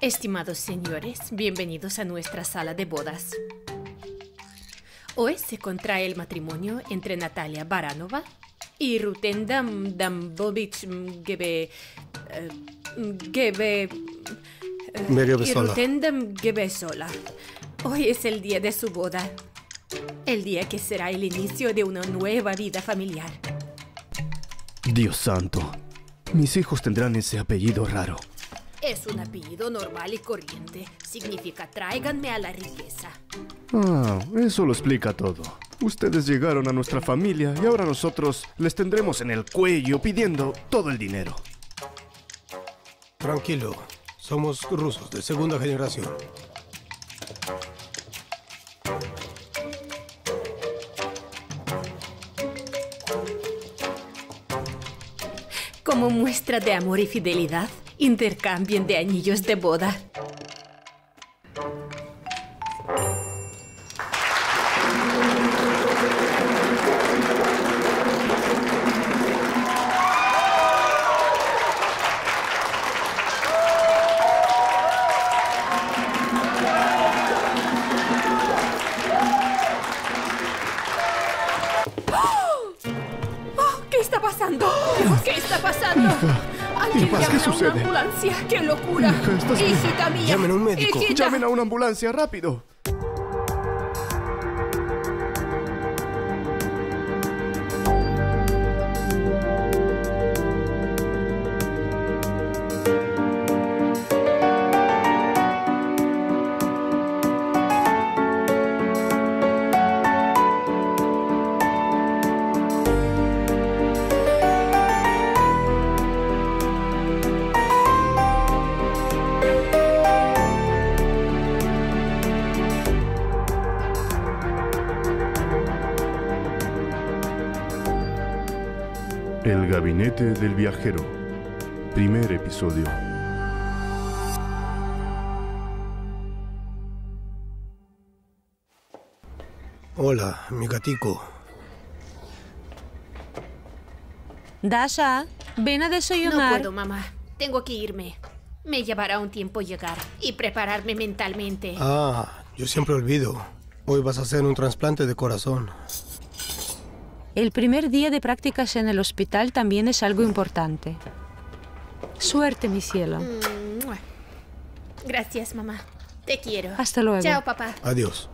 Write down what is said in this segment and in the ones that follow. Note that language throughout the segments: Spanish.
Estimados señores, bienvenidos a nuestra sala de bodas. Hoy se contrae el matrimonio entre Natalia Baranova y Rutendam Dambovich Rutendam Gebesola. Hoy es el día de su boda, el día que será el inicio de una nueva vida familiar. Dios santo, mis hijos tendrán ese apellido raro. Es un apellido normal y corriente. Significa tráiganme a la riqueza. Ah, eso lo explica todo. Ustedes llegaron a nuestra familia y ahora nosotros les tendremos en el cuello pidiendo todo el dinero. Tranquilo, somos rusos de segunda generación. Como muestra de amor y fidelidad, intercambien de anillos de boda. ¿Qué está pasando? ¿Qué está pasando? ¿Qué pasa? ¿Qué sucede? Una ambulancia. ¡Qué locura! Hija, ¿estás bien? Hijita mía. Llamen a un médico. Hijita. ¡Llamen a una ambulancia, rápido! El gabinete del viajero. Primer episodio. Hola, mi gatico. Dasha, ven a No desayunar. puedo, mamá. Tengo que irme. Me llevará un tiempo llegar y prepararme mentalmente. Yo siempre olvido. Hoy vas a hacer un trasplante de corazón. El primer día de prácticas en el hospital también es algo importante. Suerte, mi cielo. Mua. Gracias, mamá. Te quiero. Hasta luego. Chao, papá. Adiós.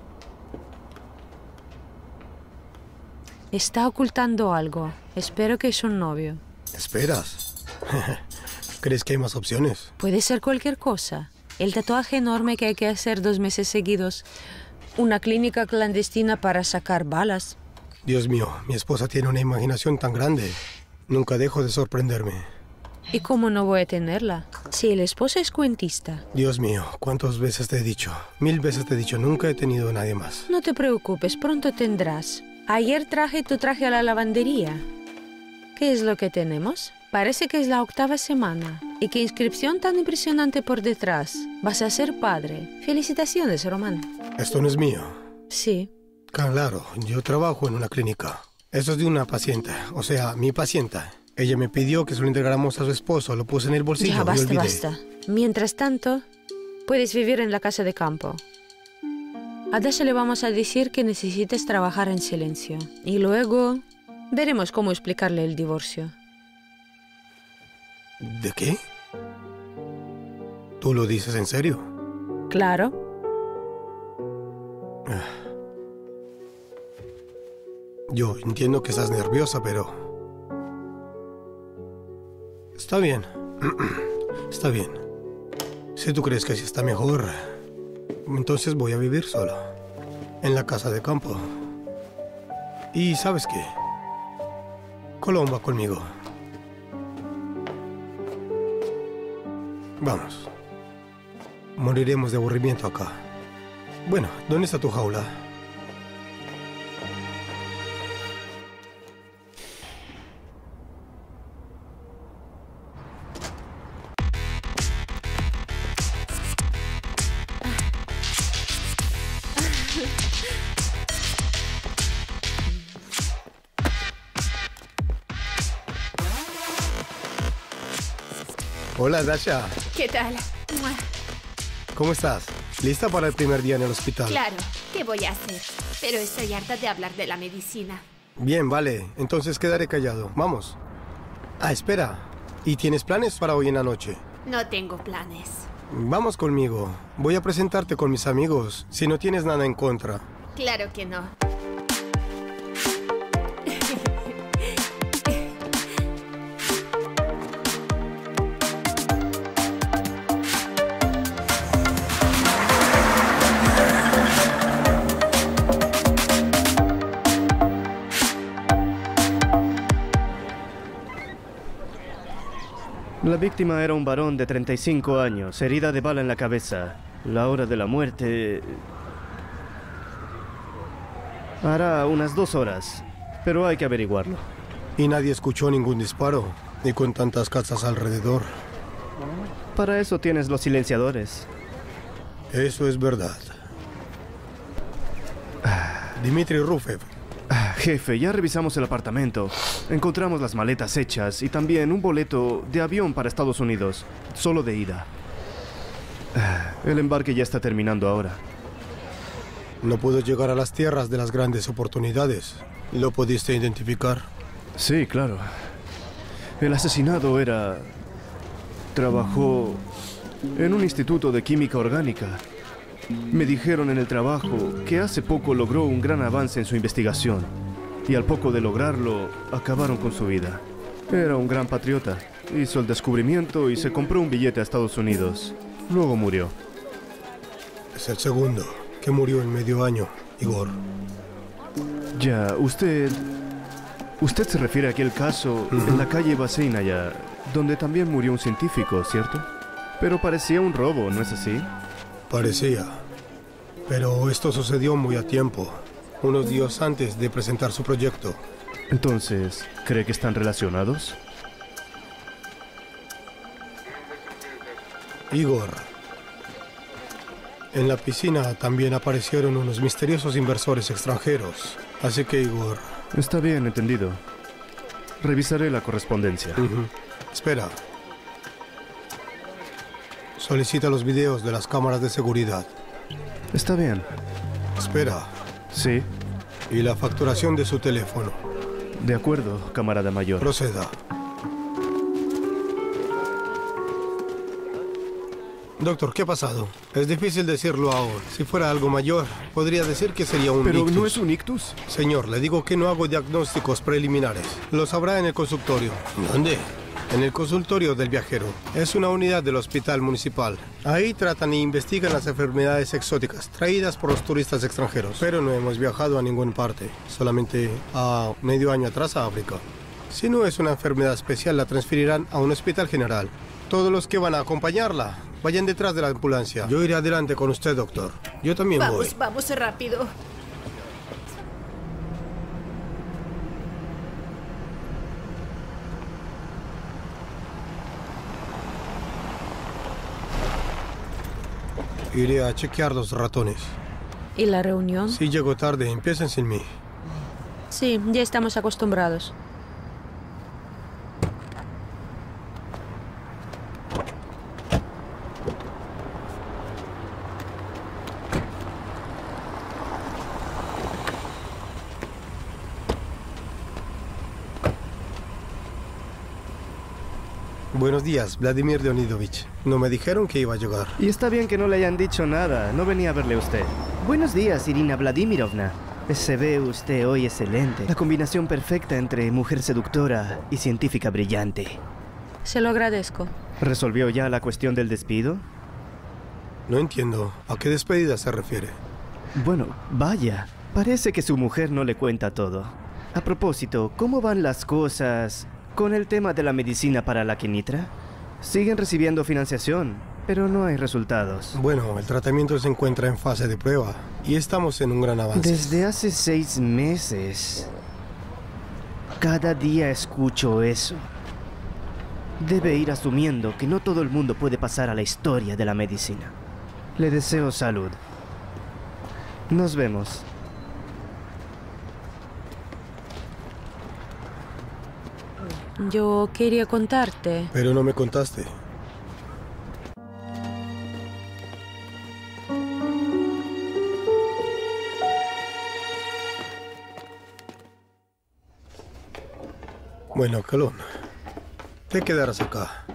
Está ocultando algo. Espero que es un novio. ¿Esperas? ¿Crees que hay más opciones? Puede ser cualquier cosa. El tatuaje enorme que hay que hacer 2 meses seguidos. Una clínica clandestina para sacar balas. Dios mío, mi esposa tiene una imaginación tan grande. Nunca dejo de sorprenderme. ¿Y cómo no voy a tenerla? Si el esposo es cuentista. Dios mío, ¿cuántas veces te he dicho? 1000 veces te he dicho, nunca he tenido a nadie más. No te preocupes, pronto tendrás. Ayer traje tu traje a la lavandería. ¿Qué es lo que tenemos? Parece que es la 8ª semana. ¿Y qué inscripción tan impresionante por detrás? Vas a ser padre. Felicitaciones, Román. Esto no es mío. Sí. Claro, yo trabajo en una clínica. Esto es de una paciente, o sea, mi paciente. Ella me pidió que se lo entregáramos a su esposo, lo puse en el bolsillo Ya, y basta, olvidé. basta. Mientras tanto, puedes vivir en la casa de campo. A Dasha le vamos a decir que necesitas trabajar en silencio. Y luego veremos cómo explicarle el divorcio. ¿De qué? ¿Tú lo dices en serio? Claro. Yo entiendo que estás nerviosa, pero... Está bien. Está bien. Si tú crees que así está mejor, entonces voy a vivir solo. En la casa de campo. Y ¿sabes qué? Colón va conmigo. Vamos. Moriremos de aburrimiento acá. Bueno, ¿dónde está tu jaula? Hola, Dasha. ¿Qué tal? Mua. ¿cómo estás? ¿Lista para el primer día en el hospital? Claro, ¿qué voy a hacer? Pero estoy harta de hablar de la medicina. Bien, vale. Entonces quedaré callado. Vamos. Ah, espera. ¿Y tienes planes para hoy en la noche? No tengo planes. Vamos conmigo. Voy a presentarte con mis amigos, si no tienes nada en contra. Claro que no. La víctima era un varón de 35 años, herida de bala en la cabeza. La hora de la muerte... hará unas 2 horas, pero hay que averiguarlo. Y nadie escuchó ningún disparo, ni con tantas casas alrededor. Para eso tienes los silenciadores. Eso es verdad. Dmitry Rufev. Jefe, ya revisamos el apartamento. Encontramos las maletas hechas y también un boleto de avión para Estados Unidos, solo de ida. El embarque ya está terminando ahora. No pudo llegar a las tierras de las grandes oportunidades. ¿Lo pudiste identificar? Sí, claro. El asesinado trabajó en un instituto de química orgánica. Me dijeron en el trabajo que hace poco logró un gran avance en su investigación. Y al poco de lograrlo, acabaron con su vida. Era un gran patriota. Hizo el descubrimiento y se compró un billete a Estados Unidos. Luego murió. Es el segundo, que murió en medio año, Igor. Ya, usted se refiere a aquel caso en la calle Basinaya, donde también murió un científico, ¿cierto? Pero parecía un robo, ¿no es así? Parecía. Pero esto sucedió muy a tiempo, unos días antes de presentar su proyecto. Entonces, ¿cree que están relacionados? Igor, en la piscina también aparecieron unos misteriosos inversores extranjeros. Así que, Igor... Está bien, entendido. Revisaré la correspondencia. Espera. Solicita los videos de las cámaras de seguridad. Está bien. Espera. Sí. Y la facturación de su teléfono. De acuerdo, camarada mayor. Proceda. Doctor, ¿qué ha pasado? Es difícil decirlo ahora. Si fuera algo mayor, podría decir que sería un ictus. ¿Pero no es un ictus? Señor, le digo que no hago diagnósticos preliminares. Lo sabrá en el consultorio. ¿Dónde? En el consultorio del viajero. Es una unidad del hospital municipal. Ahí tratan e investigan las enfermedades exóticas traídas por los turistas extranjeros. Pero no hemos viajado a ninguna parte. Solamente a medio año atrás a África. Si no es una enfermedad especial, la transferirán a un hospital general. Todos los que van a acompañarla, vayan detrás de la ambulancia. Yo iré adelante con usted, doctor. Yo también voy. Vamos rápido. Iré a chequear los ratones. ¿Y la reunión? Si llego tarde, empiecen sin mí. Sí, ya estamos acostumbrados. Buenos días, Vladimir Leonidovich. No me dijeron que iba a llegar. Y está bien que no le hayan dicho nada. No venía a verle a usted. Buenos días, Irina Vladimirovna. Se ve usted hoy excelente. La combinación perfecta entre mujer seductora y científica brillante. Se lo agradezco. ¿Resolvió ya la cuestión del despido? No entiendo. ¿A qué despedida se refiere? Bueno, vaya. Parece que su mujer no le cuenta todo. A propósito, ¿cómo van las cosas con el tema de la medicina para la quinitra? Siguen recibiendo financiación, pero no hay resultados. Bueno, el tratamiento se encuentra en fase de prueba y estamos en un gran avance. Desde hace 6 meses. Cada día escucho eso. Debe ir asumiendo que no todo el mundo puede pasar a la historia de la medicina. Le deseo salud. Nos vemos. Yo quería contarte. Pero no me contaste. Bueno, Calón, te quedarás acá.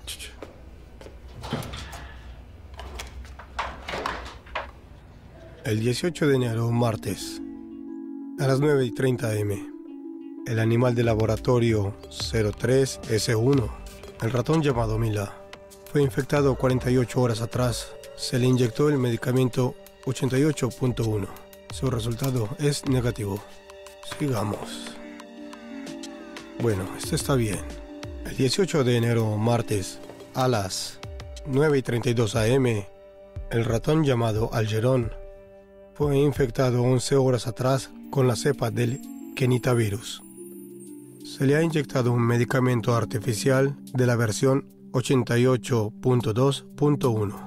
El 18 de enero, martes, a las 9:30 am, el animal de laboratorio 03S1, el ratón llamado Mila, fue infectado 48 horas atrás. Se le inyectó el medicamento 88.1. Su resultado es negativo. Sigamos. Bueno, esto está bien. El 18 de enero, martes, a las 9:32 am, el ratón llamado Algerón fue infectado 11 horas atrás con la cepa del Kenitavirus. Se le ha inyectado un medicamento artificial de la versión 88.2.1.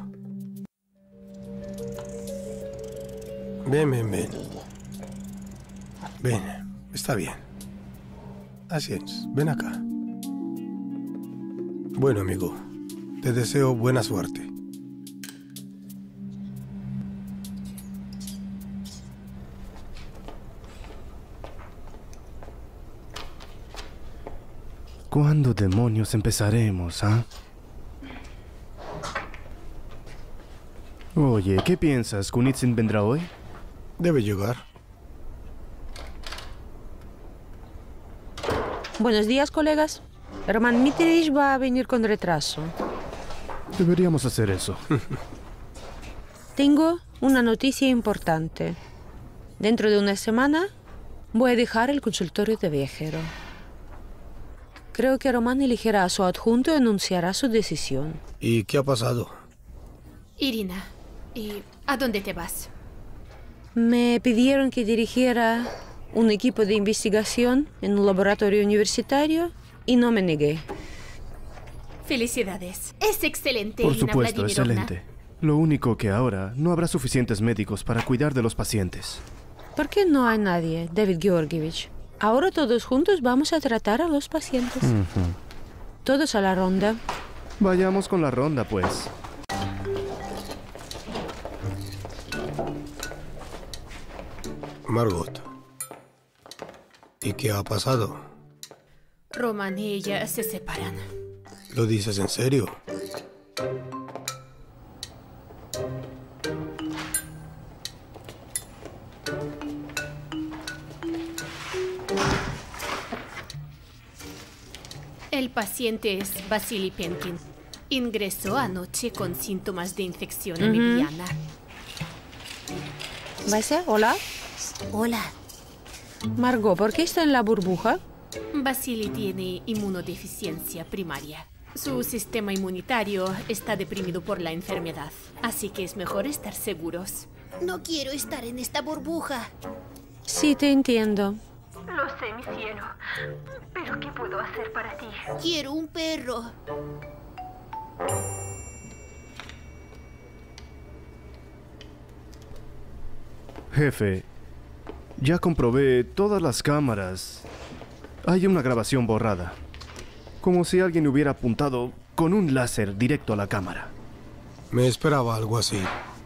Ven. Ven, está bien. Así es, ven acá. Bueno, amigo, te deseo buena suerte. ¿Cuándo demonios empezaremos, ah? Oye, ¿qué piensas? ¿Kunitsin vendrá hoy? Debe llegar. Buenos días, colegas. Roman Mitrich va a venir con retraso. Deberíamos hacer eso. Tengo una noticia importante. Dentro de una semana voy a dejar el consultorio de viajero. Creo que Roman elegirá a su adjunto y anunciará su decisión. ¿Y qué ha pasado? Irina, ¿y a dónde te vas? Me pidieron que dirigiera un equipo de investigación en un laboratorio universitario y no me negué. Felicidades. Es excelente, Por Irina supuesto, Vladimirovna. excelente. Lo único que ahora no habrá suficientes médicos para cuidar de los pacientes. ¿Por qué no hay nadie, David Georgievich? Ahora todos juntos vamos a tratar a los pacientes. Todos a la ronda. Vayamos con la ronda, pues. Margot. ¿Y qué ha pasado? Roman y ella se separan. ¿Lo dices en serio? El paciente es Vasily Penkin. Ingresó anoche con síntomas de infección mediana. ¿Vasia? ¿Hola? Hola. Margot, ¿por qué está en la burbuja? Vasily tiene inmunodeficiencia primaria. Su sistema inmunitario está deprimido por la enfermedad, así que es mejor estar seguros. No quiero estar en esta burbuja. Sí, te entiendo. Lo sé, mi cielo. Pero ¿qué puedo hacer para ti? Quiero un perro. Jefe, ya comprobé todas las cámaras. Hay una grabación borrada. Como si alguien hubiera apuntado con un láser directo a la cámara. Me esperaba algo así.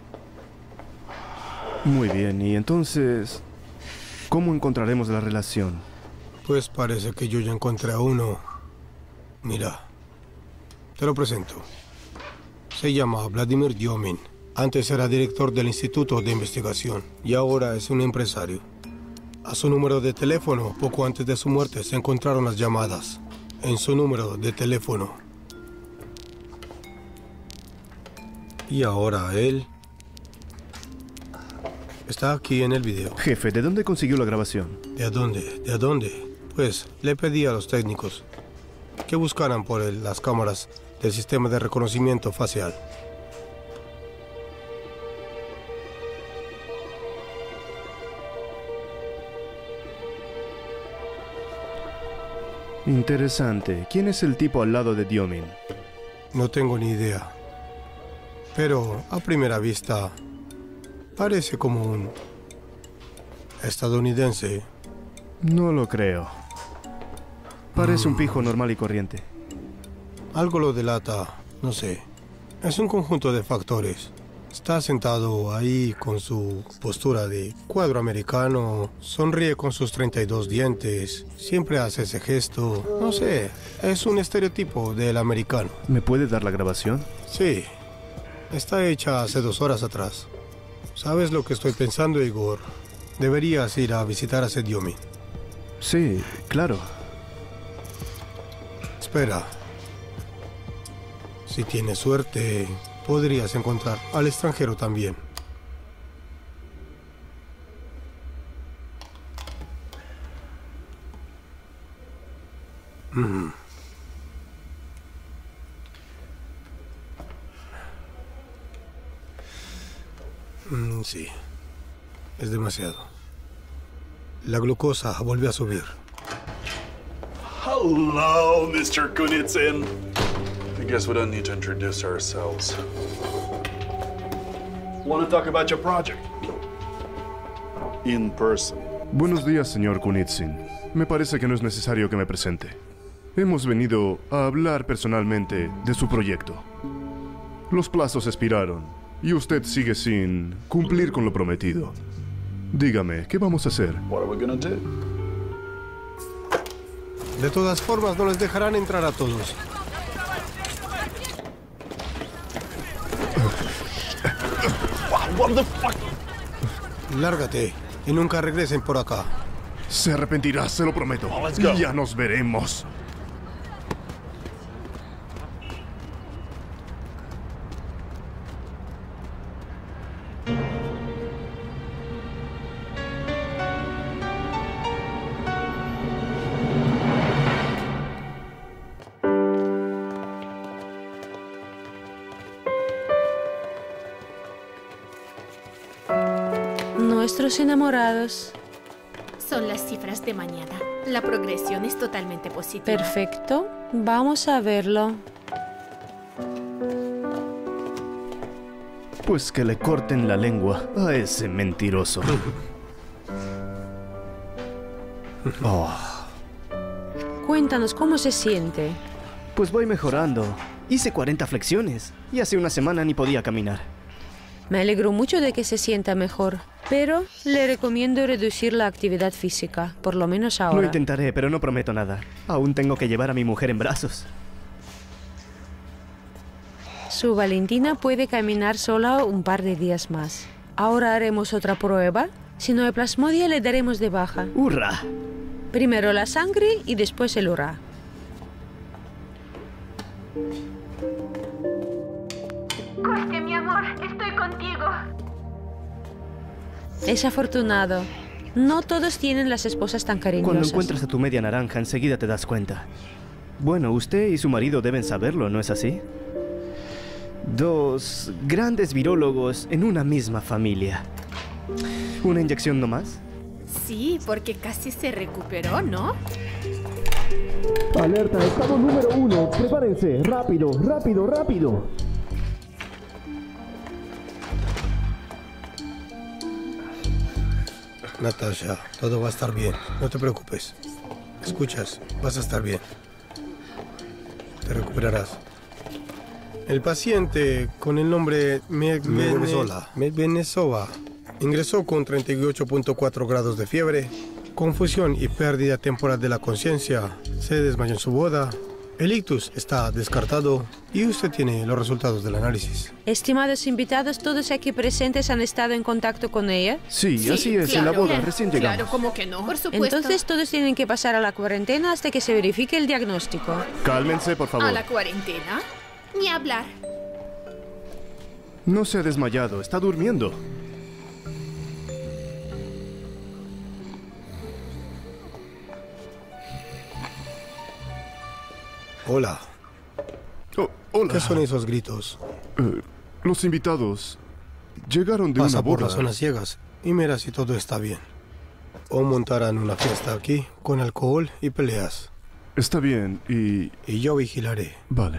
Muy bien, y entonces, ¿cómo encontraremos la relación? Pues parece que yo ya encontré a uno. Mira, te lo presento. Se llama Vladimir Diomin. Antes era director del Instituto de Investigación y ahora es un empresario. A su número de teléfono, poco antes de su muerte, se encontraron las llamadas. En su número de teléfono. Y ahora él está aquí en el video. Jefe, ¿de dónde consiguió la grabación? ¿De dónde? ¿De dónde? Pues le pedí a los técnicos que buscaran por las cámaras del sistema de reconocimiento facial. Interesante. ¿Quién es el tipo al lado de Diomin? No tengo ni idea. Pero a primera vista parece como un estadounidense. No lo creo. Parece un pijo normal y corriente. Algo lo delata, no sé. Es un conjunto de factores. Está sentado ahí con su postura de cuadro americano, sonríe con sus 32 dientes, siempre hace ese gesto. No sé, es un estereotipo del americano. ¿Me puede dar la grabación? Sí, está hecha hace 2 horas atrás. ¿Sabes lo que estoy pensando, Igor? Deberías ir a visitar a Sediomin. Sí, claro. Espera. Si tienes suerte, podrías encontrar al extranjero también. Sí. Es demasiado. La glucosa volvió a subir. Hello, Mr. Kunitsin. I guess we don't need to introduce ourselves. Want to talk about your project? In person. Buenos días, señor Kunitsin. Me parece que no es necesario que me presente. Hemos venido a hablar personalmente de su proyecto. Los plazos expiraron y usted sigue sin cumplir con lo prometido. Dígame, ¿qué vamos a hacer? What are we gonna do? De todas formas, no les dejarán entrar a todos. What the fuck? Lárgate y nunca regresen por acá. Se arrepentirá, se lo prometo. Oh, let's go. Ya nos veremos. Nuestros enamorados. Son las cifras de mañana. La progresión es totalmente positiva. Perfecto. Vamos a verlo. Pues que le corten la lengua a ese mentiroso. Oh, Cuéntanos cómo se siente. Pues voy mejorando. Hice 40 flexiones y hace una semana ni podía caminar. Me alegro mucho de que se sienta mejor, pero le recomiendo reducir la actividad física, por lo menos Lo ahora. intentaré, pero no prometo nada. Aún tengo que llevar a mi mujer en brazos. Su Valentina puede caminar sola un par de días más. Ahora haremos otra prueba. Si no hay plasmodia, le daremos de baja. ¡Hurra! Primero la sangre y después el hurra. Corte, mi amor, estoy contigo. Es afortunado. No todos tienen las esposas tan cariñosas. Cuando encuentras a tu media naranja, enseguida te das cuenta. Bueno, usted y su marido deben saberlo, ¿no es así? 2 grandes virólogos en una misma familia. ¿Una inyección nomás? Sí, porque casi se recuperó, ¿no? Alerta, estado número 1. Prepárense. Rápido, rápido, rápido. Natasha, todo va a estar bien. No te preocupes. Escuchas, vas a estar bien. Te recuperarás. El paciente con el nombre Medvenesova ingresó con 38.4 grados de fiebre, confusión y pérdida temporal de la conciencia. Se desmayó en su boda. El ictus está descartado y usted tiene los resultados del análisis. Estimados invitados, todos aquí presentes han estado en contacto con ella. Sí, así es, en la boda, recién llegamos. Claro, como que no, por supuesto. Entonces todos tienen que pasar a la cuarentena hasta que se verifique el diagnóstico. Cálmense, por favor. ¿A la cuarentena? Ni hablar. No se ha desmayado, está durmiendo. Hola. Oh, hola. ¿Qué son esos gritos? Los invitados llegaron de Pasa una por boda. las zonas ciegas y mira si todo está bien. O montarán una fiesta aquí con alcohol y peleas. Está bien, y... Y yo vigilaré. Vale.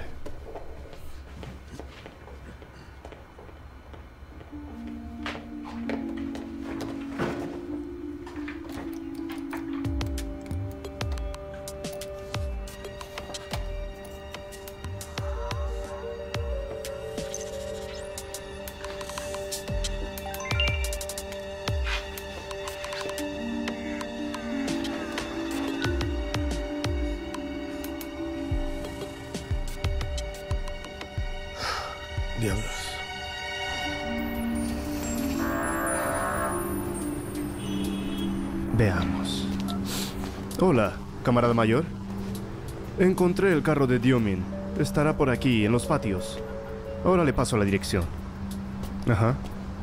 Diablos. Veamos. Hola, camarada mayor. Encontré el carro de Diomin. Estará por aquí, en los patios. Ahora le paso la dirección. Ajá.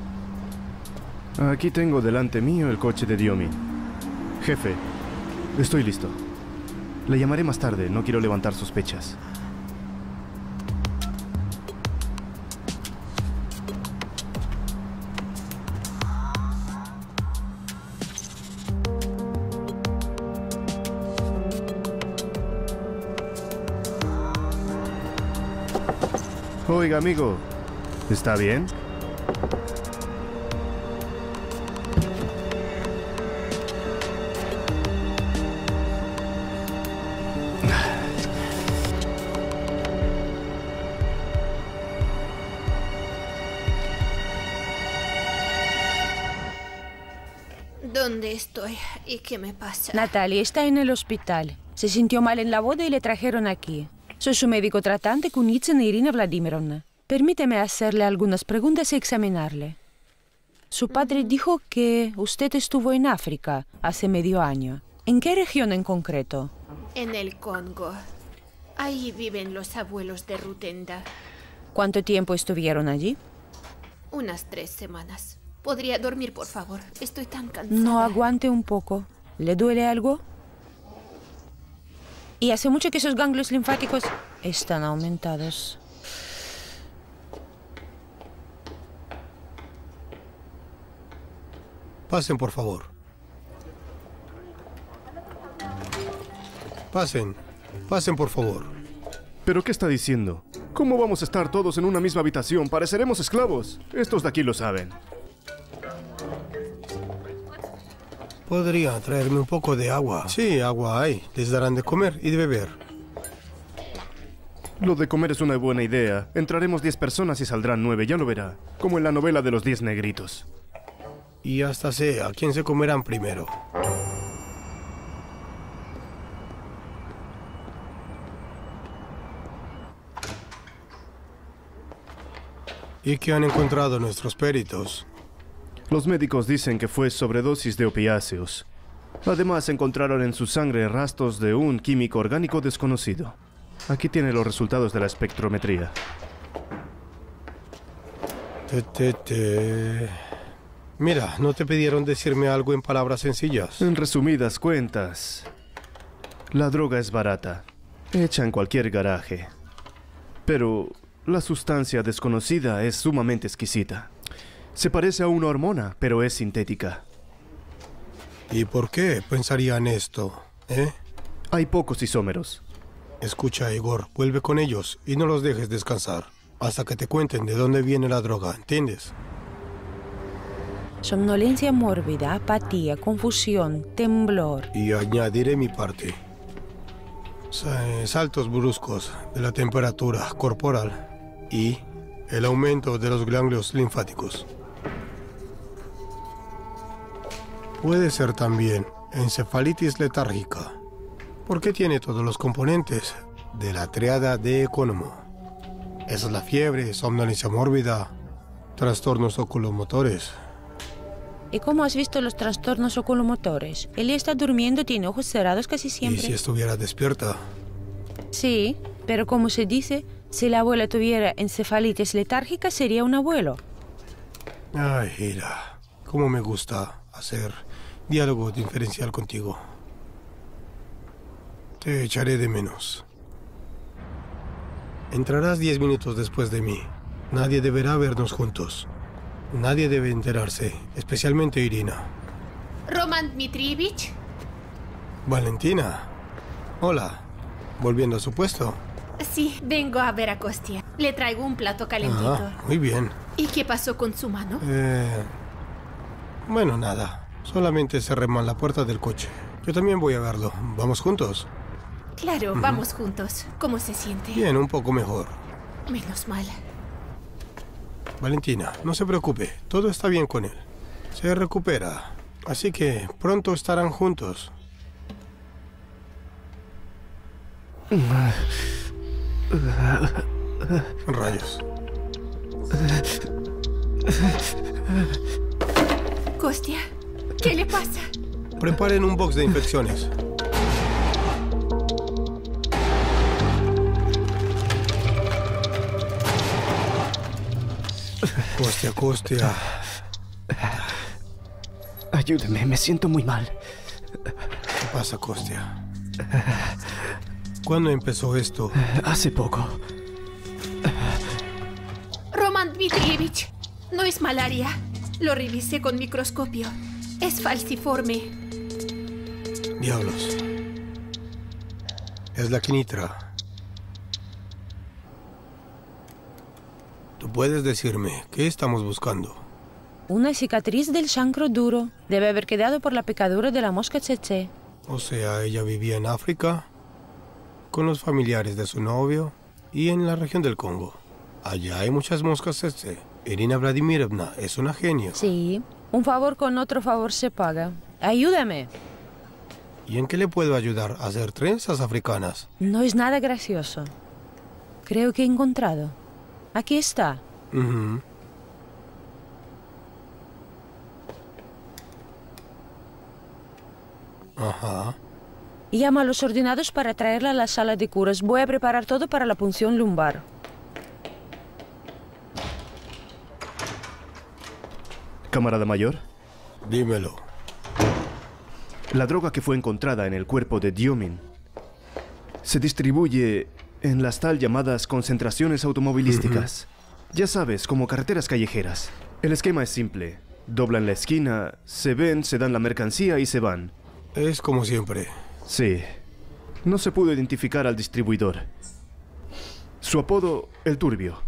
Aquí tengo delante mío el coche de Diomin. Jefe, estoy listo. Le llamaré más tarde, no quiero levantar sospechas. Oiga, amigo, ¿está bien? ¿Dónde estoy? ¿Y qué me pasa? Natalia está en el hospital. Se sintió mal en la boda y le trajeron aquí. Soy su médico tratante, Kunitsyn Irina Vladimirovna. Permíteme hacerle algunas preguntas y examinarle. Su padre dijo que usted estuvo en África hace medio año. ¿En qué región en concreto? En el Congo. Ahí viven los abuelos de Rutenda. ¿Cuánto tiempo estuvieron allí? Unas 3 semanas. ¿Podría dormir, por favor? Estoy tan cansada. No, aguante un poco. ¿Le duele algo? Y hace mucho que esos ganglios linfáticos están aumentados. Pasen, por favor. Pasen. Pasen, por favor. ¿Pero qué está diciendo? ¿Cómo vamos a estar todos en una misma habitación? Pareceremos esclavos. Estos de aquí lo saben. ¿Podría traerme un poco de agua? Sí, agua hay. Les darán de comer y de beber. Lo de comer es una buena idea. Entraremos 10 personas y saldrán 9, ya lo verá. Como en la novela de los 10 negritos. Y hasta sé a quién se comerán primero. ¿Y qué han encontrado nuestros peritos? Los médicos dicen que fue sobredosis de opiáceos. Además, encontraron en su sangre rastros de un químico orgánico desconocido. Aquí tiene los resultados de la espectrometría. Mira, ¿no te pidieron decirme algo en palabras sencillas? En resumidas cuentas, la droga es barata, hecha en cualquier garaje. Pero la sustancia desconocida es sumamente exquisita. Se parece a una hormona, pero es sintética. ¿Y por qué pensarían esto, Hay pocos isómeros. Escucha, Igor, vuelve con ellos y no los dejes descansar hasta que te cuenten de dónde viene la droga, ¿entiendes? Somnolencia mórbida, apatía, confusión, temblor. Y añadiré mi parte. Saltos bruscos de la temperatura corporal y el aumento de los ganglios linfáticos. Puede ser también encefalitis letárgica, porque tiene todos los componentes de la triada de Economo. Esa es la fiebre, somnolencia mórbida, trastornos oculomotores. ¿Y cómo has visto los trastornos oculomotores? Él está durmiendo, tiene ojos cerrados casi siempre. ¿Y si estuviera despierta? Sí, pero como se dice, si la abuela tuviera encefalitis letárgica, sería un abuelo. Ay, Hira, cómo me gusta hacer diálogo diferencial contigo. Te echaré de menos. Entrarás 10 minutos después de mí. Nadie deberá vernos juntos. Nadie debe enterarse, especialmente Irina. ¿Roman Dmitrievich? Valentina. Hola. ¿Volviendo a su puesto? Sí, vengo a ver a Kostia. Le traigo un plato calentito. Ah, muy bien. ¿Y qué pasó con su mano? Bueno, nada. Solamente cerré mal la puerta del coche. Yo también voy a verlo. ¿Vamos juntos? Claro, vamos juntos. ¿Cómo se siente? Bien, un poco mejor. Menos mal. Valentina, no se preocupe. Todo está bien con él. Se recupera. Así que pronto estarán juntos. Rayos. Kostya, ¿qué le pasa? Preparen un box de infecciones. Kostya, Kostya. Ayúdeme, me siento muy mal. ¿Qué pasa, Kostya? ¿Cuándo empezó esto? Hace poco. Roman Dmitrievich, no es malaria. Lo revisé con microscopio. Es falciforme. Diablos. Es la quinitra. ¿Tú puedes decirme qué estamos buscando? Una cicatriz del chancro duro. Debe haber quedado por la picadura de la mosca tsetse. O sea, ella vivía en África, con los familiares de su novio y en la región del Congo. Allá hay muchas moscas tsetse. Irina Vladimirovna es una genio. Sí, un favor con otro favor se paga. Ayúdame. ¿Y en qué le puedo ayudar? ¿A hacer trenzas africanas? No es nada gracioso. Creo que he encontrado. Aquí está. Ujú. Ajá. Llama a los ordenados para traerla a la sala de curas. Voy a preparar todo para la punción lumbar. Camarada mayor, Dímelo. la droga que fue encontrada en el cuerpo de Diomin se distribuye en las tal llamadas concentraciones automovilísticas. Ya sabes, como carreteras callejeras. El esquema es simple. Doblan la esquina, se ven, se dan la mercancía y se van. Es como siempre. Sí. No se pudo identificar al distribuidor. Su apodo, el Turbio.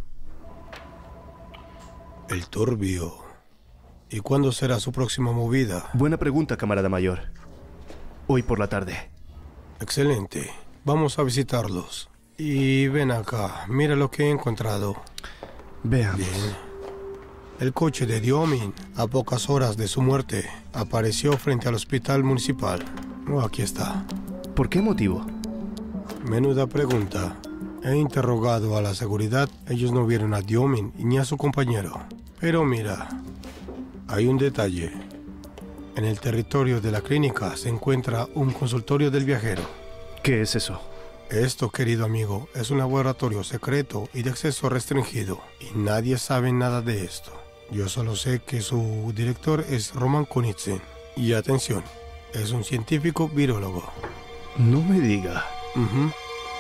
El turbio. ¿Y cuándo será su próxima movida? Buena pregunta, camarada mayor. Hoy por la tarde. Excelente. Vamos a visitarlos. Y ven acá, mira lo que he encontrado. Veamos. Bien. El coche de Diomin, a pocas horas de su muerte, apareció frente al hospital municipal. Oh, aquí está. ¿Por qué motivo? Menuda pregunta. He interrogado a la seguridad. Ellos no vieron a Diomin ni a su compañero. Pero mira, hay un detalle. En el territorio de la clínica se encuentra un consultorio del viajero. ¿Qué es eso? Esto, querido amigo, es un laboratorio secreto y de acceso restringido. Y nadie sabe nada de esto. Yo solo sé que su director es Roman Kunitsin. Y atención, es un científico virólogo. No me diga. Ujú.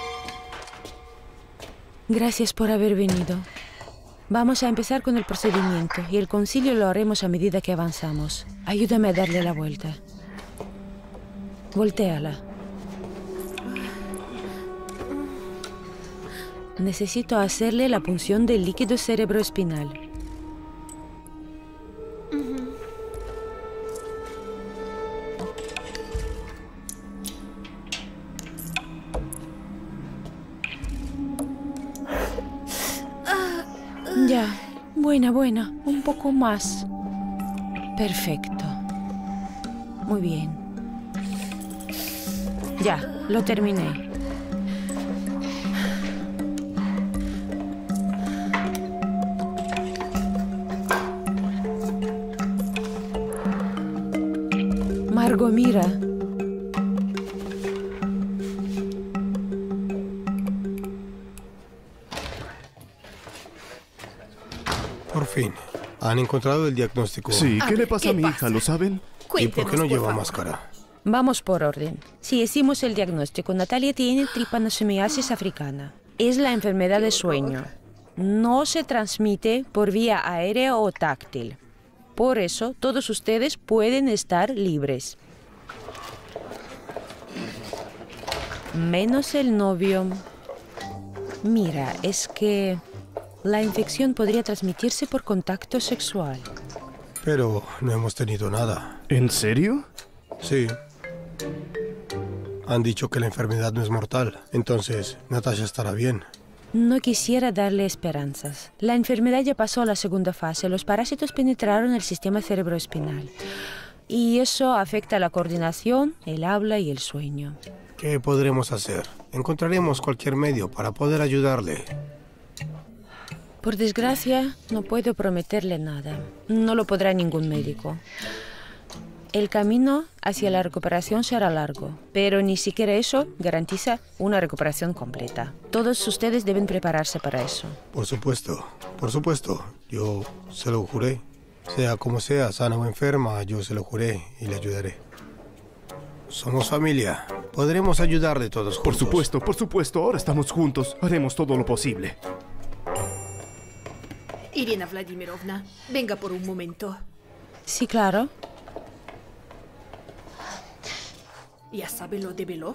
Gracias por haber venido. Vamos a empezar con el procedimiento y el concilio lo haremos a medida que avanzamos. Ayúdame a darle la vuelta. Voltéala. Necesito hacerle la punción del líquido cerebroespinal. Ya, buena, un poco más. Perfecto. Muy bien. Ya, lo terminé. Margot, mira. Por fin, han encontrado el diagnóstico. Sí, A ¿qué le ver, pasa ¿qué a mi pasa? hija? ¿Lo saben? ¿Y Cuéntenos, por qué no lleva favor. máscara? Vamos por orden. Si hicimos el diagnóstico, Natalia tiene tripanosomiasis africana. Es la enfermedad de sueño. No se transmite por vía aérea o táctil. Por eso, todos ustedes pueden estar libres. Menos el novio. Mira, es que la infección podría transmitirse por contacto sexual. Pero no hemos tenido nada. ¿En serio? Sí. Han dicho que la enfermedad no es mortal. Entonces, Natasha estará bien. No quisiera darle esperanzas. La enfermedad ya pasó a la segunda fase. Los parásitos penetraron el sistema cerebroespinal. Y eso afecta la coordinación, el habla y el sueño. ¿Qué podremos hacer? Encontraremos cualquier medio para poder ayudarle. Por desgracia, no puedo prometerle nada. No lo podrá ningún médico. El camino hacia la recuperación será largo, pero ni siquiera eso garantiza una recuperación completa. Todos ustedes deben prepararse para eso. Por supuesto. Yo se lo juré. Sea como sea, sana o enferma, yo se lo juré y le ayudaré. Somos familia. Podremos ayudarle todos juntos. Por supuesto. Ahora estamos juntos. Haremos todo lo posible. Irina Vladimirovna, venga por un momento. Sí, claro. ¿Ya sabe lo de Belov?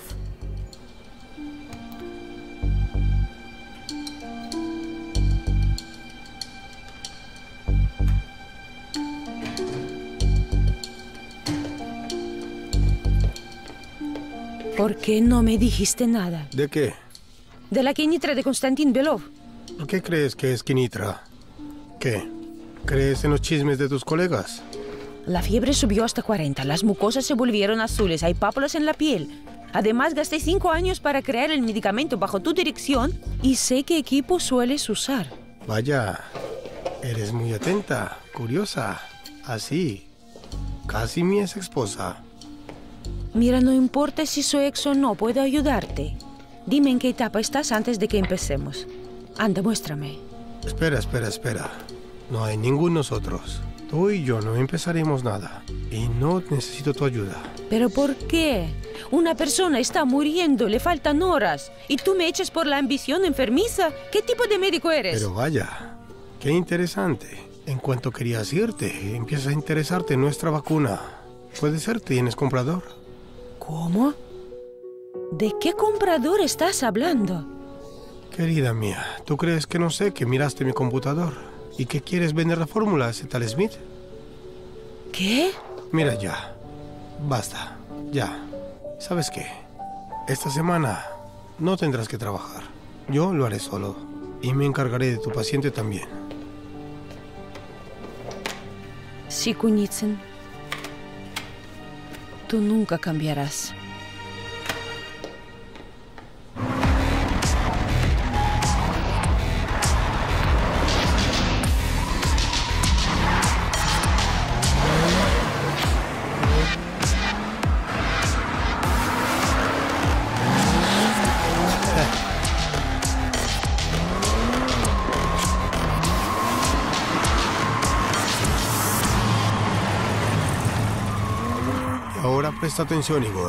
¿Por qué no me dijiste nada? ¿De qué? De la Kenitra de Konstantin Belov. ¿Por qué crees que es Kenitra? ¿Qué? ¿Crees en los chismes de tus colegas? La fiebre subió hasta 40, las mucosas se volvieron azules, hay pápulas en la piel. Además, gasté 5 años para crear el medicamento bajo tu dirección y sé qué equipo sueles usar. Vaya, eres muy atenta, curiosa, así, casi mi ex esposa. Mira, no importa si soy ex o no, puedo ayudarte. Dime en qué etapa estás antes de que empecemos. Anda, muéstrame. Espera. No hay ningún nosotros. Tú y yo no empezaremos nada. Y no necesito tu ayuda. ¿Pero por qué? Una persona está muriendo, le faltan horas. ¿Y tú me echas por la ambición enfermiza? ¿Qué tipo de médico eres? Pero vaya, qué interesante. En cuanto querías irte, empieza a interesarte en nuestra vacuna. Puede ser, ¿tienes comprador? ¿Cómo? ¿De qué comprador estás hablando? Querida mía, ¿tú crees que no sé que miraste mi computador y que quieres vender la fórmula a ese tal Smith? ¿Qué? Mira ya, basta, ya. ¿Sabes qué? Esta semana no tendrás que trabajar. Yo lo haré solo y me encargaré de tu paciente también. Sí, Kunitsyn. Tú nunca cambiarás. Ahora presta atención, Igor.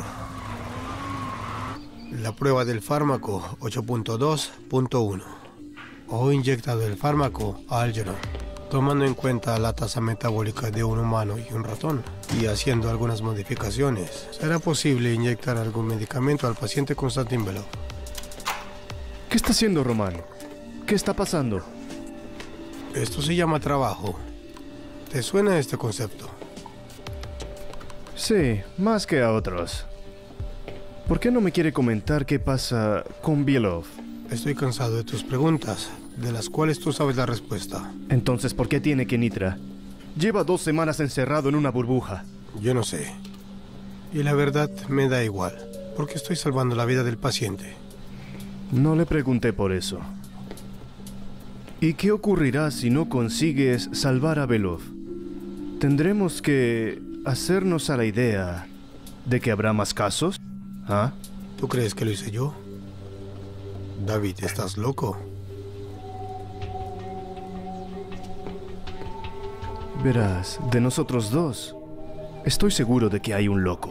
La prueba del fármaco 8.2.1. He inyectado el fármaco a Algernon, tomando en cuenta la tasa metabólica de un humano y un ratón, y haciendo algunas modificaciones. Será posible inyectar algún medicamento al paciente Konstantin Belov. ¿Qué está haciendo Román? ¿Qué está pasando? Esto se llama trabajo. ¿Te suena este concepto? Sí, más que a otros. ¿Por qué no me quiere comentar qué pasa con Belov? Estoy cansado de tus preguntas, de las cuales tú sabes la respuesta. Entonces, ¿por qué tiene Kenitra? Lleva 2 semanas encerrado en una burbuja. Yo no sé. Y la verdad me da igual, porque estoy salvando la vida del paciente. No le pregunté por eso. ¿Y qué ocurrirá si no consigues salvar a Belov? Tendremos que hacernos a la idea de que habrá más casos. ¿Ah? ¿Tú crees que lo hice yo? David, ¿estás loco? Verás, de nosotros dos, estoy seguro de que hay un loco.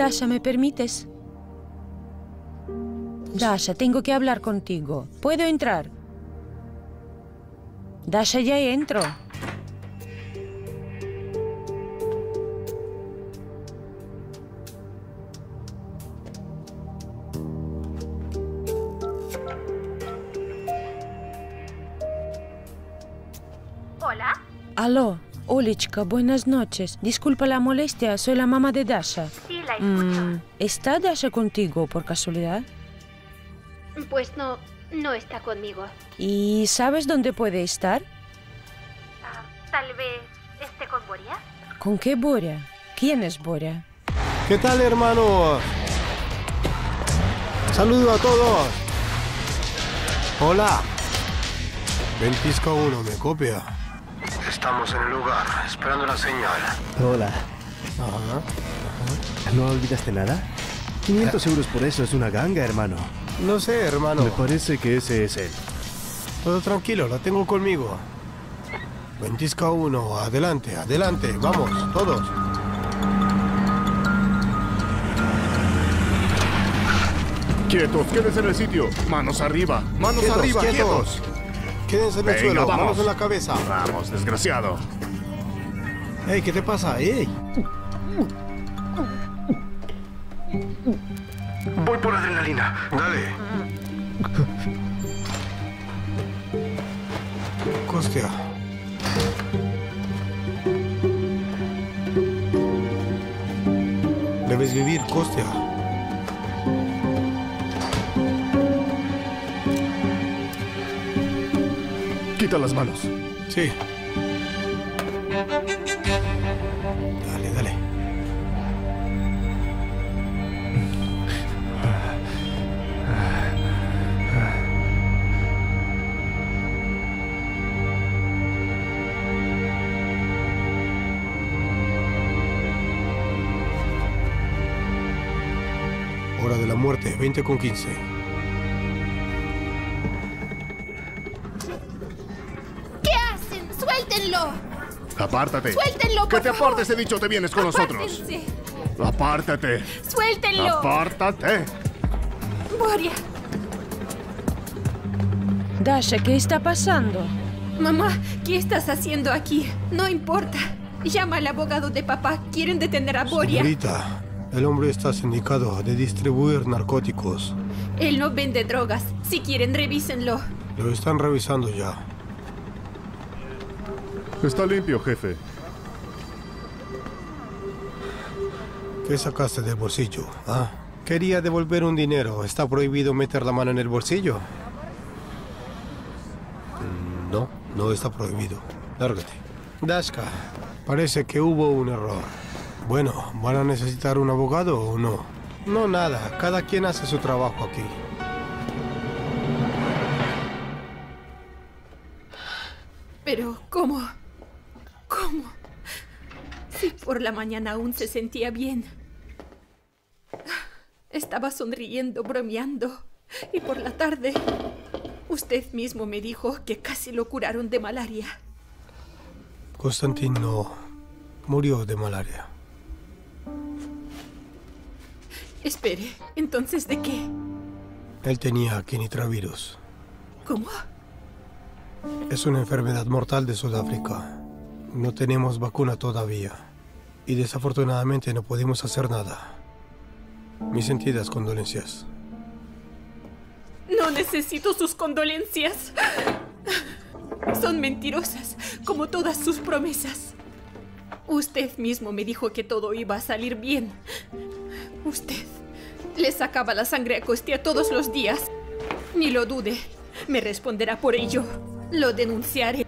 Dasha, ¿me permites? Dasha, tengo que hablar contigo. ¿Puedo entrar? Dasha, ya entro. Hola. Aló, Olichka, buenas noches. Disculpa la molestia, soy la mamá de Dasha. Sí, la escucho. ¿Está Dasha contigo por casualidad? Pues no está conmigo. ¿Y sabes dónde puede estar? Tal vez esté con Boria. ¿Con qué Boria? ¿Quién es Boria? ¿Qué tal, hermano? Saludo a todos. Hola. Ventisca 1, ¿me copia? Estamos en el lugar, esperando la señal. Hola. Ajá. ¿No olvidaste nada? 500 euros por eso es una ganga, hermano. No sé, hermano. Me parece que ese es él. Todo tranquilo, la tengo conmigo. Ventisca 1, adelante, adelante. Vamos, todos. ¡Quietos! ¡Quédense en el sitio! ¡Manos arriba! ¡Manos Quietos, arriba! quietos. Quédense en el Venga, suelo, vamos. manos en la cabeza. ¡Vamos, desgraciado! Ey, ¿qué te pasa? Ey. Voy por adrenalina. Dale. Costia. Debes vivir, Costia. Quita las manos. Sí. Dale, dale. Hora de la muerte, 20:15. ¿Qué hacen? ¡Suéltenlo! ¡Apártate! ¡Suéltenlo, ¡Que por te favor! apartes! He dicho, te vienes con nosotros. ¡Apártense! ¡Apártate! ¡Suéltenlo! ¡Apártate! Boria. Dasha, ¿qué está pasando? Mamá, ¿qué estás haciendo aquí? No importa. Llama al abogado de papá. Quieren detener a Boria. Señorita, el hombre está sindicado de distribuir narcóticos. Él no vende drogas. Si quieren, revísenlo. Lo están revisando ya. Está limpio, jefe. ¿Qué sacaste del bolsillo? Ah, quería devolver un dinero. ¿Está prohibido meter la mano en el bolsillo? No, no está prohibido. Lárgate. Dashka, parece que hubo un error. Bueno, ¿van a necesitar un abogado o no? No, nada. Cada quien hace su trabajo aquí. Pero, ¿cómo? ¿Cómo? Si por la mañana aún se sentía bien. Estaba sonriendo, bromeando. Y por la tarde, usted mismo me dijo que casi lo curaron de malaria. Konstantin no murió de malaria. Espere, ¿entonces de qué? Él tenía quinitravirus. ¿Cómo? Es una enfermedad mortal de Sudáfrica. No tenemos vacuna todavía. Y desafortunadamente no podemos hacer nada. Mis sentidas condolencias. No necesito sus condolencias. Son mentirosas, como todas sus promesas. Usted mismo me dijo que todo iba a salir bien. Usted le sacaba la sangre a Costia todos los días. Ni lo dude, me responderá por ello. Lo denunciaré.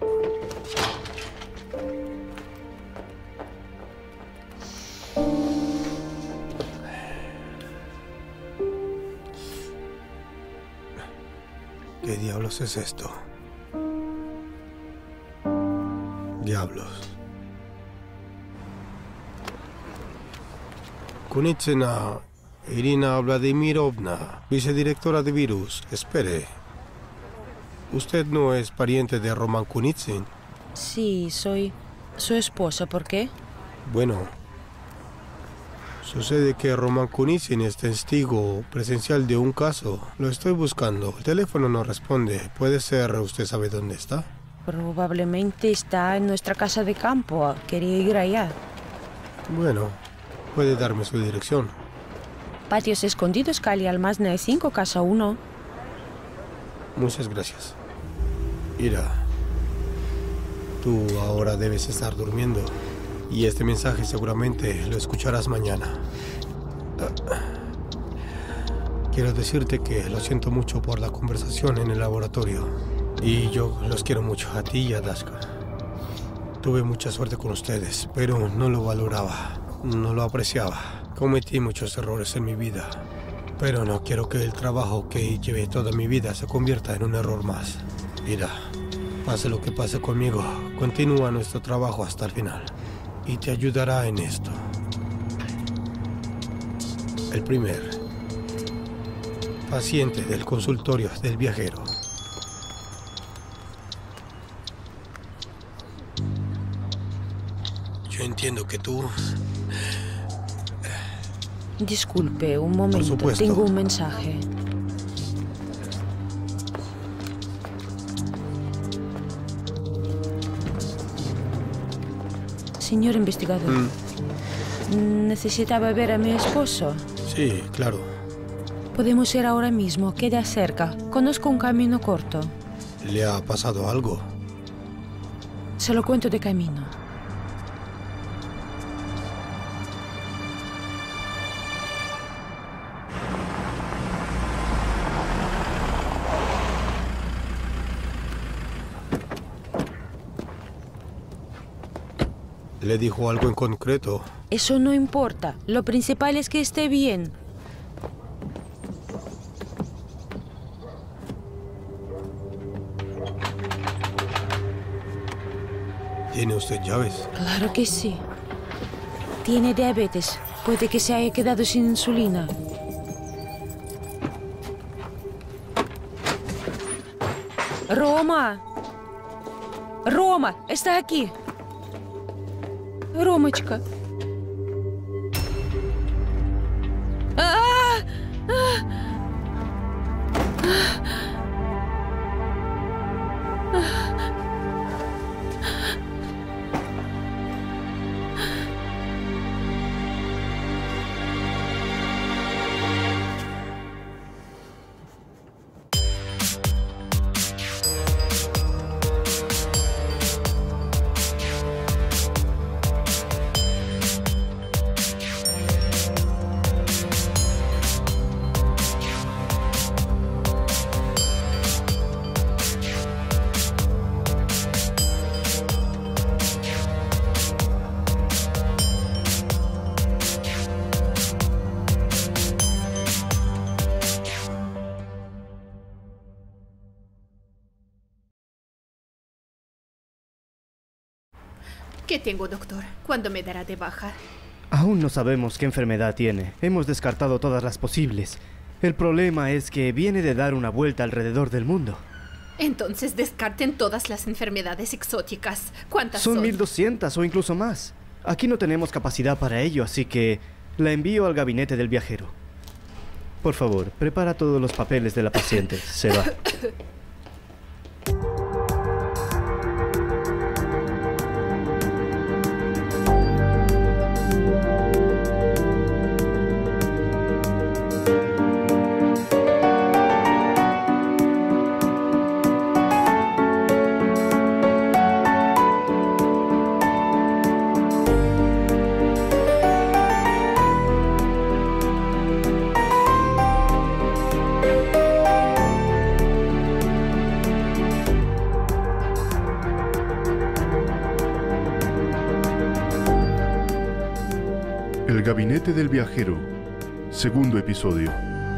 ¿Qué diablos es esto? Diablos. Kunitsina, Irina Vladimirovna, vicedirectora de virus. Espere. ¿Usted no es pariente de Roman Kunitsin? Sí, soy su esposa. ¿Por qué? Bueno, Sucede que Roman Kunitsin es testigo presencial de un caso. Lo estoy buscando. El teléfono no responde. ¿Puede ser? ¿Usted sabe dónde está? Probablemente está en nuestra casa de campo. Quería ir allá. Bueno, puede darme su dirección. Patios Escondidos, calle Almazna 5, casa 1. Muchas gracias. Mira, tú ahora debes estar durmiendo. Y este mensaje seguramente lo escucharás mañana. Quiero decirte que lo siento mucho por la conversación en el laboratorio. Y yo los quiero mucho, a ti y a Daska. Tuve mucha suerte con ustedes, pero no lo valoraba, no lo apreciaba. Cometí muchos errores en mi vida, pero no quiero que el trabajo que llevé toda mi vida se convierta en un error más. Mira, pase lo que pase conmigo, continúa nuestro trabajo hasta el final. Y te ayudará en esto. El primer paciente del consultorio del viajero. Yo entiendo que tú... Disculpe, un momento. Por supuesto. Tengo un mensaje. Señor investigador, necesitaba ver a mi esposo. Sí, claro. Podemos ir ahora mismo, queda cerca. Conozco un camino corto. ¿Le ha pasado algo? Se lo cuento de camino. ¿Le dijo algo en concreto? Eso no importa. Lo principal es que esté bien. ¿Tiene usted llaves? Claro que sí. Tiene diabetes. Puede que se haya quedado sin insulina. Roma. Roma, está aquí. Ромочка. ¿Qué tengo, doctor? ¿Cuándo me dará de baja? Aún no sabemos qué enfermedad tiene. Hemos descartado todas las posibles. El problema es que viene de dar una vuelta alrededor del mundo. Entonces descarten todas las enfermedades exóticas. ¿Cuántas Son son? 1200 o incluso más. Aquí no tenemos capacidad para ello, así que la envío al gabinete del viajero. Por favor, prepara todos los papeles de la paciente. Se va. El gabinete del viajero, segundo episodio.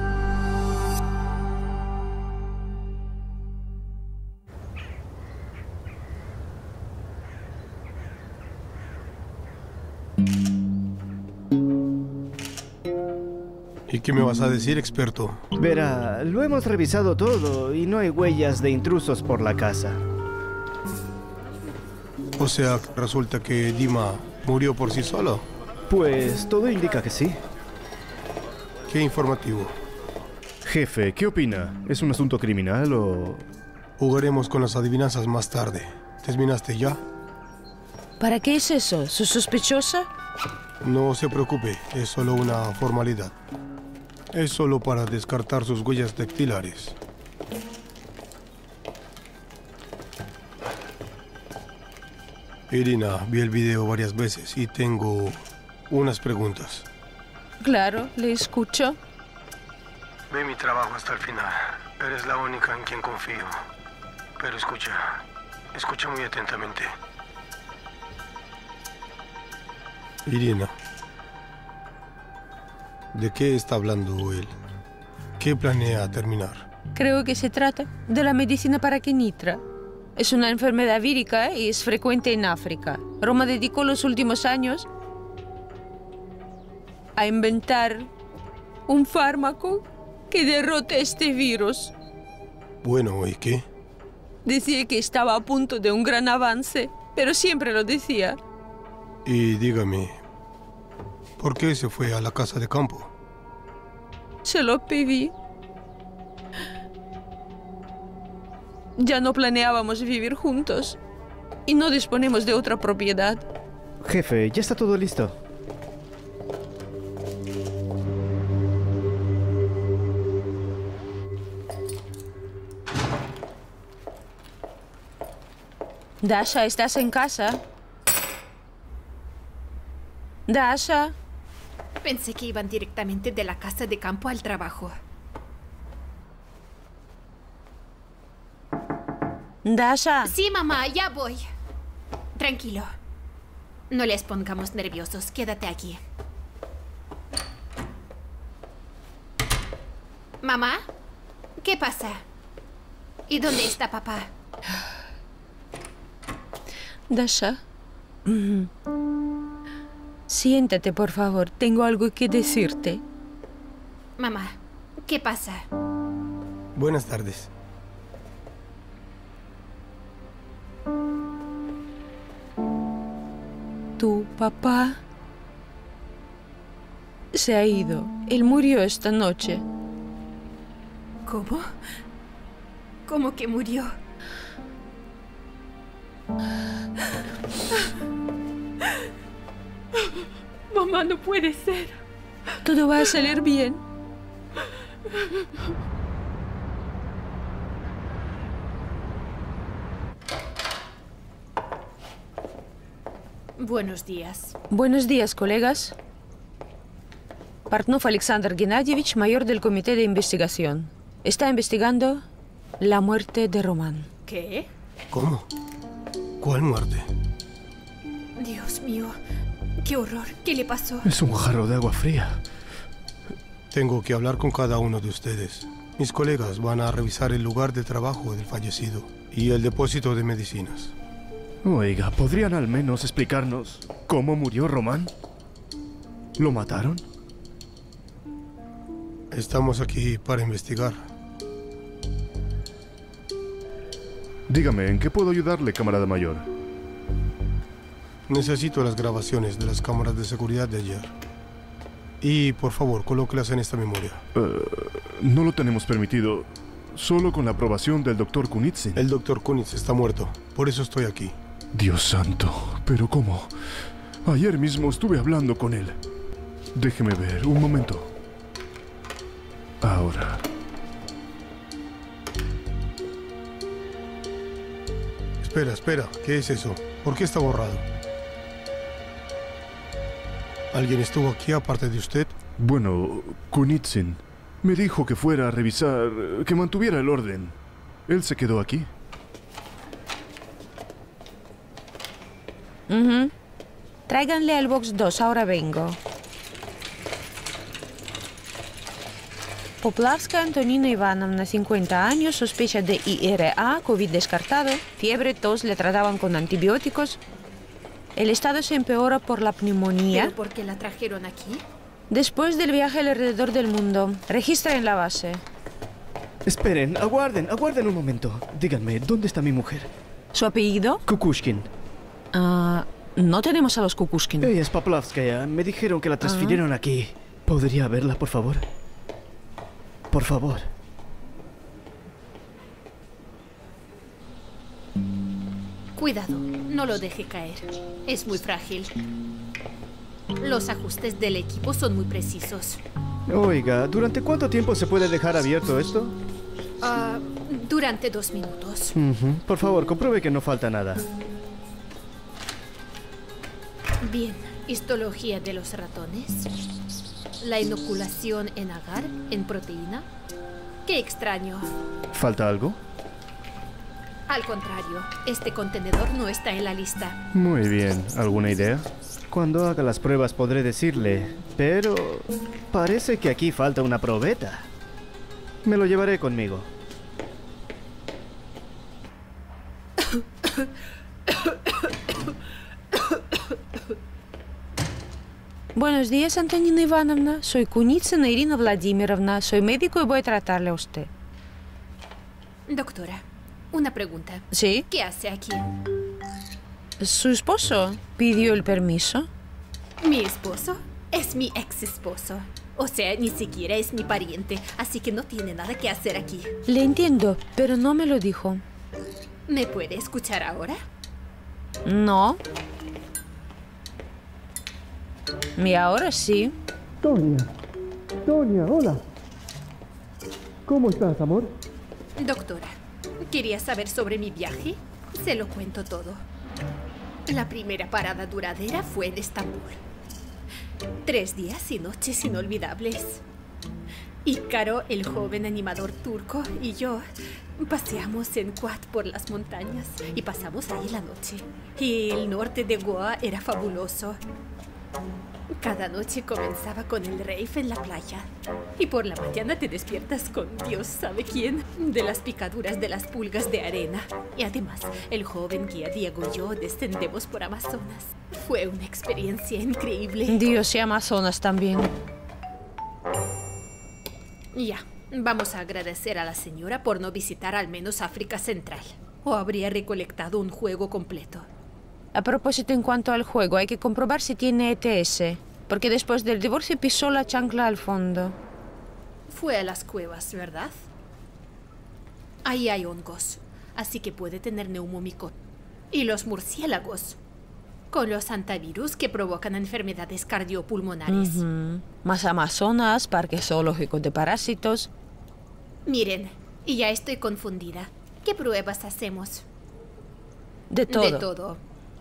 ¿Y qué me vas a decir, experto? Verá, lo hemos revisado todo y no hay huellas de intrusos por la casa. O sea, resulta que Dima murió por sí solo. Pues todo indica que sí. Qué informativo. Jefe, ¿qué opina? ¿Es un asunto criminal o...? Jugaremos con las adivinanzas más tarde. ¿Terminaste ya? ¿Para qué es eso? ¿Su sospechosa? No se preocupe, es solo una formalidad. Es solo para descartar sus huellas dactilares. Irina, vi el video varias veces y tengo unas preguntas. Claro, le escucho. Ve mi trabajo hasta el final. Eres la única en quien confío. Pero escucha muy atentamente. Irina, ¿de qué está hablando él? ¿Qué planea terminar? Creo que se trata de la medicina para Kenitra. Es una enfermedad vírica y es frecuente en África. Roma dedicó los últimos años a inventar un fármaco que derrote este virus. Bueno, ¿y qué? Decía que estaba a punto de un gran avance, pero siempre lo decía. Y dígame, ¿por qué se fue a la casa de campo? Se lo pedí. Ya no planeábamos vivir juntos y no disponemos de otra propiedad. Jefe, ya está todo listo. Dasha, ¿estás en casa? Dasha. Pensé que iban directamente de la casa de campo al trabajo. Dasha. Sí, mamá, ya voy. Tranquilo. No les pongamos nerviosos. Quédate aquí. Mamá, ¿qué pasa? ¿Y dónde está papá? Dasha. Siéntate, por favor. Tengo algo que decirte. Mamá, ¿qué pasa? Buenas tardes. Tu papá se ha ido. Él murió esta noche. ¿Cómo? ¿Cómo que murió? Mamá, no puede ser. Todo va a salir bien. Buenos días. Buenos días, colegas. Partnov Alexander Gennadievich, mayor del Comité de Investigación. Está investigando la muerte de Román. ¿Qué? ¿Cómo? ¿Cuál muerte? Dios mío, qué horror. ¿Qué le pasó? Es un jarro de agua fría. Tengo que hablar con cada uno de ustedes. Mis colegas van a revisar el lugar de trabajo del fallecido y el depósito de medicinas. Oiga, ¿podrían al menos explicarnos cómo murió Román? ¿Lo mataron? Estamos aquí para investigar. Dígame, ¿en qué puedo ayudarle, camarada mayor? Necesito las grabaciones de las cámaras de seguridad de ayer. Y, por favor, colóquelas en esta memoria. No lo tenemos permitido. Solo con la aprobación del Dr. Kunitsin. El Dr. Kunitz está muerto. Por eso estoy aquí. Dios santo, ¿pero cómo? Ayer mismo estuve hablando con él. Déjeme ver, un momento. Ahora. Espera, ¿qué es eso? ¿Por qué está borrado? ¿Alguien estuvo aquí aparte de usted? Bueno, Kunitsin me dijo que fuera a revisar, que mantuviera el orden. Él se quedó aquí. Tráiganle al box 2, ahora vengo. Poplavska Antonina Ivanovna, 50 años, sospecha de IRA, COVID descartado, fiebre, tos, le trataban con antibióticos. El estado se empeora por la neumonía. ¿Pero por qué la trajeron aquí? Después del viaje alrededor del mundo. Registra en la base. Esperen, aguarden un momento. Díganme, ¿dónde está mi mujer? ¿Su apellido? Kukushkin. No tenemos a los Kukushkin. Ella es Poplavskaya. Me dijeron que la transfirieron aquí. ¿Podría verla, por favor? Por favor. Cuidado, no lo deje caer. Es muy frágil. Los ajustes del equipo son muy precisos. Oiga, ¿durante cuánto tiempo se puede dejar abierto esto? Durante 2 minutos. Por favor, compruebe que no falta nada. Bien, histología de los ratones. La inoculación en agar, en proteína. Qué extraño. ¿Falta algo? Al contrario, este contenedor no está en la lista. Muy bien. ¿Alguna idea? Cuando haga las pruebas podré decirle, pero parece que aquí falta una probeta. Me lo llevaré conmigo. Buenos días, Antonina Ivanovna. Soy Kunitsina Irina Vladimirovna. Soy médico y voy a tratarle a usted. Doctora, una pregunta. ¿Sí? ¿Qué hace aquí? ¿Su esposo pidió el permiso? ¿Mi esposo? Es mi ex esposo. O sea, ni siquiera es mi pariente, así que no tiene nada que hacer aquí. Le entiendo, pero no me lo dijo. ¿Me puede escuchar ahora? No. Y ahora sí. Tonia, hola. ¿Cómo estás, amor? Doctora, ¿quería saber sobre mi viaje? Se lo cuento todo. La primera parada duradera fue en Estambul. 3 días y noches inolvidables. Ícaro, el joven animador turco, y yo paseamos en quad por las montañas y pasamos ahí la noche. Y el norte de Goa era fabuloso. Cada noche comenzaba con el rave en la playa. Y por la mañana te despiertas con Dios sabe quién, de las picaduras de las pulgas de arena. Y además, el joven guía Diego y yo descendemos por Amazonas. Fue una experiencia increíble. Dios y Amazonas también. Ya, vamos a agradecer a la señora por no visitar al menos África Central. O habría recolectado un juego completo. A propósito, en cuanto al juego, hay que comprobar si tiene ETS, porque después del divorcio pisó la chancla al fondo. Fue a las cuevas, ¿verdad? Ahí hay hongos, así que puede tener neumomicosis. Y los murciélagos, con los antivirus que provocan enfermedades cardiopulmonares. Más Amazonas, parque zoológico de parásitos. Miren, y ya estoy confundida. ¿Qué pruebas hacemos? De todo. De todo.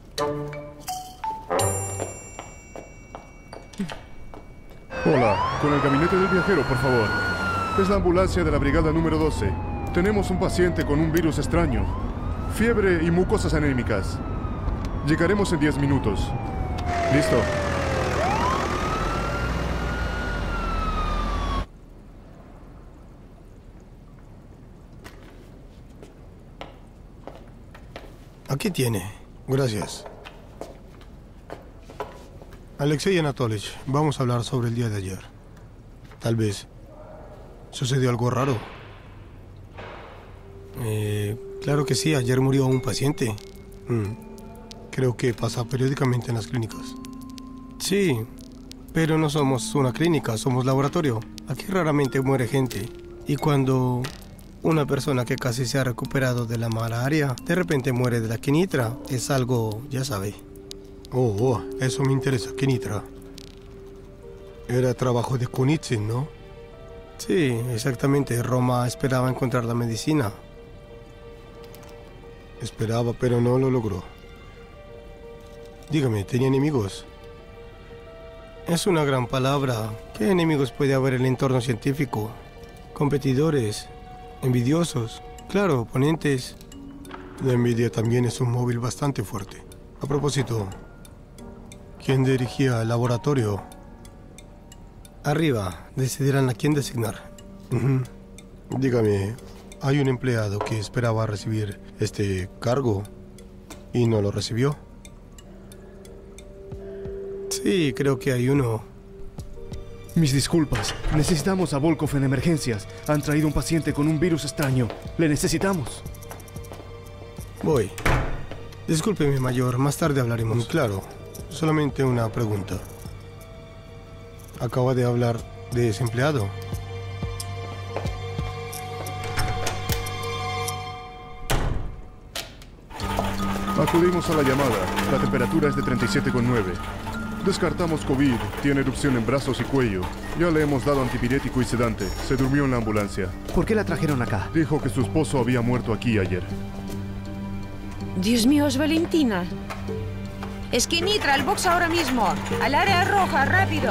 Hola, con el gabinete del viajero, por favor. Es la ambulancia de la brigada número 12. Tenemos un paciente con un virus extraño. Fiebre y mucosas anémicas. Llegaremos en 10 minutos. ¿Listo? Aquí tiene. Gracias. Alexei Anatolich, vamos a hablar sobre el día de ayer. Tal vez sucedió algo raro. Claro que sí, ayer murió un paciente. Creo que pasa periódicamente en las clínicas. Sí, pero no somos una clínica, somos laboratorio. Aquí raramente muere gente. Y cuando una persona que casi se ha recuperado de la malaria de repente muere de la quinitra, es algo, ya sabe. Oh, eso me interesa, quinitra. Era trabajo de Kunitsin, ¿no? Sí, exactamente. Roma esperaba encontrar la medicina. Esperaba, pero no lo logró. Dígame, ¿tenía enemigos? Es una gran palabra. ¿Qué enemigos puede haber en el entorno científico? Competidores, envidiosos, claro, oponentes. La envidia también es un móvil bastante fuerte. A propósito, ¿quién dirigía el laboratorio? Arriba, decidirán a quién designar. Dígame, hay un empleado que esperaba recibir este cargo y no lo recibió. Sí, creo que hay uno. Mis disculpas. Necesitamos a Volkov en emergencias. Han traído un paciente con un virus extraño. Le necesitamos. Voy. Discúlpeme, mayor. Más tarde hablaremos. Claro. Solamente una pregunta. Acaba de hablar de ese empleado. Acudimos a la llamada. La temperatura es de 37,9. Descartamos COVID. Tiene erupción en brazos y cuello. Ya le hemos dado antipirético y sedante. Se durmió en la ambulancia. ¿Por qué la trajeron acá? Dijo que su esposo había muerto aquí ayer. Dios mío, es Valentina. Es que Nitra, al box ahora mismo. Al área roja, rápido.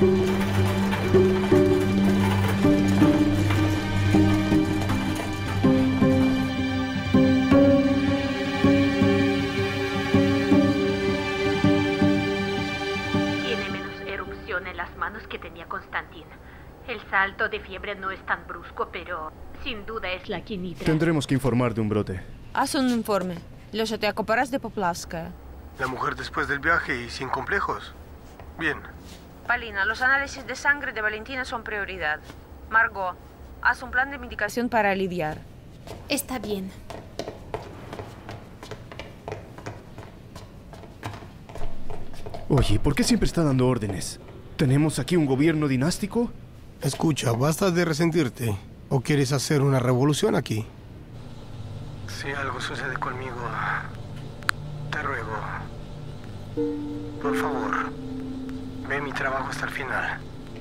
Tiene menos erupción en las manos que tenía Constantin. El salto de fiebre no es tan brusco, pero sin duda es la quinitra. Tendremos que informar de un brote. Haz un informe. Los te ocuparás de Poplavska. La mujer después del viaje y sin complejos. Bien. Palina, los análisis de sangre de Valentina son prioridad. Margot, haz un plan de medicación para aliviar. Está bien. Oye, ¿por qué siempre está dando órdenes? ¿Tenemos aquí un gobierno dinástico? Escucha, basta de resentirte. ¿O quieres hacer una revolución aquí? Si algo sucede conmigo, te ruego, por favor, ve mi trabajo hasta el final.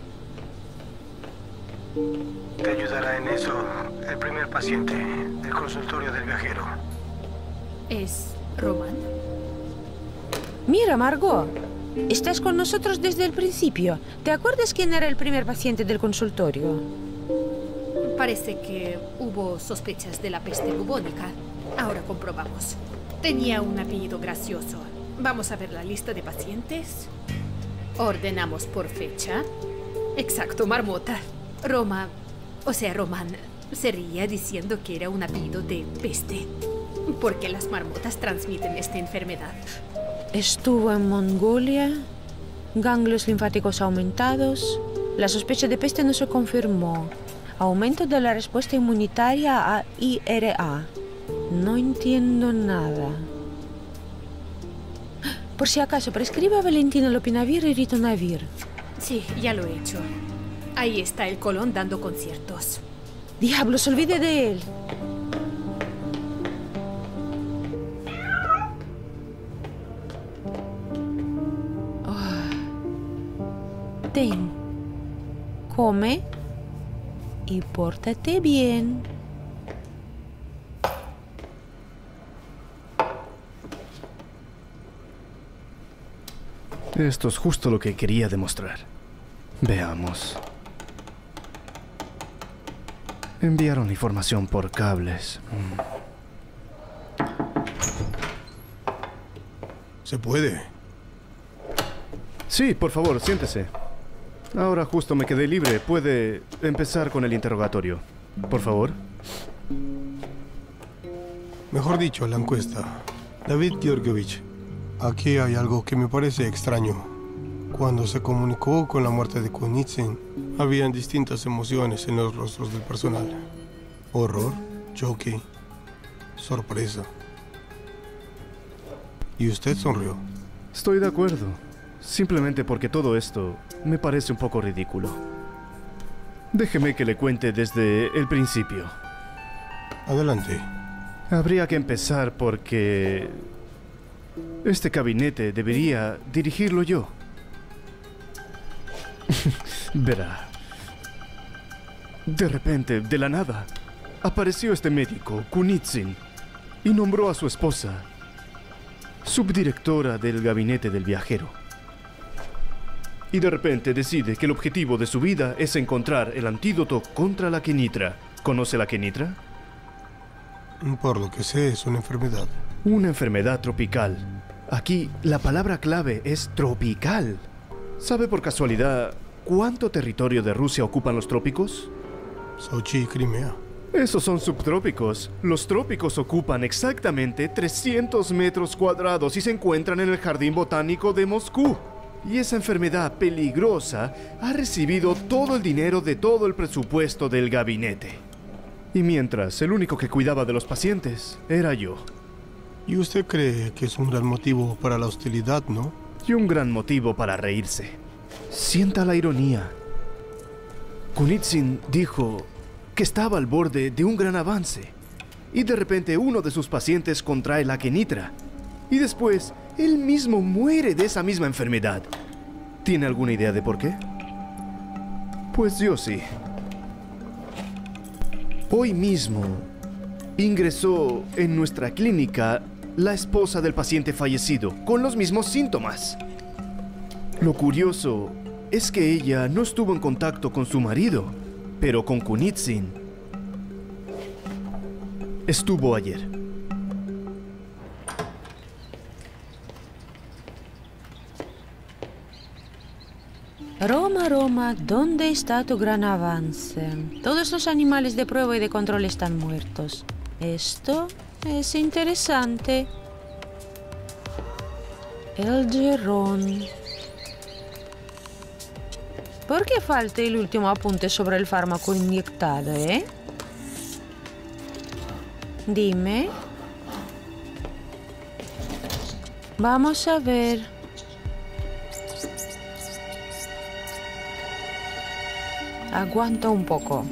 Te ayudará en eso el primer paciente del consultorio del viajero. ¿Es Roman? Mira, Margot, estás con nosotros desde el principio. ¿Te acuerdas quién era el primer paciente del consultorio? Parece que hubo sospechas de la peste bubónica. Ahora comprobamos. Tenía un apellido gracioso. Vamos a ver la lista de pacientes. Ordenamos por fecha. Exacto, marmota. Roman, se ría diciendo que era un apellido de peste. Porque las marmotas transmiten esta enfermedad. Estuvo en Mongolia, ganglios linfáticos aumentados. La sospecha de peste no se confirmó. Aumento de la respuesta inmunitaria a IRA. No entiendo nada. Por si acaso, prescribe a Valentina lopinavir y ritonavir. Sí, ya lo he hecho. Ahí está el Colón dando conciertos. ¡Diablos, olvide de él! Ten. Come y pórtate bien. Esto es justo lo que quería demostrar. Veamos. Enviaron información por cables. ¿Se puede? Sí, por favor, siéntese. Ahora justo me quedé libre. ¿Puede empezar con el interrogatorio? Por favor. Mejor dicho, la encuesta. David Georgievich, aquí hay algo que me parece extraño. Cuando se comunicó con la muerte de Kunitsin, habían distintas emociones en los rostros del personal. Horror, choque, sorpresa. Y usted sonrió. Estoy de acuerdo. Simplemente porque todo esto me parece un poco ridículo. Déjeme que le cuente desde el principio. Adelante. Habría que empezar porque este gabinete debería dirigirlo yo. Verá. De repente, de la nada, apareció este médico, Kunitsin, y nombró a su esposa subdirectora del gabinete del viajero. Y de repente decide que el objetivo de su vida es encontrar el antídoto contra la quinitra. ¿Conoce la quinitra? Por lo que sé, es una enfermedad. Una enfermedad tropical. Aquí la palabra clave es tropical. ¿Sabe por casualidad cuánto territorio de Rusia ocupan los trópicos? Sochi y Crimea. Esos son subtrópicos. Los trópicos ocupan exactamente 300 metros cuadrados y se encuentran en el Jardín Botánico de Moscú. Y esa enfermedad peligrosa ha recibido todo el dinero de todo el presupuesto del gabinete. Y mientras, el único que cuidaba de los pacientes era yo. Y usted cree que es un gran motivo para la hostilidad, ¿no? Y un gran motivo para reírse. Sienta la ironía. Kunitsin dijo que estaba al borde de un gran avance. Y de repente uno de sus pacientes contrae la Kenitra. Y después, él mismo muere de esa misma enfermedad. ¿Tiene alguna idea de por qué? Pues yo sí. Hoy mismo ingresó en nuestra clínica la esposa del paciente fallecido con los mismos síntomas. Lo curioso es que ella no estuvo en contacto con su marido, pero con Kunitsin estuvo ayer. Roma, Roma, ¿dónde está tu gran avance? Todos los animales de prueba y de control están muertos. Esto es interesante. El Gerón. ¿Por qué falta el último apunte sobre el fármaco inyectado, Dime. Vamos a ver. Aguanta un poco.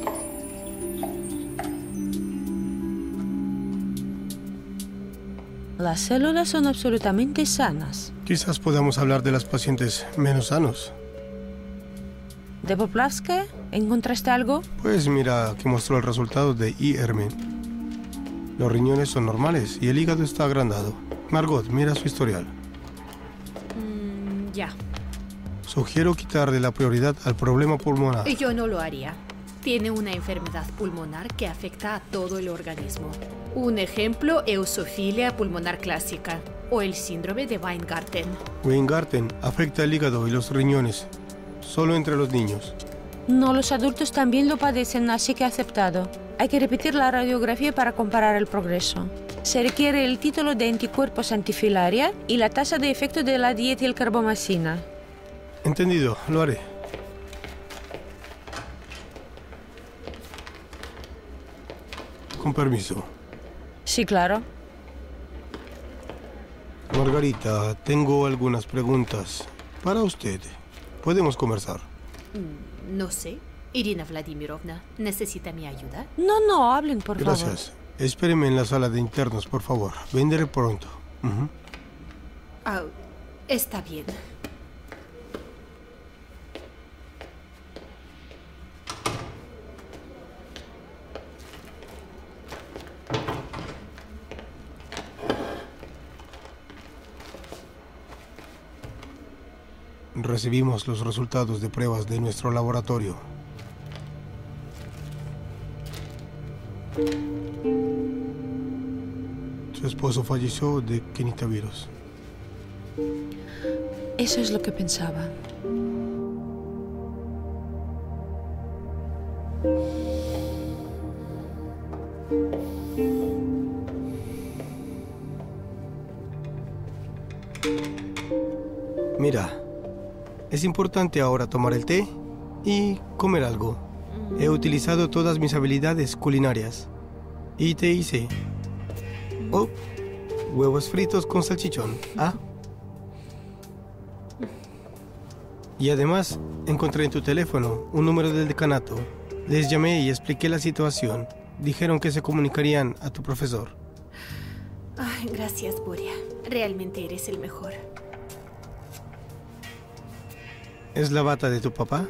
Las células son absolutamente sanas. Quizás podamos hablar de las pacientes menos sanos. ¿De Poplavska? ¿Encontraste algo? Pues mira, aquí mostró el resultado de IRM. Los riñones son normales y el hígado está agrandado. Margot, mira su historial. Ya. Sugiero quitarle la prioridad al problema pulmonar. Yo no lo haría. Tiene una enfermedad pulmonar que afecta a todo el organismo. Un ejemplo, eosofilia pulmonar clásica o el síndrome de Weingarten. Weingarten afecta el hígado y los riñones, solo entre los niños. No, los adultos también lo padecen, así que aceptado. Hay que repetir la radiografía para comparar el progreso. Se requiere el título de anticuerpos antifilaria y la tasa de efecto de la dietilcarbamacina. Entendido, lo haré. Con permiso. Sí, claro. Margarita, tengo algunas preguntas para usted. ¿Podemos conversar? No sé. Irina Vladimirovna, ¿necesita mi ayuda? No, hablen, por favor. Gracias. Espéreme en la sala de internos, por favor. Vendré pronto. Está bien. Recibimos los resultados de pruebas de nuestro laboratorio. Su esposo falleció de quinitavirus. Eso es lo que pensaba. Mira, es importante ahora tomar el té y comer algo. He utilizado todas mis habilidades culinarias. Y te hice... huevos fritos con salchichón. Y además, encontré en tu teléfono un número del decanato. Les llamé y expliqué la situación. Dijeron que se comunicarían a tu profesor. Gracias, Boria. Realmente eres el mejor. ¿Es la bata de tu papá?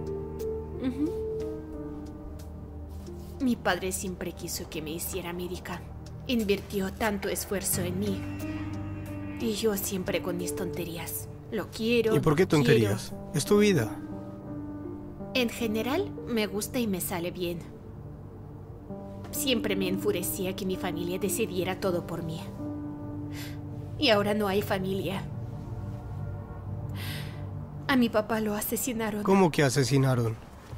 Mi padre siempre quiso que me hiciera médica. Invirtió tanto esfuerzo en mí. Y yo siempre con mis tonterías. Lo quiero. ¿Y por qué tonterías? Es tu vida. En general, me gusta y me sale bien. Siempre me enfurecía que mi familia decidiera todo por mí. Y ahora no hay familia. A mi papá lo asesinaron. ¿Cómo que asesinaron?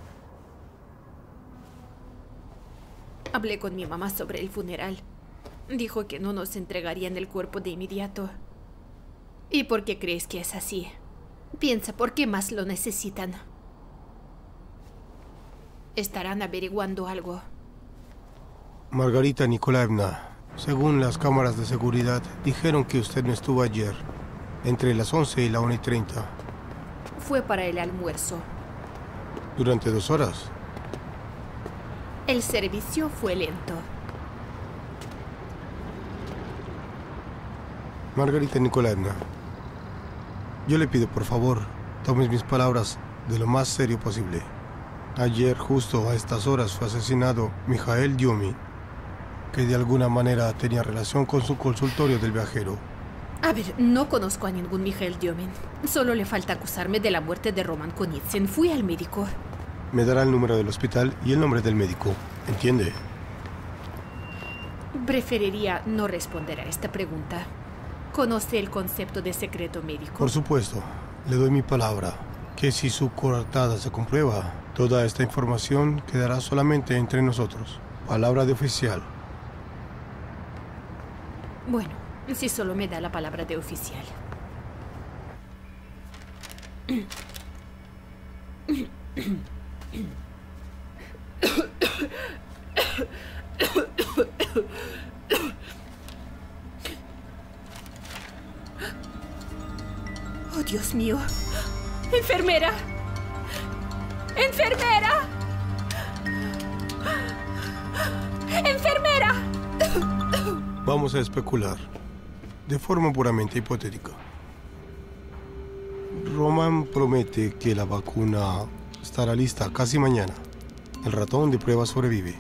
Hablé con mi mamá sobre el funeral. Dijo que no nos entregarían el cuerpo de inmediato. ¿Y por qué crees que es así? Piensa, ¿por qué más lo necesitan? Estarán averiguando algo. Margarita Nikolaevna, Según las cámaras de seguridad, dijeron que usted no estuvo ayer, entre las 11 y la 1:30. Fue para el almuerzo. Durante 2 horas. El servicio fue lento. Margarita Nikolaevna, yo le pido por favor, tomes mis palabras de lo más serio posible. Ayer, justo a estas horas, fue asesinado Mijael Diomin, que de alguna manera tenía relación con su consultorio del viajero. A ver, no conozco a ningún Mijael Diomin. Solo le falta acusarme de la muerte de Roman Konitsin. Fui al médico. Me dará el número del hospital y el nombre del médico, ¿entiende? Preferiría no responder a esta pregunta. ¿Conoce el concepto de secreto médico? Por supuesto. Le doy mi palabra, que si su coartada se comprueba, toda esta información quedará solamente entre nosotros. Palabra de oficial. Bueno, si solo me da la palabra de oficial. Oh, Dios mío. ¡Enfermera! ¡Enfermera! ¡Enfermera! Vamos a especular, de forma puramente hipotética. Roman promete que la vacuna estará lista casi mañana. El ratón de prueba sobrevive.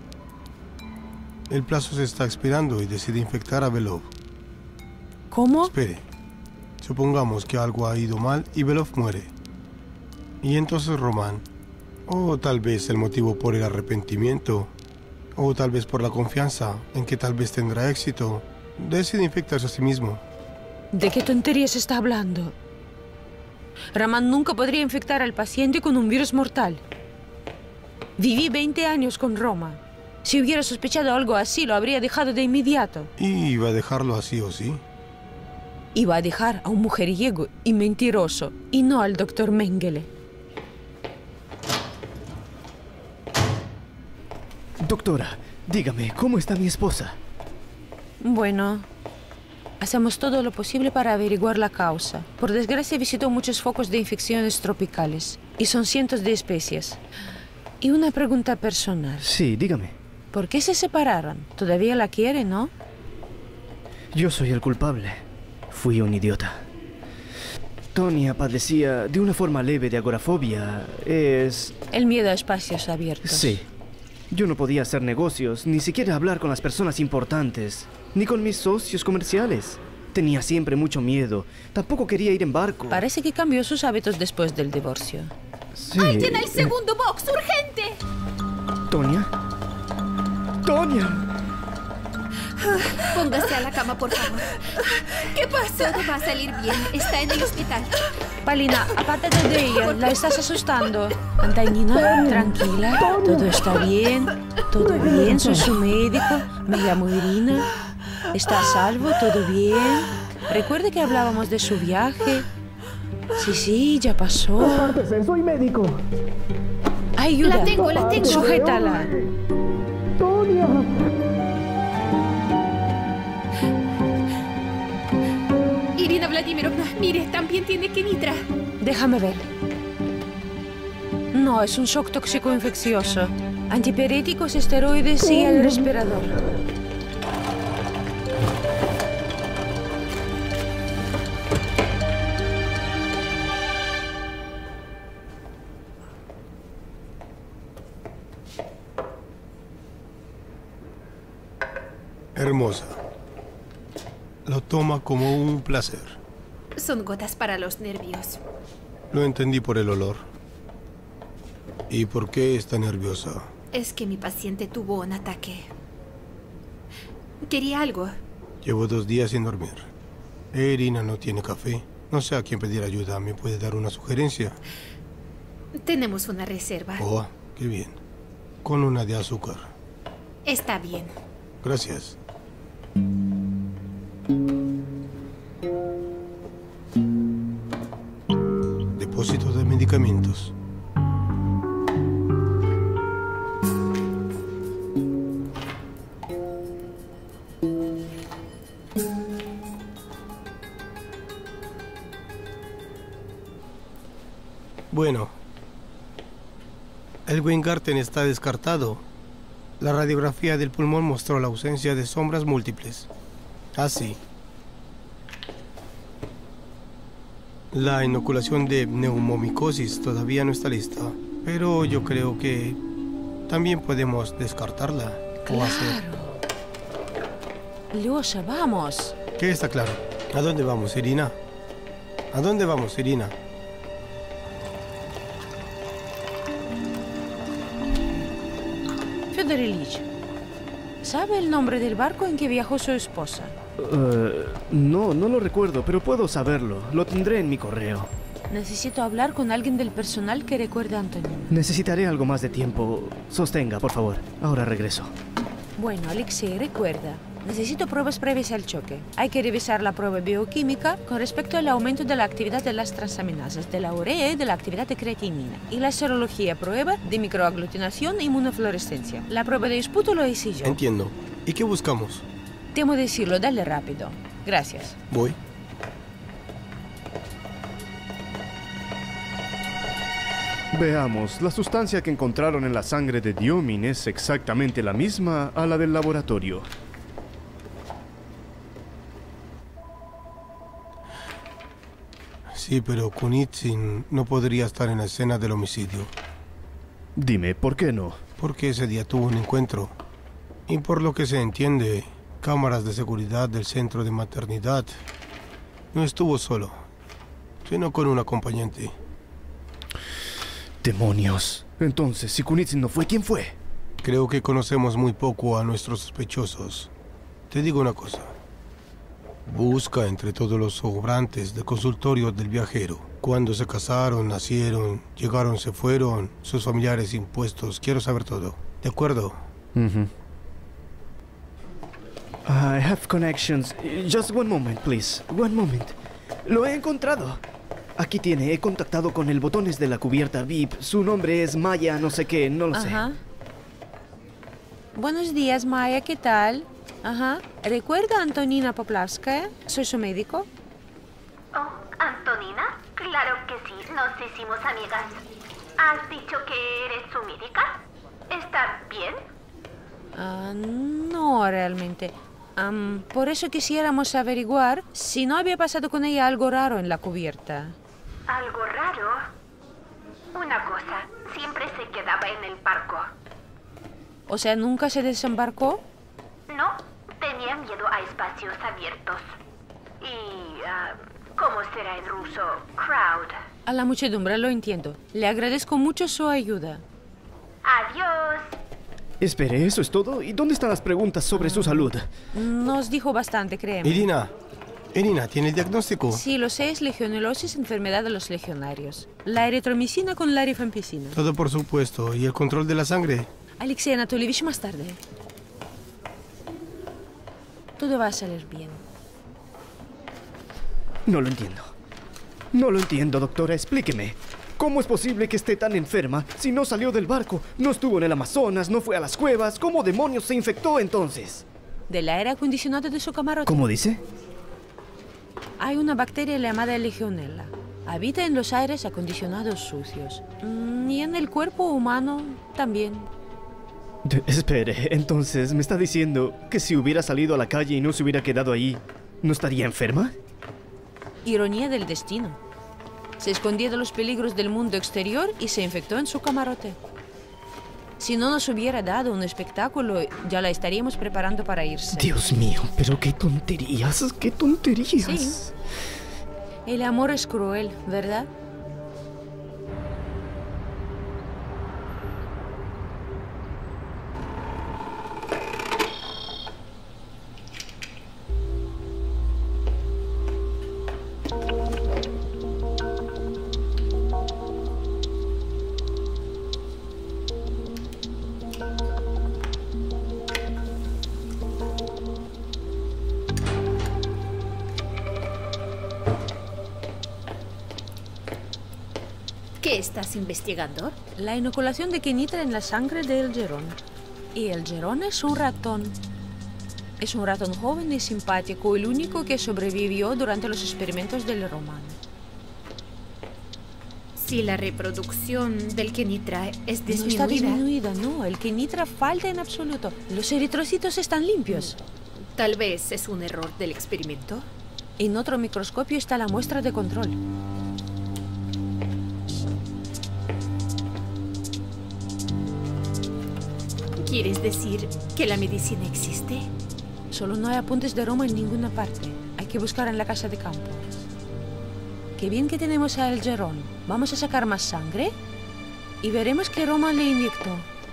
El plazo se está expirando y decide infectar a Belov. ¿Cómo? Espere. Supongamos que algo ha ido mal y Belov muere. Y entonces Roman, o tal vez el motivo por el arrepentimiento, o tal vez por la confianza en que tal vez tendrá éxito, decide infectarse a sí mismo. ¿De qué tonterías está hablando? Roman nunca podría infectar al paciente con un virus mortal. Viví 20 años con Roma. Si hubiera sospechado algo así, lo habría dejado de inmediato. ¿Y iba a dejarlo así o sí? Iba a dejar a un mujeriego y mentiroso, y no al doctor Mengele. Doctora, dígame, ¿cómo está mi esposa? Bueno, hacemos todo lo posible para averiguar la causa. Por desgracia visitó muchos focos de infecciones tropicales, y son cientos de especies. Y una pregunta personal. Sí, dígame. ¿Por qué se separaron? Todavía la quiere, ¿no? Yo soy el culpable. Fui un idiota. Tonia padecía de una forma leve de agorafobia. Es... El miedo a espacios abiertos. Sí. Yo no podía hacer negocios, ni siquiera hablar con las personas importantes, ni con mis socios comerciales. Tenía siempre mucho miedo. Tampoco quería ir en barco. Parece que cambió sus hábitos después del divorcio. Sí. ¡Alguien al segundo box! ¡Urgente! ¿Tonia? ¡Tonia! Póngase a la cama, por favor. ¿Qué pasa? Todo va a salir bien. Está en el hospital. Palina, apártate de ella. La estás asustando. Antañina, tranquila. Todo está bien. Todo bien. Soy su médico. Me llamo Irina. Está a salvo. Todo bien. Recuerde que hablábamos de su viaje. Sí, ya pasó. Apártese, soy médico. Ayuda. La tengo. Sujétala. ¡Tonia! Irina Vladimirovna, mire, también tiene Kenitra. Déjame ver. No, es un shock tóxico infeccioso. Antipiréticos, esteroides y el respirador. Hermosa. Lo toma como un placer. Son gotas para los nervios. Lo entendí por el olor. ¿Y por qué está nerviosa? Es que mi paciente tuvo un ataque. Quería algo. Llevo 2 días sin dormir. Irina no tiene café. No sé a quién pedir ayuda. ¿Me puede dar una sugerencia? Tenemos una reserva. Oh, qué bien. Con una de azúcar. Está bien. Gracias. Depósito de medicamentos. Bueno, el Weingarten está descartado. La radiografía del pulmón mostró la ausencia de sombras múltiples. Así. La inoculación de neumomicosis todavía no está lista, pero yo creo que también podemos descartarla. Claro. Lyosha, vamos. ¿Qué está claro? ¿A dónde vamos, Irina? ¿A dónde vamos, Irina? Fyodor Ilich, ¿sabe el nombre del barco en que viajó su esposa? No lo recuerdo, pero puedo saberlo. Lo tendré en mi correo. Necesito hablar con alguien del personal que recuerde a Antonina. Necesitaré algo más de tiempo. Sostenga, por favor. Ahora regreso. Bueno, Alexei, recuerda. Necesito pruebas previas al choque. Hay que revisar la prueba bioquímica con respecto al aumento de la actividad de las transaminasas, de la urea y de la actividad de creatinina. Y la serología prueba de microaglutinación e inmunofluorescencia. La prueba de esputo lo hice yo. Entiendo. ¿Y qué buscamos? Temo decirlo, dale rápido. Gracias. Voy. Veamos, la sustancia que encontraron en la sangre de Diomin es exactamente la misma a la del laboratorio. Sí, pero Kunitsin no podría estar en la escena del homicidio. Dime, ¿por qué no? Porque ese día tuvo un encuentro. Y por lo que se entiende, cámaras de seguridad del centro de maternidad, no estuvo solo, sino con un acompañante. ¡Demonios! Entonces, si Kunitsin no fue, ¿quién fue? Creo que conocemos muy poco a nuestros sospechosos. Te digo una cosa. Busca entre todos los sobrantes del consultorio del viajero. Cuándo se casaron, nacieron, llegaron, se fueron, sus familiares, impuestos. Quiero saber todo. ¿De acuerdo? I have connections. Just one moment, please. One moment. Lo he encontrado. Aquí tiene, he contactado con el botones de la cubierta VIP. Su nombre es Maya, no sé qué, no lo sé. Buenos días, Maya, ¿qué tal? ¿Recuerda a Antonina Poplavskaya? Soy su médico. Oh, ¿Antonina? Claro que sí, nos hicimos amigas. ¿Has dicho que eres su médica? ¿Está bien? No, realmente. Por eso quisiéramos averiguar si no había pasado con ella algo raro en la cubierta. ¿Algo raro? Una cosa, siempre se quedaba en el barco. O sea, ¿nunca se desembarcó? No, tenía miedo a espacios abiertos. Y, ¿cómo será en ruso? Crowd. A la muchedumbre, lo entiendo. Le agradezco mucho su ayuda. Adiós. Espere, ¿eso es todo? ¿Y dónde están las preguntas sobre su salud? Nos dijo bastante, créeme. Irina, ¿tiene el diagnóstico? Sí, lo sé, es legionelosis, enfermedad de los legionarios. La eritromicina con la rifampicina. Todo por supuesto. ¿Y el control de la sangre? Alexei Anatolievich, más tarde. Todo va a salir bien. No lo entiendo. No lo entiendo, doctora. Explíqueme. ¿Cómo es posible que esté tan enferma si no salió del barco? No estuvo en el Amazonas, no fue a las cuevas. ¿Cómo demonios se infectó entonces? Del aire acondicionado de su camarote. ¿Cómo dice? Hay una bacteria llamada Legionella. Habita en los aires acondicionados sucios. Y en el cuerpo humano también. Espere, entonces, ¿me está diciendo que si hubiera salido a la calle y no se hubiera quedado ahí, no estaría enferma? Ironía del destino. Se escondía de los peligros del mundo exterior y se infectó en su camarote. Si no nos hubiera dado un espectáculo, ya la estaríamos preparando para irse. Dios mío, pero qué tonterías, qué tonterías. Sí. El amor es cruel, ¿verdad? ¿Qué estás investigando? La inoculación de quinitra en la sangre del Gerón. Y el Gerón es un ratón. Es un ratón joven y simpático, el único que sobrevivió durante los experimentos del Román. Si la reproducción del Kenitra es No disminuida... está disminuida, no. El Kenitra falta en absoluto. Los eritrocitos están limpios. Tal vez es un error del experimento. En otro microscopio está la muestra de control. ¿Quieres decir que la medicina existe? Solo no hay apuntes de Roma en ninguna parte. Hay que buscar en la casa de campo. Qué bien que tenemos a El Gerón. Vamos a sacar más sangre y veremos qué Roma le inyectó.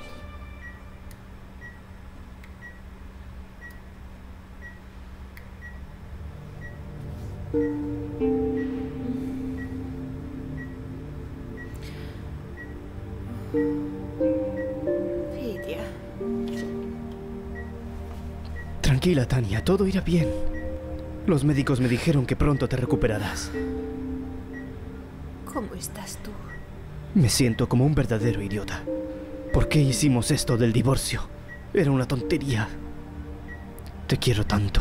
Fidia. Tranquila, Tania, todo irá bien. Los médicos me dijeron que pronto te recuperarás. ¿Cómo estás tú? Me siento como un verdadero idiota. ¿Por qué hicimos esto del divorcio? Era una tontería. Te quiero tanto.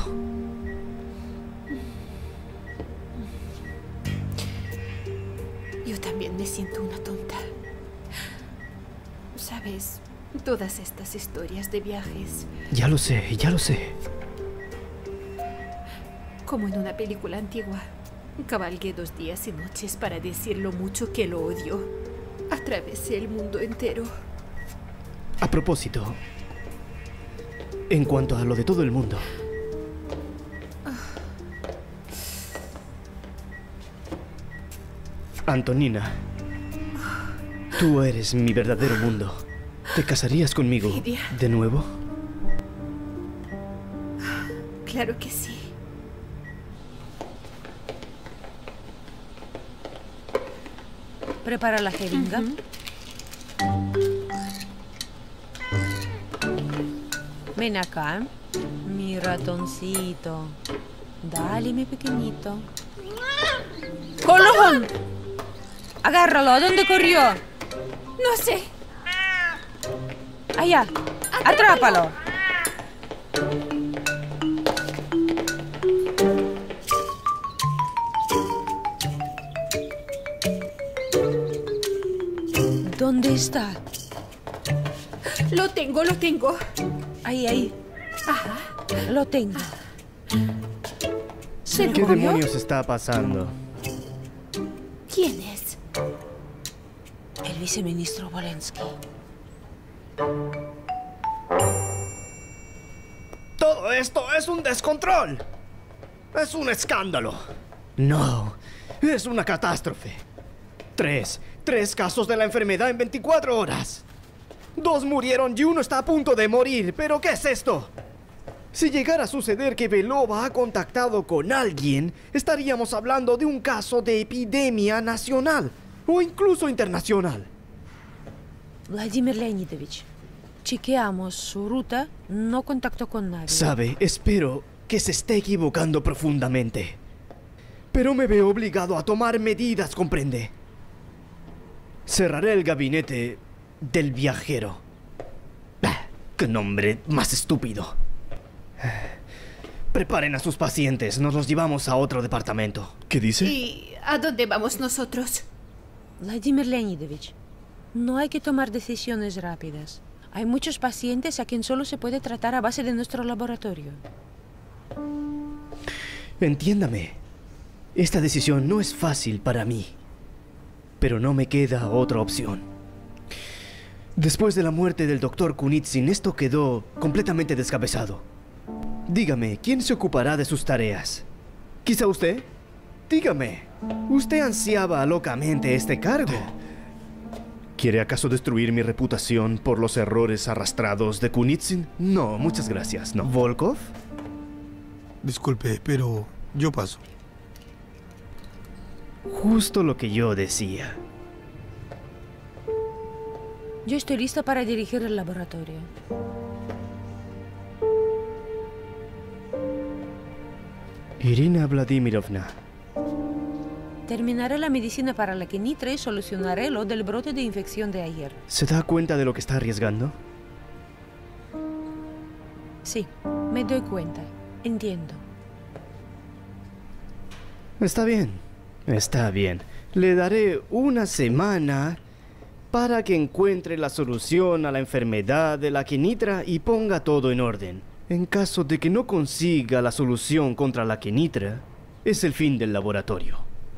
Yo también me siento una tonta. Sabes, todas estas historias de viajes, Ya lo sé, ya lo sé. como en una película antigua. Cabalgué 2 días y noches para decir lo mucho que lo odio. Atravesé el mundo entero. A propósito, en cuanto a lo de todo el mundo, Antonina, tú eres mi verdadero mundo. ¿Te casarías conmigo Lidia. de nuevo? Claro que sí. Prepara la jeringa. Ven acá, mi ratoncito. Dale, mi pequeñito. ¡Colón! Agárralo, ¿a dónde corrió? No sé. Allá, atrápalo. ¿Dónde está? Lo tengo, lo tengo. Ahí, ahí. Ajá. Lo tengo. ¿Se lo ¿Qué comió? demonios está pasando? ¿Quién es? El viceministro Volensky. Todo esto es un descontrol. Es un escándalo. No, es una catástrofe. Tres casos de la enfermedad en 24 horas. 2 murieron y 1 está a punto de morir. ¿Pero qué es esto? Si llegara a suceder que Belova ha contactado con alguien, estaríamos hablando de un caso de epidemia nacional o incluso internacional. Vladimir Leonidovich, chequeamos su ruta, no contactó con nadie. Sabe, espero que se esté equivocando profundamente. Pero me veo obligado a tomar medidas, ¿comprende? Cerraré el gabinete del viajero. ¡Qué nombre más estúpido! Preparen a sus pacientes, nos los llevamos a otro departamento. ¿Qué dice? ¿Y a dónde vamos nosotros? Vladimir Leonidovich, no hay que tomar decisiones rápidas. Hay muchos pacientes a quien solo se puede tratar a base de nuestro laboratorio. Entiéndame, esta decisión no es fácil para mí, pero no me queda otra opción. Después de la muerte del Dr. Kunitsin, esto quedó completamente descabezado. Dígame, ¿quién se ocupará de sus tareas? ¿Quizá usted? Dígame, ¿usted ansiaba locamente este cargo? ¿Quiere acaso destruir mi reputación por los errores arrastrados de Kunitsin? No, muchas gracias, no. ¿Volkov? Disculpe, pero yo paso. Justo lo que yo decía. Yo estoy lista para dirigir el laboratorio. Irina Vladimirovna. Terminaré la medicina para la Kenitra y solucionaré lo del brote de infección de ayer. ¿Se da cuenta de lo que está arriesgando? Sí, me doy cuenta. Entiendo. Está bien. Está bien. Le daré una semana para que encuentre la solución a la enfermedad de la quinitra y ponga todo en orden. En caso de que no consiga la solución contra la quinitra, es el fin del laboratorio.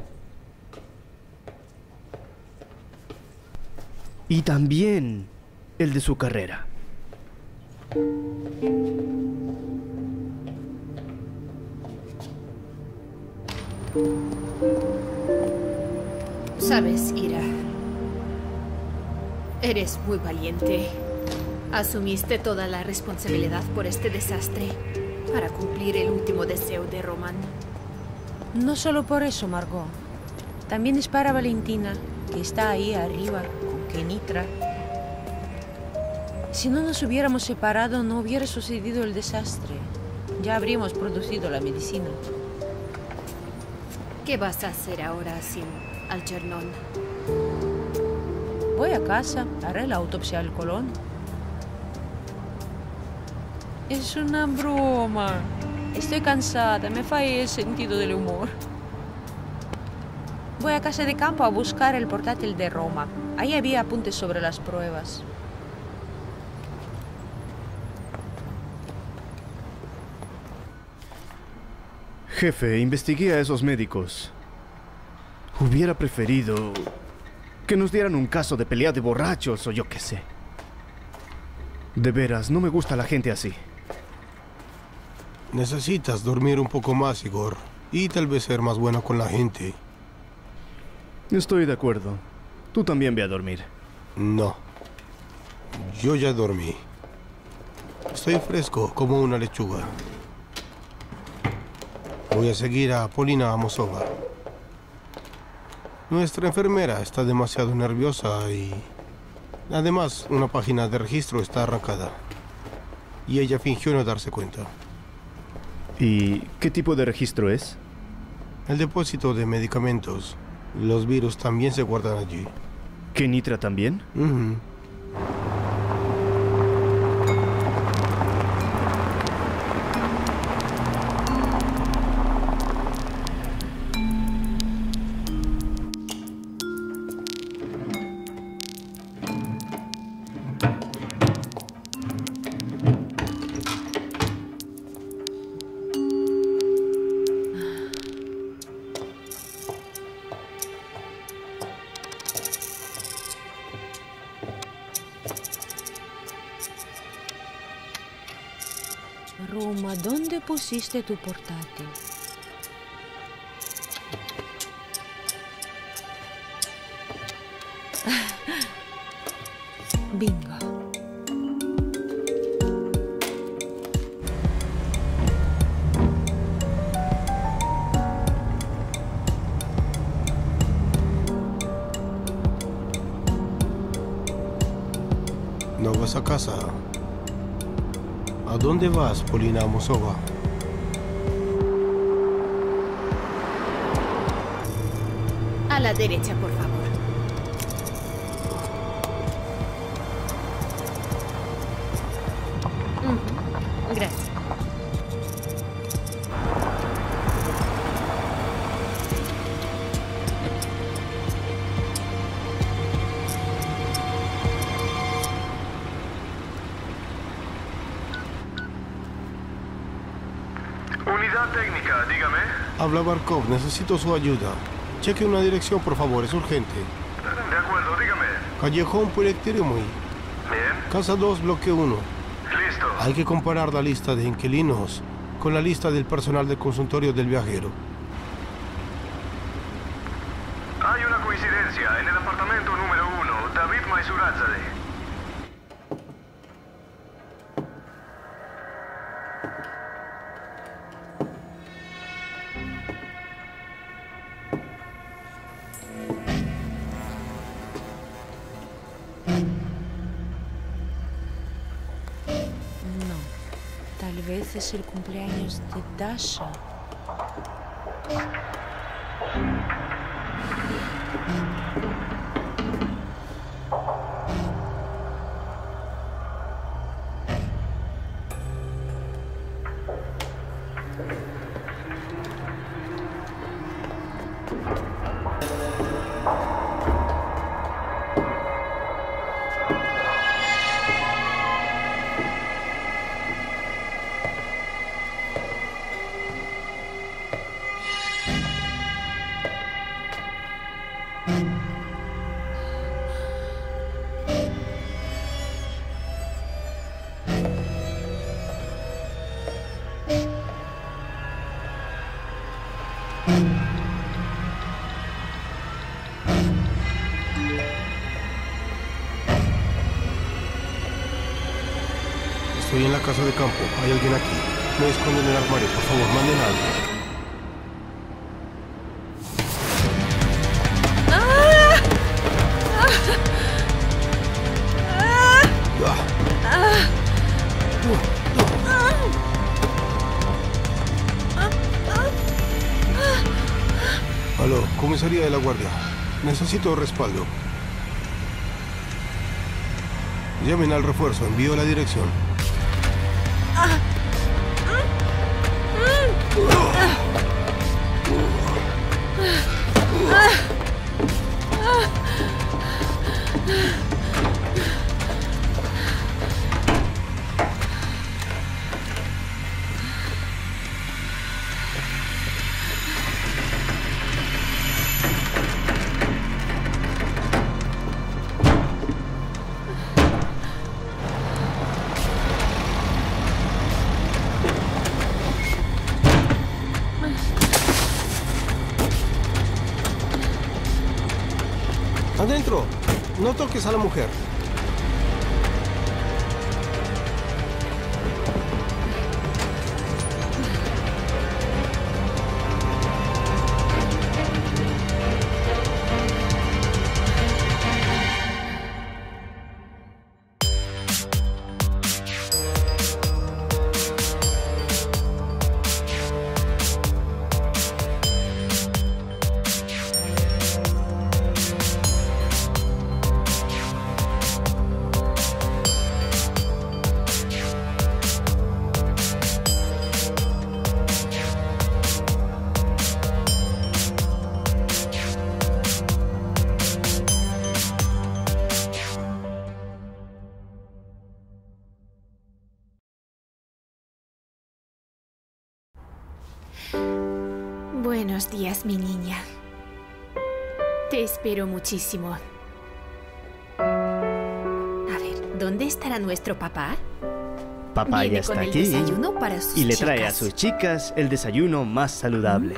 Y también el de su carrera. Sabes, Ira, eres muy valiente. Asumiste toda la responsabilidad por este desastre para cumplir el último deseo de Roman. No solo por eso, Margot. También es para Valentina, que está ahí arriba, con Kenitra. Si no nos hubiéramos separado, no hubiera sucedido el desastre. Ya habríamos producido la medicina. ¿Qué vas a hacer ahora sin Algernon? Voy a casa, haré la autopsia al colon. Es una broma. Estoy cansada, me falla el sentido del humor. Voy a casa de campo a buscar el portátil de Roma. Ahí había apuntes sobre las pruebas. Jefe, investigué a esos médicos. Hubiera preferido que nos dieran un caso de pelea de borrachos o yo qué sé. De veras, no me gusta la gente así. Necesitas dormir un poco más, Igor. Y tal vez ser más bueno con la gente. Estoy de acuerdo. Tú también ve a dormir. No. Yo ya dormí. Estoy fresco como una lechuga. Voy a seguir a Polina Amosova. Nuestra enfermera está demasiado nerviosa y... Además, una página de registro está arrancada. Y ella fingió no darse cuenta. ¿Y qué tipo de registro es? El depósito de medicamentos. Los virus también se guardan allí. ¿Kenitra también? Roma, ¿dónde pusiste tu portátil? Bingo. ¿No vas a casa? ¿A dónde vas, Polina Amosova? A la derecha, por favor. Gracias. Unidad técnica, dígame. Habla Barkov, necesito su ayuda. Cheque una dirección, por favor, es urgente. De acuerdo, dígame. Callejón Puelectiremui. Bien. Casa 2, bloque 1. Listo. Hay que comparar la lista de inquilinos con la lista del personal del consultorio del viajero. Hay una coincidencia en el apartamento número 1, David Maisurazade. No, tal vez es el cumpleaños de Dasha. Estoy en la casa de campo. Hay alguien aquí. Me escondo en el armario. Por favor, manden a alguien. Aló, comisaría de la guardia. Necesito respaldo. Llamen al refuerzo, envío la dirección. Adentro, no toques a la mujer. Buenos días, mi niña. Te espero muchísimo. A ver, ¿dónde estará nuestro papá? Papá Viene ya está con el aquí desayuno para sus y le trae a chicas. sus chicas el desayuno más saludable.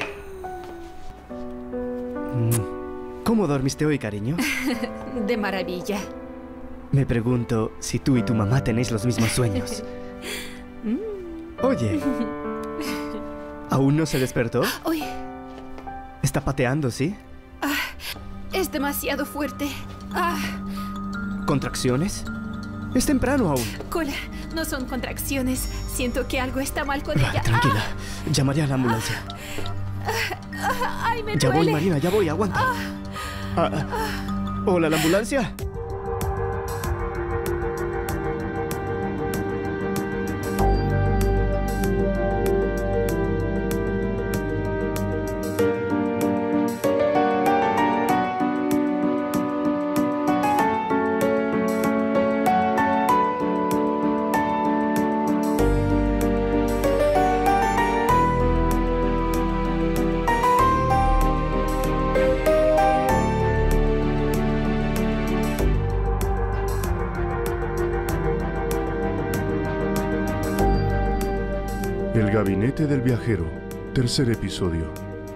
¿Cómo dormiste hoy, cariño? De maravilla. Me pregunto si tú y tu mamá tenéis los mismos sueños. Oye, ¿aún no se despertó? Uy, Está pateando, ¿sí? es demasiado fuerte. ¿Contracciones? Es temprano aún. Cola, no son contracciones. Siento que algo está mal con ella. Tranquila, llamaré a la ambulancia. ¡Ay, me Ya voy, duele! Marina, ya voy, aguanta. Hola, ¿la ambulancia? El gabinete del viajero, tercer episodio.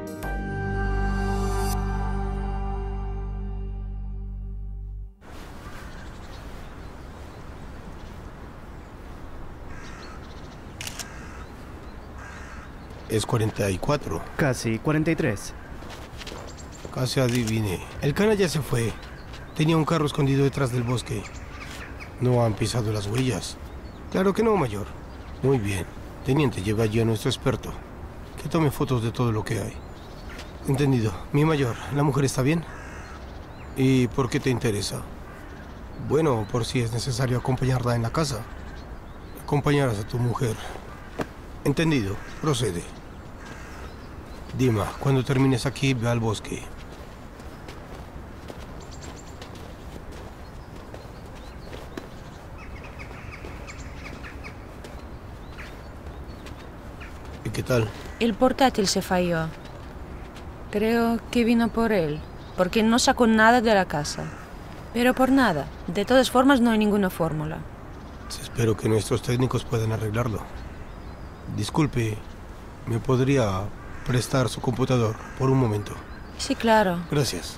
Es 44. Casi 43. Casi adiviné. El canalla se fue. Tenía un carro escondido detrás del bosque. No han pisado las huellas. Claro que no, mayor. Muy bien. Teniente, lleva allí a nuestro experto. Que tome fotos de todo lo que hay. Entendido. Mi mayor, ¿la mujer está bien? ¿Y por qué te interesa? Bueno, por si es necesario acompañarla en la casa. Acompañarás a tu mujer. Entendido. Procede. Dima, cuando termines aquí, ve al bosque. ¿Y qué tal? El portátil se falló. Creo que vino por él, porque no sacó nada de la casa. Pero por nada. De todas formas, no hay ninguna fórmula. Espero que nuestros técnicos puedan arreglarlo. Disculpe, ¿me podría prestar su computador por un momento? Sí, claro. Gracias.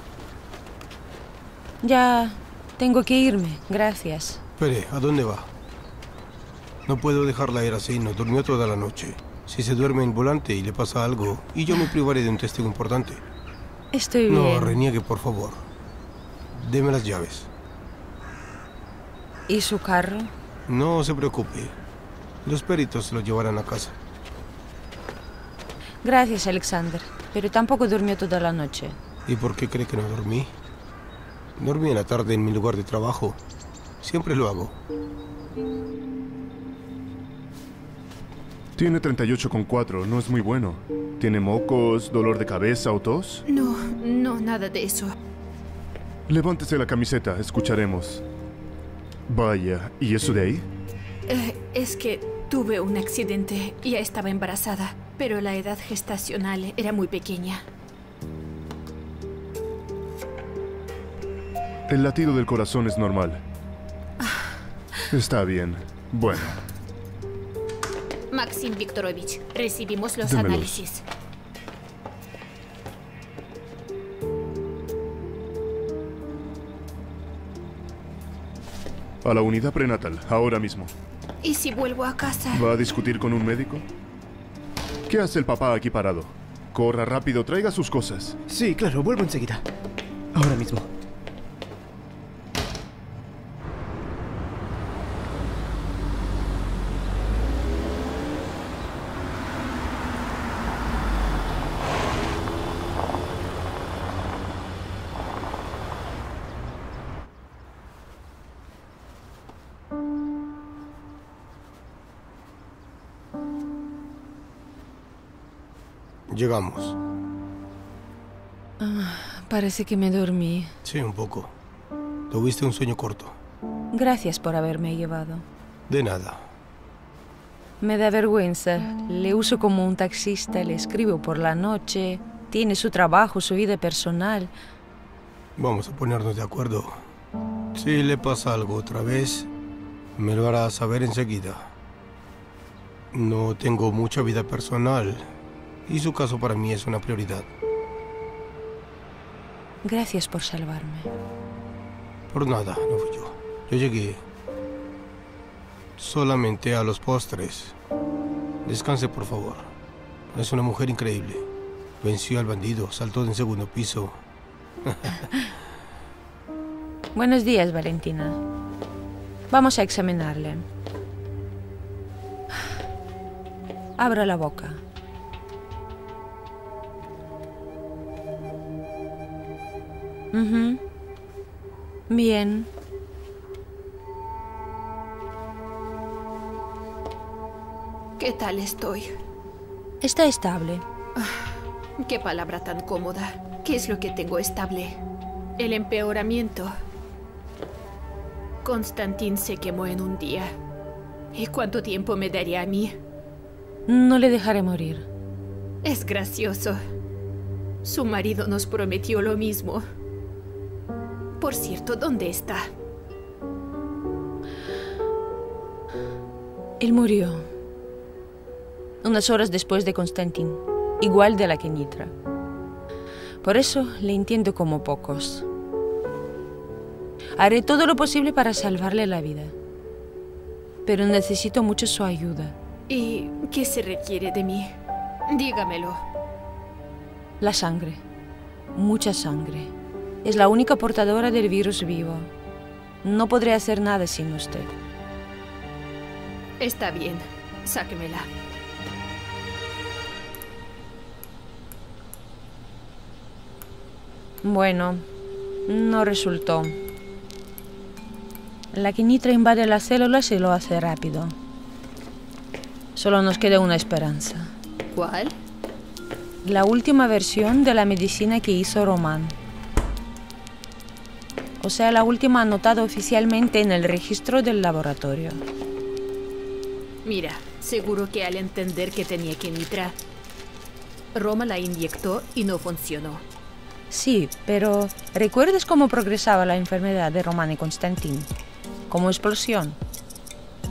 Ya tengo que irme, gracias. Espere, ¿a dónde va? No puedo dejarla ir así, no durmió toda la noche. Si se duerme en el volante y le pasa algo, y yo me privaré de un testigo importante. Estoy bien. No, reniegue, por favor. Deme las llaves. ¿Y su carro? No se preocupe. Los peritos se lo llevarán a casa. Gracias, Alexander. Pero tampoco durmió toda la noche. ¿Y por qué cree que no dormí? Dormí en la tarde en mi lugar de trabajo. Siempre lo hago. Tiene 38,4, no es muy bueno. ¿Tiene mocos, dolor de cabeza o tos? No, nada de eso. Levántese la camiseta, escucharemos. Vaya, ¿y eso de ahí? Es que tuve un accidente. Ya estaba embarazada, pero la edad gestacional era muy pequeña. El latido del corazón es normal. Está bien. Bueno. Maxim Viktorovich, recibimos los Démelos. análisis. A la unidad prenatal, ahora mismo. ¿Y si vuelvo a casa? ¿Va a discutir con un médico? ¿Qué hace el papá aquí parado? Corra rápido, traiga sus cosas. Sí, claro, vuelvo enseguida. Ahora mismo. Llegamos. Parece que me dormí. Sí, un poco. Tuviste un sueño corto. Gracias por haberme llevado. De nada. Me da vergüenza. Le uso como un taxista, le escribo por la noche. Tiene su trabajo, su vida personal. Vamos a ponernos de acuerdo. Si le pasa algo otra vez, me lo hará saber enseguida. No tengo mucha vida personal y su caso para mí es una prioridad. Gracias por salvarme. Por nada, no fui yo. Yo llegué solamente a los postres. Descanse, por favor. Es una mujer increíble. Venció al bandido, saltó del segundo piso. Buenos días, Valentina. Vamos a examinarle. Abra la boca. Bien. ¿Qué tal estoy? Está estable. Qué palabra tan cómoda. ¿Qué es lo que tengo estable? El empeoramiento. Constantin se quemó en un día. ¿Y cuánto tiempo me daría a mí? No le dejaré morir. Es gracioso. Su marido nos prometió lo mismo. Por cierto, ¿dónde está? Él murió. Unas horas después de Constantin. Igual de la que Nitra. Por eso le entiendo como pocos. Haré todo lo posible para salvarle la vida. Pero necesito mucho su ayuda. ¿Y qué se requiere de mí? Dígamelo. La sangre. Mucha sangre. Es la única portadora del virus vivo. No podré hacer nada sin usted. Está bien. Sáquemela. Bueno, no resultó. La quinitra invade las células y lo hace rápido. Solo nos queda una esperanza. ¿Cuál? La última versión de la medicina que hizo Roman. O sea, la última anotada oficialmente en el registro del laboratorio. Mira, seguro que al entender que tenía quinitra, Roma la inyectó y no funcionó. Sí, pero ¿recuerdas cómo progresaba la enfermedad de Roman y Constantin? Como explosión.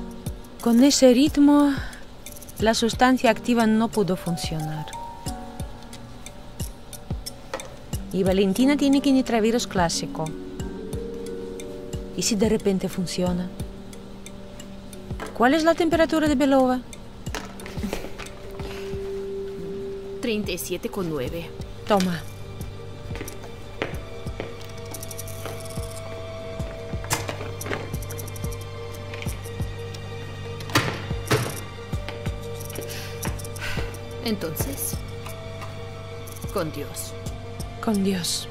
Con ese ritmo, la sustancia activa no pudo funcionar. Y Valentina tiene quinitravirus clásico. ¿Y si de repente funciona? ¿Cuál es la temperatura de Belova? 37,9. Toma. Entonces, con Dios. Con Dios.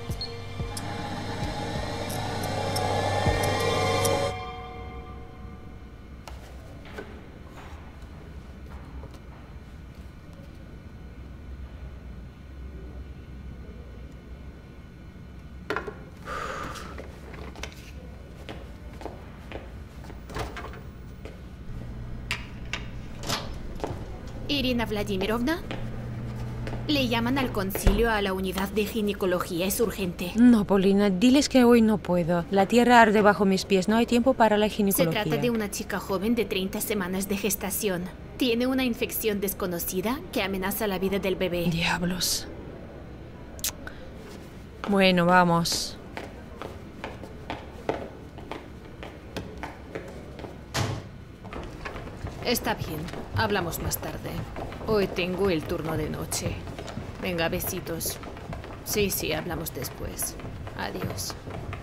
Irina Vladimirovna, le llaman al concilio a la unidad de ginecología, es urgente. No, Polina, diles que hoy no puedo. La tierra arde bajo mis pies, no hay tiempo para la Se ginecología. trata de una chica joven de 30 semanas de gestación. Tiene una infección desconocida que amenaza la vida del bebé. Diablos. Bueno, vamos. Está bien, hablamos más tarde. Hoy tengo el turno de noche. Venga, besitos. Sí, hablamos después. Adiós.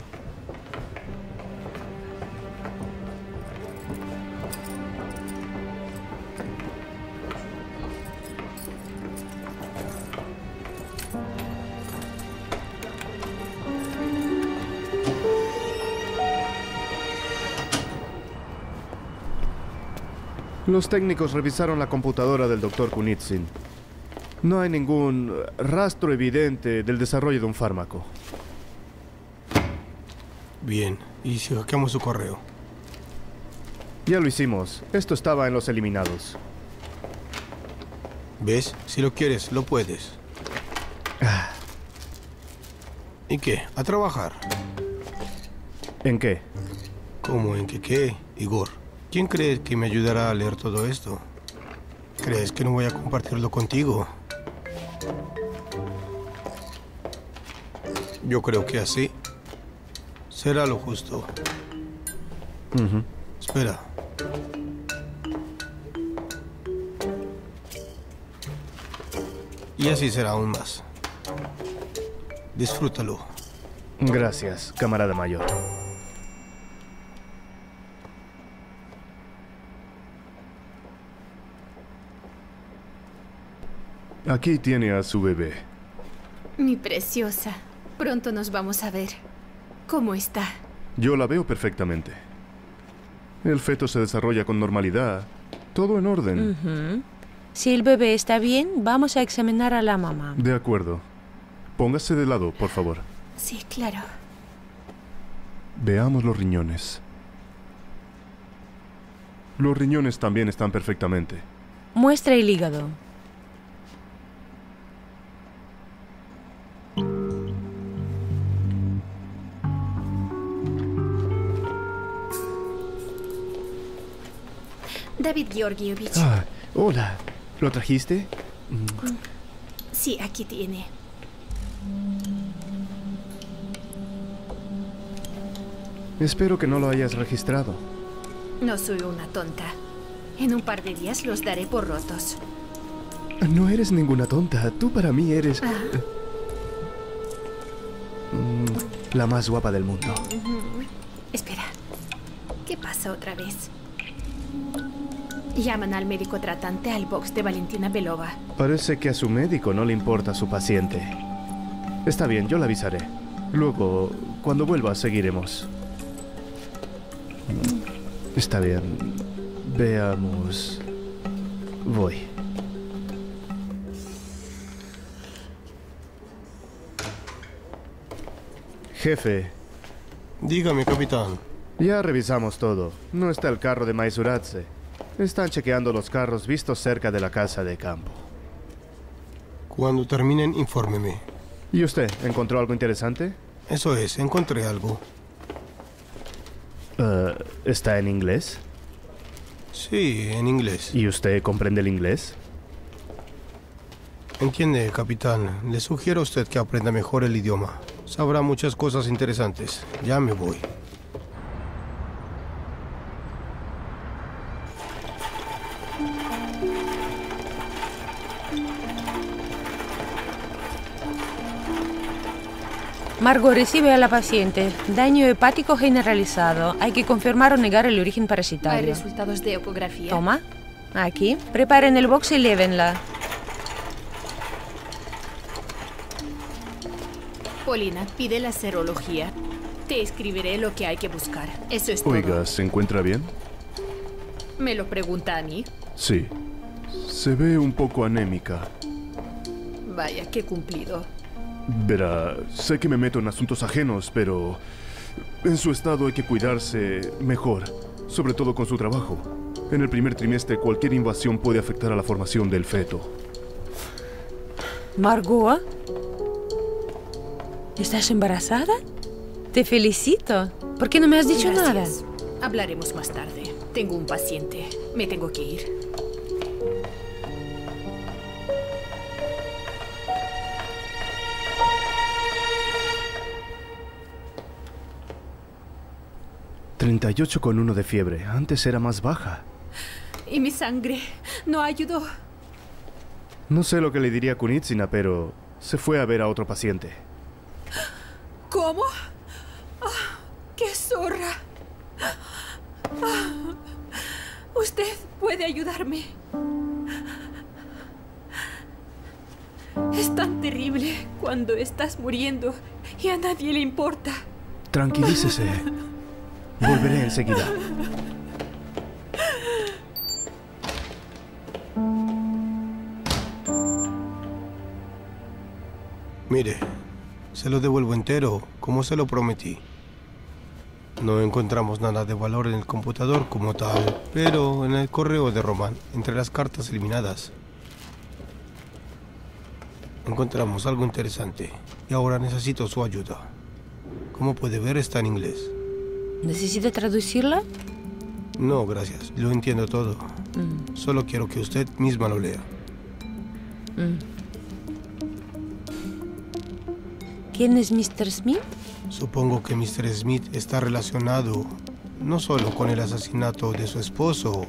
Los técnicos revisaron la computadora del Dr. Kunitsin. No hay ningún rastro evidente del desarrollo de un fármaco. Bien, ¿y si hackeamos su correo? Ya lo hicimos. Esto estaba en los eliminados. ¿Ves? Si lo quieres, lo puedes. ¿Y qué? A trabajar. ¿En qué? ¿Cómo en qué? Igor, ¿quién cree que me ayudará a leer todo esto? ¿Crees que no voy a compartirlo contigo? Yo creo que así será lo justo. Espera. Y así será aún más. Disfrútalo. Gracias, camarada mayor. Aquí tiene a su bebé. Mi preciosa, pronto nos vamos a ver. ¿Cómo está? Yo la veo perfectamente. El feto se desarrolla con normalidad. Todo en orden. Si el bebé está bien, vamos a examinar a la mamá. De acuerdo. Póngase de lado, por favor. Sí, claro. Veamos los riñones. Los riñones también están perfectamente. Muestra el hígado. David Georgievich. Ah, hola. ¿Lo trajiste? Sí, aquí tiene. Espero que no lo hayas registrado. No soy una tonta. En un par de días los daré por rotos. No eres ninguna tonta. Tú para mí eres... la más guapa del mundo. Espera. ¿Qué pasa otra vez? Llaman al médico tratante al box de Valentina Belova. Parece que a su médico no le importa su paciente. Está bien, yo le avisaré. Luego, cuando vuelva, seguiremos. Está bien. Veamos. Voy. Jefe. Dígame, capitán. Ya revisamos todo. No está el carro de Maisuradze. Están chequeando los carros vistos cerca de la casa de campo. Cuando terminen, infórmeme. ¿Y usted encontró algo interesante? Eso es, encontré algo. ¿Está en inglés? Sí, en inglés. ¿Y usted comprende el inglés? Entiende, capitán. Le sugiero a usted que aprenda mejor el idioma. Sabrá muchas cosas interesantes. Ya me voy. Margot, recibe a la paciente. Daño hepático generalizado. Hay que confirmar o negar el origen Hay parasitario. resultados de ecografía. Toma. Aquí. Preparen el box y lévenla. Polina, pide la serología. Te escribiré lo que hay que buscar. Eso es todo. Oiga, ¿se encuentra bien? ¿Me lo pregunta a mí? Sí. Se ve un poco anémica. Vaya, qué cumplido. Verá, sé que me meto en asuntos ajenos, pero en su estado hay que cuidarse mejor, sobre todo con su trabajo. En el primer trimestre cualquier invasión puede afectar a la formación del feto. Margot, ¿estás embarazada? Te felicito. ¿Por qué no me has dicho Gracias. Hablaremos más tarde. Tengo un paciente. Me tengo que ir. nada? 38,1 de fiebre. Antes era más baja. Y mi sangre no ayudó. No sé lo que le diría a Kunitsina, pero se fue a ver a otro paciente. ¿Cómo? Ah, ¡qué zorra! Ah, usted puede ayudarme. Es tan terrible cuando estás muriendo y a nadie le importa. Tranquilícese. Volveré enseguida. Mire, se lo devuelvo entero, como se lo prometí. No encontramos nada de valor en el computador como tal, pero en el correo de Román, entre las cartas eliminadas, encontramos algo interesante y ahora necesito su ayuda. Como puede ver, está en inglés. ¿Necesita traducirla? No, gracias. Lo entiendo todo. Solo quiero que usted misma lo lea. ¿Quién es Mr. Smith? Supongo que Mr. Smith está relacionado no solo con el asesinato de su esposo,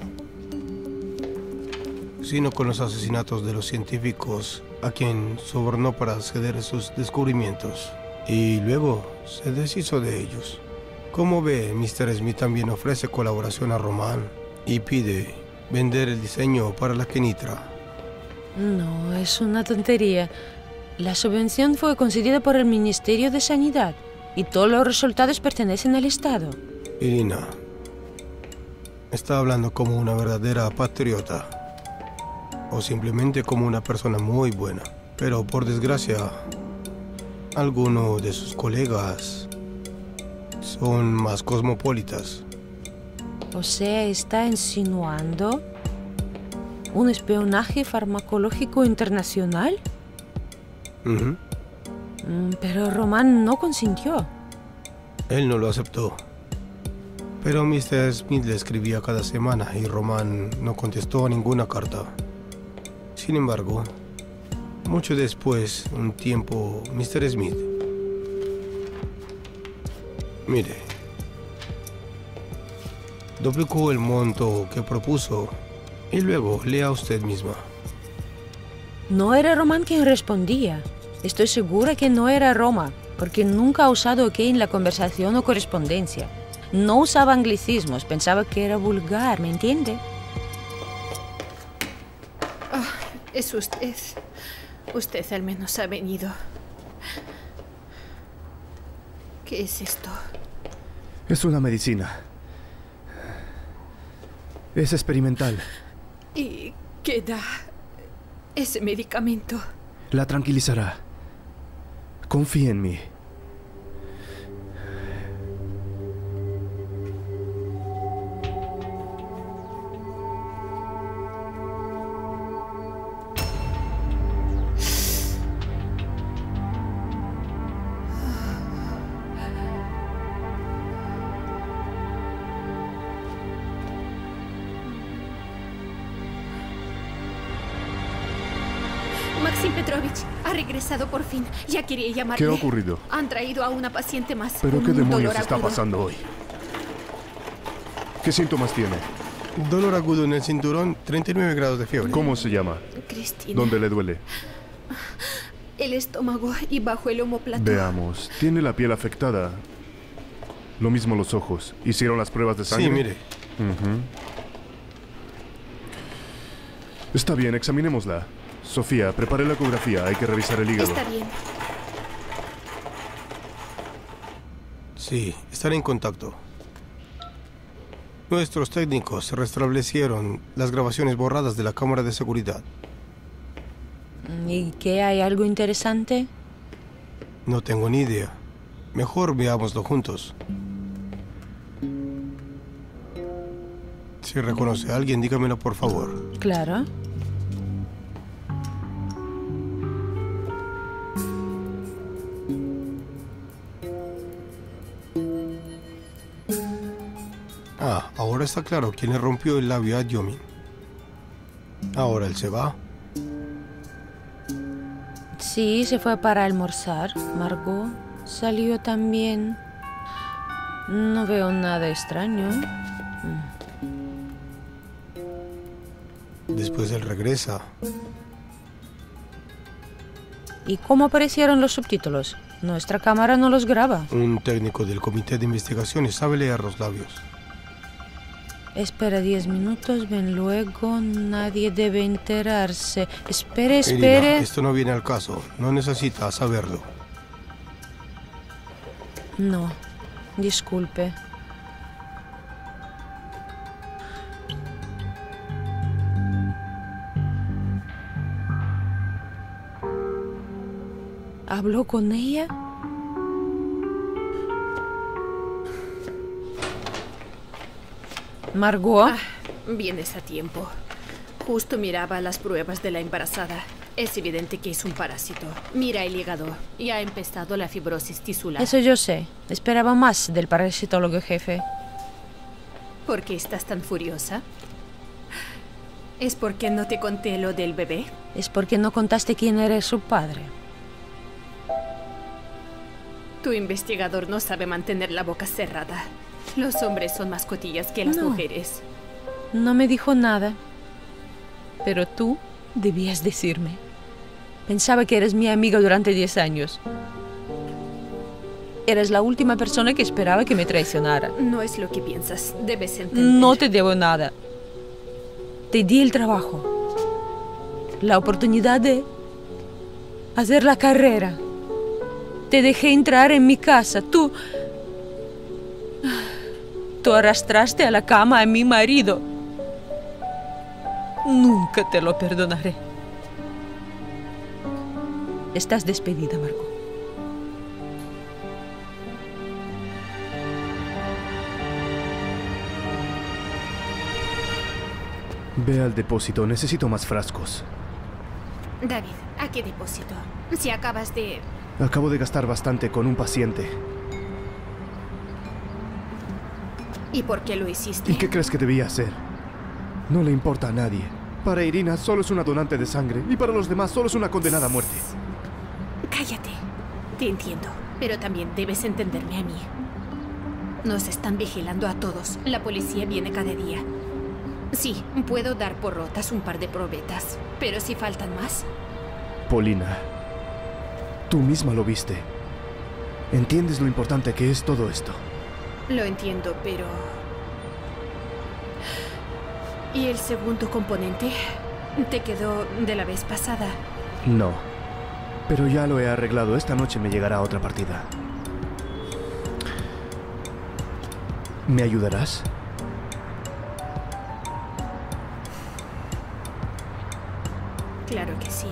sino con los asesinatos de los científicos a quien sobornó para ceder sus descubrimientos. Y luego se deshizo de ellos. Como ve, Mr. Smith también ofrece colaboración a Román y pide vender el diseño para la Kenitra. No, es una tontería. La subvención fue concedida por el Ministerio de Sanidad y todos los resultados pertenecen al Estado. Irina, está hablando como una verdadera patriota o simplemente como una persona muy buena. Pero por desgracia, algunos de sus colegas son más cosmopolitas. O sea, está insinuando un espionaje farmacológico internacional. Pero Román no consintió. Él no lo aceptó. Pero Mr. Smith le escribía cada semana y Román no contestó a ninguna carta. Sin embargo, mucho después, un tiempo, Mr. Smith... Mire, duplicó el monto que propuso y luego lea usted misma. No era Román quien respondía. Estoy segura que no era Roma, porque nunca ha usado OK en la conversación o correspondencia. No usaba anglicismos, pensaba que era vulgar, ¿me entiende? Es usted. Usted al menos ha venido. ¿Qué es esto? Es una medicina. Es experimental. ¿Y qué da ese medicamento? La tranquilizará. Confíe en mí. Maxim Petrovich ha regresado por fin. Ya quería llamarle. ¿Qué ha ocurrido? Han traído a una paciente más. ¿Pero con qué un demonios dolor está agudo. pasando hoy? ¿Qué síntomas tiene? Dolor agudo en el cinturón, 39 grados de fiebre. ¿Cómo se llama? Cristina. ¿Dónde le duele? El estómago y bajo el omóplato. Veamos. Tiene la piel afectada. Lo mismo los ojos. ¿Hicieron las pruebas de sangre? Sí, mire. Ujú. Está bien, examinémosla. Sofía, prepare la ecografía. Hay que revisar el hígado. Está bien. Sí, estaré en contacto. Nuestros técnicos restablecieron las grabaciones borradas de la cámara de seguridad. ¿Y qué? ¿Hay algo interesante? No tengo ni idea. Mejor veámoslo juntos. Si reconoce a alguien, dígamelo por favor. Claro. Ah, ahora está claro quién le rompió el labio a Yomin. Ahora él se va. Sí, se fue para almorzar. Margot salió también. No veo nada extraño. Después él regresa. ¿Y cómo aparecieron los subtítulos? Nuestra cámara no los graba. Un técnico del comité de investigaciones sabe leer los labios. Espera 10 minutos, ven luego, nadie debe enterarse. Espere, Irina, espere. esto no viene al caso. No necesita saberlo. No, disculpe. ¿Habló con ella? Margot. Vienes a tiempo. Justo miraba las pruebas de la embarazada. Es evidente que es un parásito. Mira el hígado. Ya ha empezado la fibrosis tisular. Eso yo sé. Esperaba más del parasitólogo jefe. ¿Por qué estás tan furiosa? ¿Es porque no te conté lo del bebé? Es porque no contaste quién era su padre. Tu investigador no sabe mantener la boca cerrada. Los hombres son más cotillas que las mujeres. No me dijo nada. Pero tú debías decirme. Pensaba que eres mi amiga durante 10 años. Eres la última persona que esperaba que me traicionara. No es lo que piensas. Debes entender. No te debo nada. Te di el trabajo. La oportunidad de hacer la carrera. Te dejé entrar en mi casa. Tú arrastraste a la cama a mi marido. Nunca te lo perdonaré. Estás despedida, Margot. Ve al depósito, necesito más frascos. David, ¿a qué depósito? Si acabas de... Acabo de gastar bastante con un paciente. ¿Y por qué lo hiciste? ¿Y qué crees que debía hacer? No le importa a nadie. Para Irina solo es una donante de sangre y para los demás solo es una condenada a muerte. Cállate. Te entiendo, pero también debes entenderme a mí. Nos están vigilando a todos. La policía viene cada día. Sí, puedo dar por rotas un par de probetas, pero si faltan más... Polina, tú misma lo viste. ¿Entiendes lo importante que es todo esto? Lo entiendo, pero... ¿Y el segundo componente? ¿Te quedó de la vez pasada? No, pero ya lo he arreglado. Esta noche me llegará otra partida. ¿Me ayudarás? Claro que sí.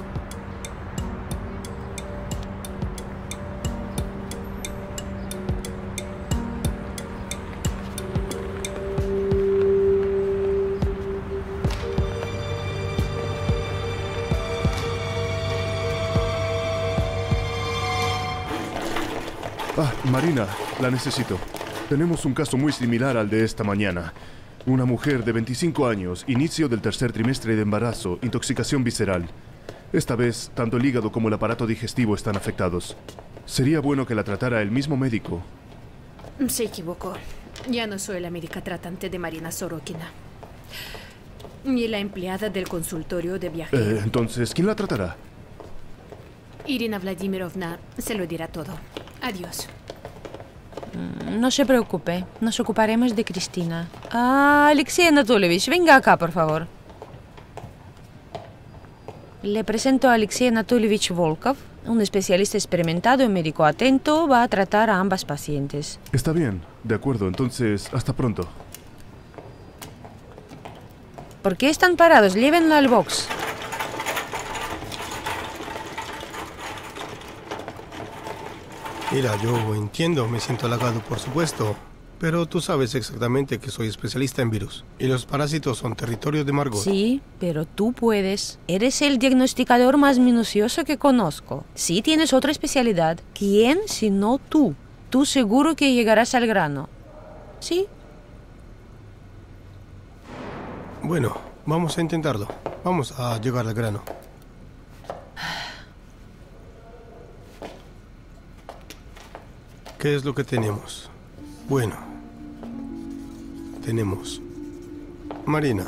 Ah, Marina, la necesito. Tenemos un caso muy similar al de esta mañana. Una mujer de 25 años, inicio del tercer trimestre de embarazo, intoxicación visceral. Esta vez, tanto el hígado como el aparato digestivo están afectados. Sería bueno que la tratara el mismo médico. Se equivocó. Ya no soy la médica tratante de Marina Sorokina. Ni la empleada del consultorio de viajeros. Entonces, ¿quién la tratará? Irina Vladimirovna se lo dirá todo. Adiós. No se preocupe, nos ocuparemos de Cristina. Alexei Anatolievich, venga acá, por favor. Le presento a Alexei Anatolievich Volkov, un especialista experimentado y médico atento. Va a tratar a ambas pacientes. Está bien, de acuerdo. Entonces, hasta pronto. ¿Por qué están parados? Llévenlo al box. Mira, yo entiendo, me siento halagado, por supuesto. Pero tú sabes exactamente que soy especialista en virus. Y los parásitos son territorio de Margot. Sí, pero tú puedes. Eres el diagnosticador más minucioso que conozco. Sí tienes otra especialidad. ¿Quién si no tú? Tú seguro que llegarás al grano. ¿Sí? Bueno, vamos a intentarlo. Vamos a llegar al grano. ¿Qué es lo que tenemos? Bueno, tenemos Marina.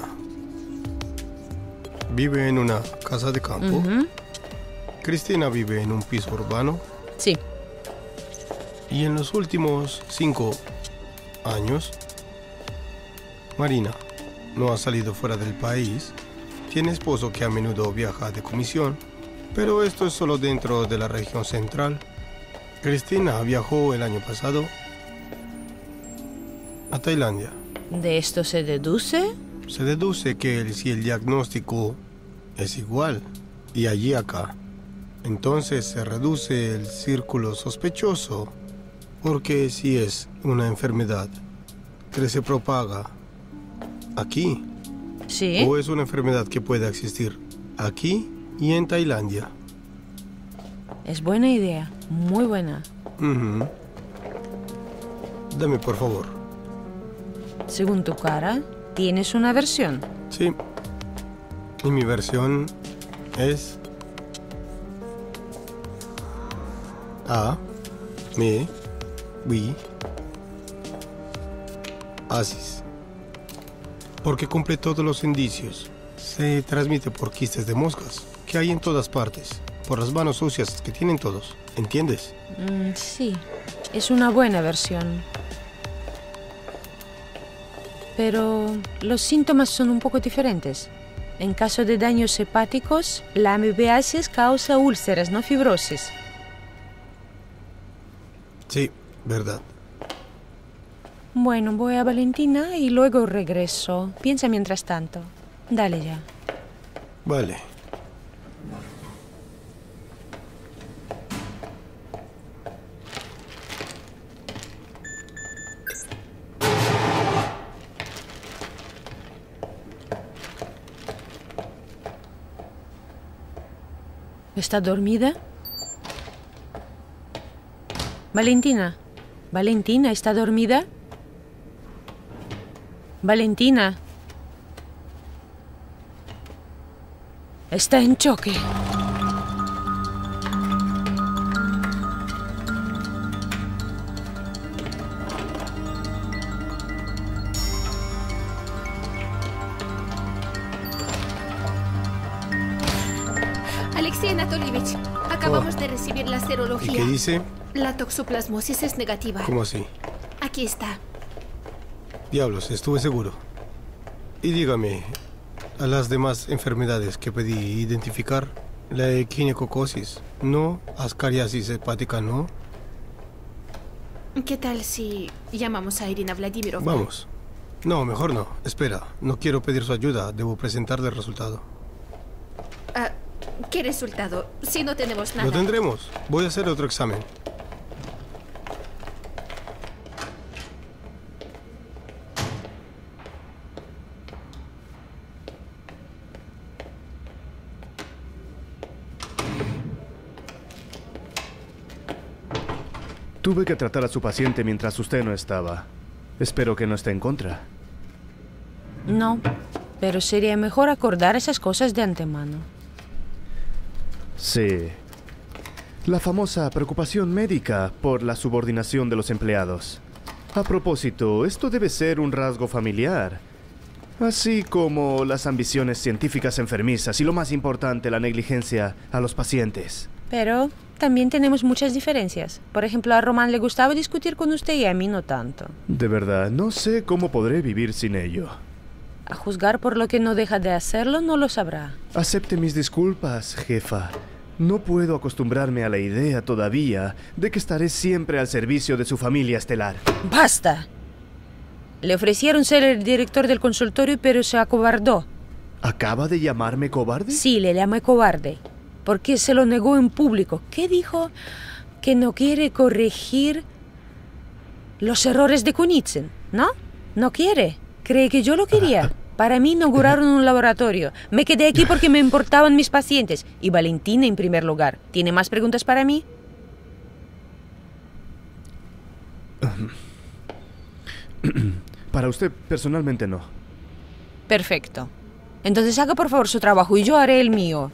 Vive en una casa de campo. Cristina vive en un piso urbano. Sí. Y en los últimos 5 años, Marina no ha salido fuera del país. Tiene esposo que a menudo viaja de comisión, pero esto es solo dentro de la región central. Cristina viajó el año pasado a Tailandia. ¿De esto se deduce? Se deduce que si el diagnóstico es igual y allí acá, entonces se reduce el círculo sospechoso, porque si es una enfermedad que se propaga aquí, sí, o es una enfermedad que puede existir aquí y en Tailandia. Es buena idea, muy buena. Dame, por favor. Según tu cara, ¿tienes una versión? Sí. Y mi versión es A, me, vi, asis. Porque cumple todos los indicios. Se transmite por quistes de moscas que hay en todas partes, por las manos sucias que tienen todos. ¿Entiendes? Sí, es una buena versión. Pero los síntomas son un poco diferentes. En caso de daños hepáticos, la amibiasis causa úlceras, no fibrosis. Sí, verdad. Bueno, voy a Valentina y luego regreso. Piensa mientras tanto. Dale ya. Vale. ¿Está dormida? Valentina. Valentina, ¿está dormida? Valentina. Está en choque. Alexei Anatolievich, acabamos de recibir la serología. ¿Y qué dice? La toxoplasmosis es negativa. ¿Cómo así? Aquí está. Diablos, estuve seguro. Y dígame, a las demás enfermedades que pedí identificar, la equinococosis, no, ascariasis hepática, no. ¿Qué tal si llamamos a Irina Vladimirovna? Vamos. No, mejor no. Espera, no quiero pedir su ayuda, debo presentarle el resultado. ¿Qué resultado? Si no tenemos nada. Lo tendremos. Voy a hacer otro examen. Tuve que tratar a su paciente mientras usted no estaba. Espero que no esté en contra. No, pero sería mejor acordar esas cosas de antemano. Sí. La famosa preocupación médica por la subordinación de los empleados. A propósito, esto debe ser un rasgo familiar. Así como las ambiciones científicas enfermizas y, lo más importante, la negligencia a los pacientes. Pero también tenemos muchas diferencias. Por ejemplo, a Román le gustaba discutir con usted y a mí no tanto. De verdad, no sé cómo podré vivir sin ello. A juzgar por lo que no deja de hacerlo, no lo sabrá. Acepte mis disculpas, jefa. No puedo acostumbrarme a la idea todavía de que estaré siempre al servicio de su familia estelar. ¡Basta! Le ofrecieron ser el director del consultorio, pero se acobardó. ¿Acaba de llamarme cobarde? Sí, le llamé cobarde. Porque se lo negó en público. ¿Qué dijo? Que no quiere corregir los errores de Kunitzin, ¿no? No quiere. Cree que yo lo quería. Para mí inauguraron un laboratorio. Me quedé aquí porque me importaban mis pacientes. Y Valentina en primer lugar. ¿Tiene más preguntas para mí? Para usted personalmente no. Perfecto. Entonces haga por favor su trabajo y yo haré el mío.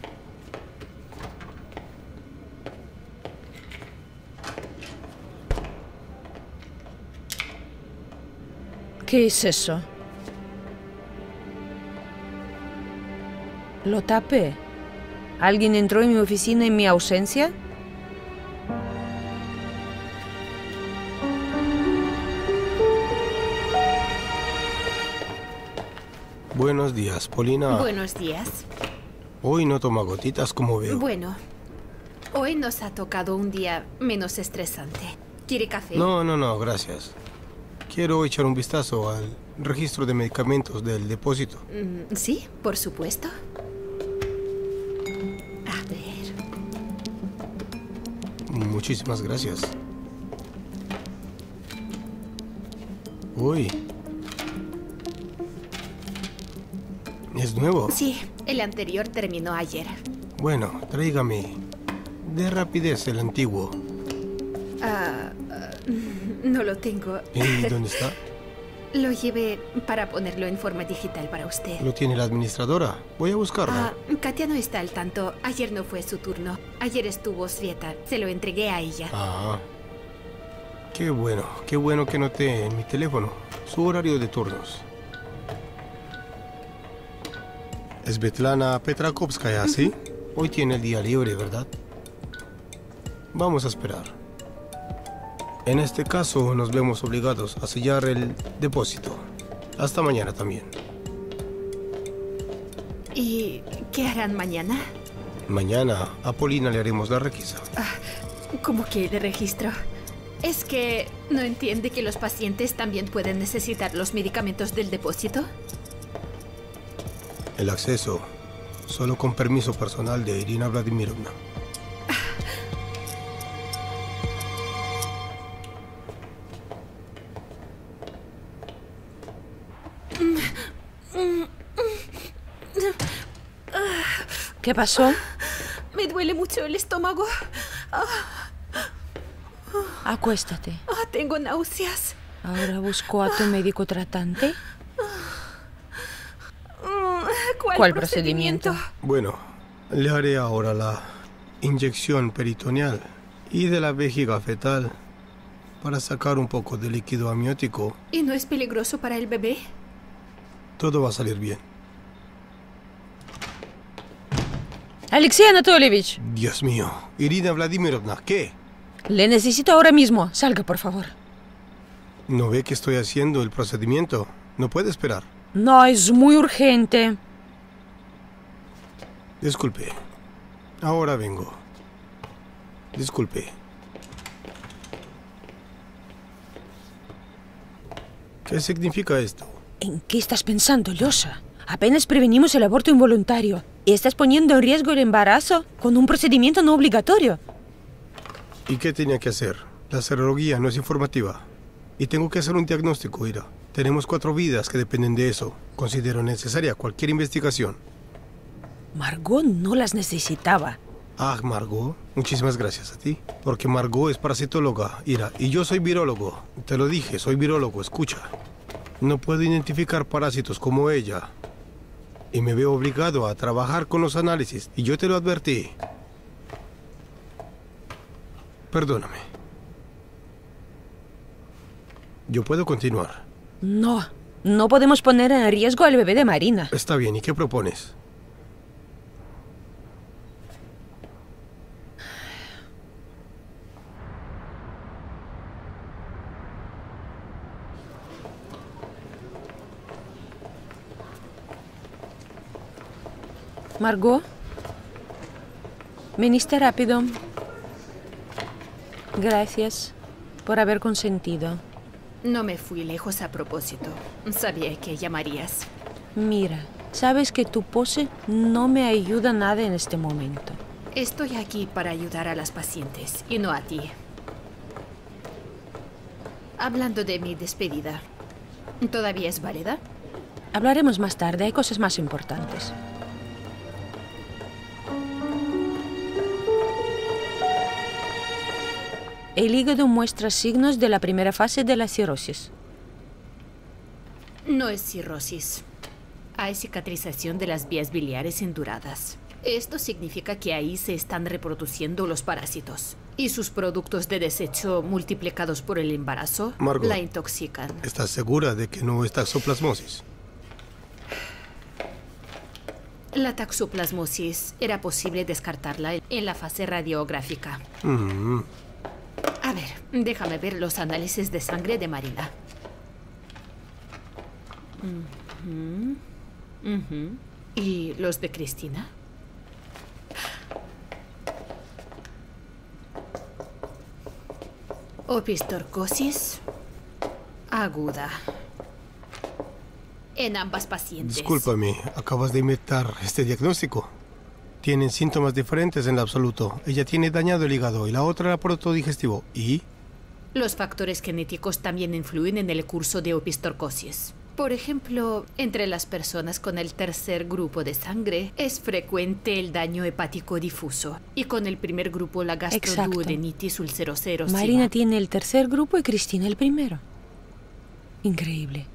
¿Qué es eso? Lo tapé. ¿Alguien entró en mi oficina en mi ausencia? Buenos días, Polina. Buenos días. Hoy no toma gotitas, como veo. Bueno, hoy nos ha tocado un día menos estresante. ¿Quiere café? No, gracias. Quiero echar un vistazo al registro de medicamentos del depósito. Sí, por supuesto. A ver. Muchísimas gracias. Uy. ¿Es nuevo? Sí, el anterior terminó ayer. Bueno, tráigame de rapidez el antiguo. No lo tengo. ¿Y dónde está? Lo llevé para ponerlo en forma digital para usted. ¿Lo tiene la administradora? Voy a buscarla. Katia no está al tanto. Ayer no fue su turno. Ayer estuvo Svieta. Se lo entregué a ella. Qué bueno que noté en mi teléfono su horario de turnos. Svetlana Petrakovskaya, ¿sí? Hoy tiene el día libre, ¿verdad? Vamos a esperar. En este caso, nos vemos obligados a sellar el depósito. Hasta mañana también. ¿Y qué harán mañana? Mañana a Polina le haremos la requisa. ¿Cómo que de registro? ¿Es que no entiende que los pacientes también pueden necesitar los medicamentos del depósito? El acceso, solo con permiso personal de Irina Vladimirovna. ¿Qué pasó? Me duele mucho el estómago. Acuéstate. Tengo náuseas. ¿Ahora buscó a tu médico tratante? ¿Cuál procedimiento? Bueno, le haré ahora la inyección peritoneal y de la vejiga fetal para sacar un poco de líquido amniótico. ¿Y no es peligroso para el bebé? Todo va a salir bien. Alexei Anatolievich. Dios mío. Irina Vladimirovna, ¿qué? Le necesito ahora mismo. Salga, por favor. ¿No ve que estoy haciendo el procedimiento? No puede esperar. No, es muy urgente. Disculpe. Ahora vengo. Disculpe. ¿Qué significa esto? ¿En qué estás pensando, Losha? Apenas prevenimos el aborto involuntario y estás poniendo en riesgo el embarazo con un procedimiento no obligatorio. ¿Y qué tenía que hacer? La serología no es informativa. Y tengo que hacer un diagnóstico, Ira. Tenemos 4 vidas que dependen de eso. Considero necesaria cualquier investigación. Margot no las necesitaba. Margot. Muchísimas gracias a ti. Porque Margot es parasitóloga, Ira. Y yo soy virólogo. Te lo dije, soy virólogo. Escucha. No puedo identificar parásitos como ella. Y me veo obligado a trabajar con los análisis. Y yo te lo advertí. Perdóname. Yo puedo continuar. No, no podemos poner en riesgo al bebé de Marina. Está bien, ¿y qué propones? Margot, viniste rápido. Gracias por haber consentido. No me fui lejos a propósito. Sabía que llamarías. Mira, sabes que tu pose no me ayuda nada en este momento. Estoy aquí para ayudar a las pacientes y no a ti. Hablando de mi despedida, ¿todavía es válida? Hablaremos más tarde, hay cosas más importantes. El hígado muestra signos de la primera fase de la cirrosis. No es cirrosis. Hay cicatrización de las vías biliares induradas. Esto significa que ahí se están reproduciendo los parásitos. Y sus productos de desecho multiplicados por el embarazo Margot, la intoxican. ¿estás segura de que no es taxoplasmosis? La taxoplasmosis era posible descartarla en la fase radiográfica. A ver, déjame ver los análisis de sangre de Marina. ¿Y los de Cristina? Opistorcosis aguda. En ambas pacientes. Discúlpame, acabas de inventar este diagnóstico. Tienen síntomas diferentes en lo absoluto. Ella tiene dañado el hígado y la otra protodigestivo. ¿Y? Los factores genéticos también influyen en el curso de opistorcosis. Por ejemplo, entre las personas con el tercer grupo de sangre es frecuente el daño hepático difuso. Y con el primer grupo la gastroduodenitis ulcerosa. Marina tiene el tercer grupo y Cristina el primero. Increíble.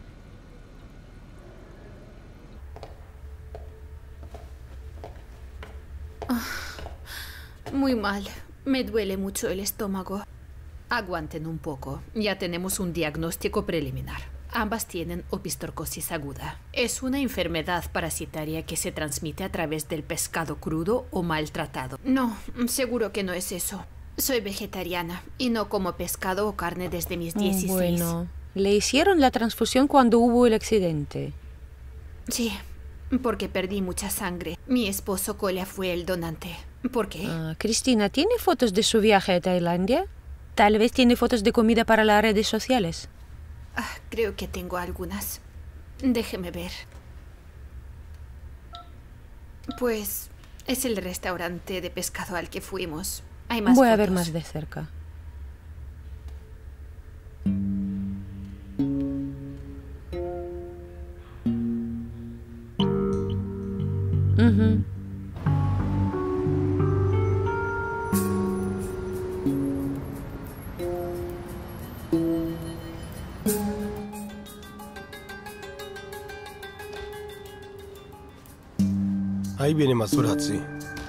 Muy mal. Me duele mucho el estómago. Aguanten un poco. Ya tenemos un diagnóstico preliminar. Ambas tienen opistorcosis aguda. Es una enfermedad parasitaria que se transmite a través del pescado crudo o maltratado. No, seguro que no es eso. Soy vegetariana y no como pescado o carne desde mis 16. Bueno, le hicieron la transfusión cuando hubo el accidente. Sí, porque perdí mucha sangre. Mi esposo Kolya fue el donante. ¿Por qué? Cristina, ¿tiene fotos de su viaje a Tailandia? Tal vez tiene fotos de comida para las redes sociales. Creo que tengo algunas. Déjeme ver. Pues es el restaurante de pescado al que fuimos. Hay más Voy fotos. a ver más de cerca. Ahí viene Masurazzi.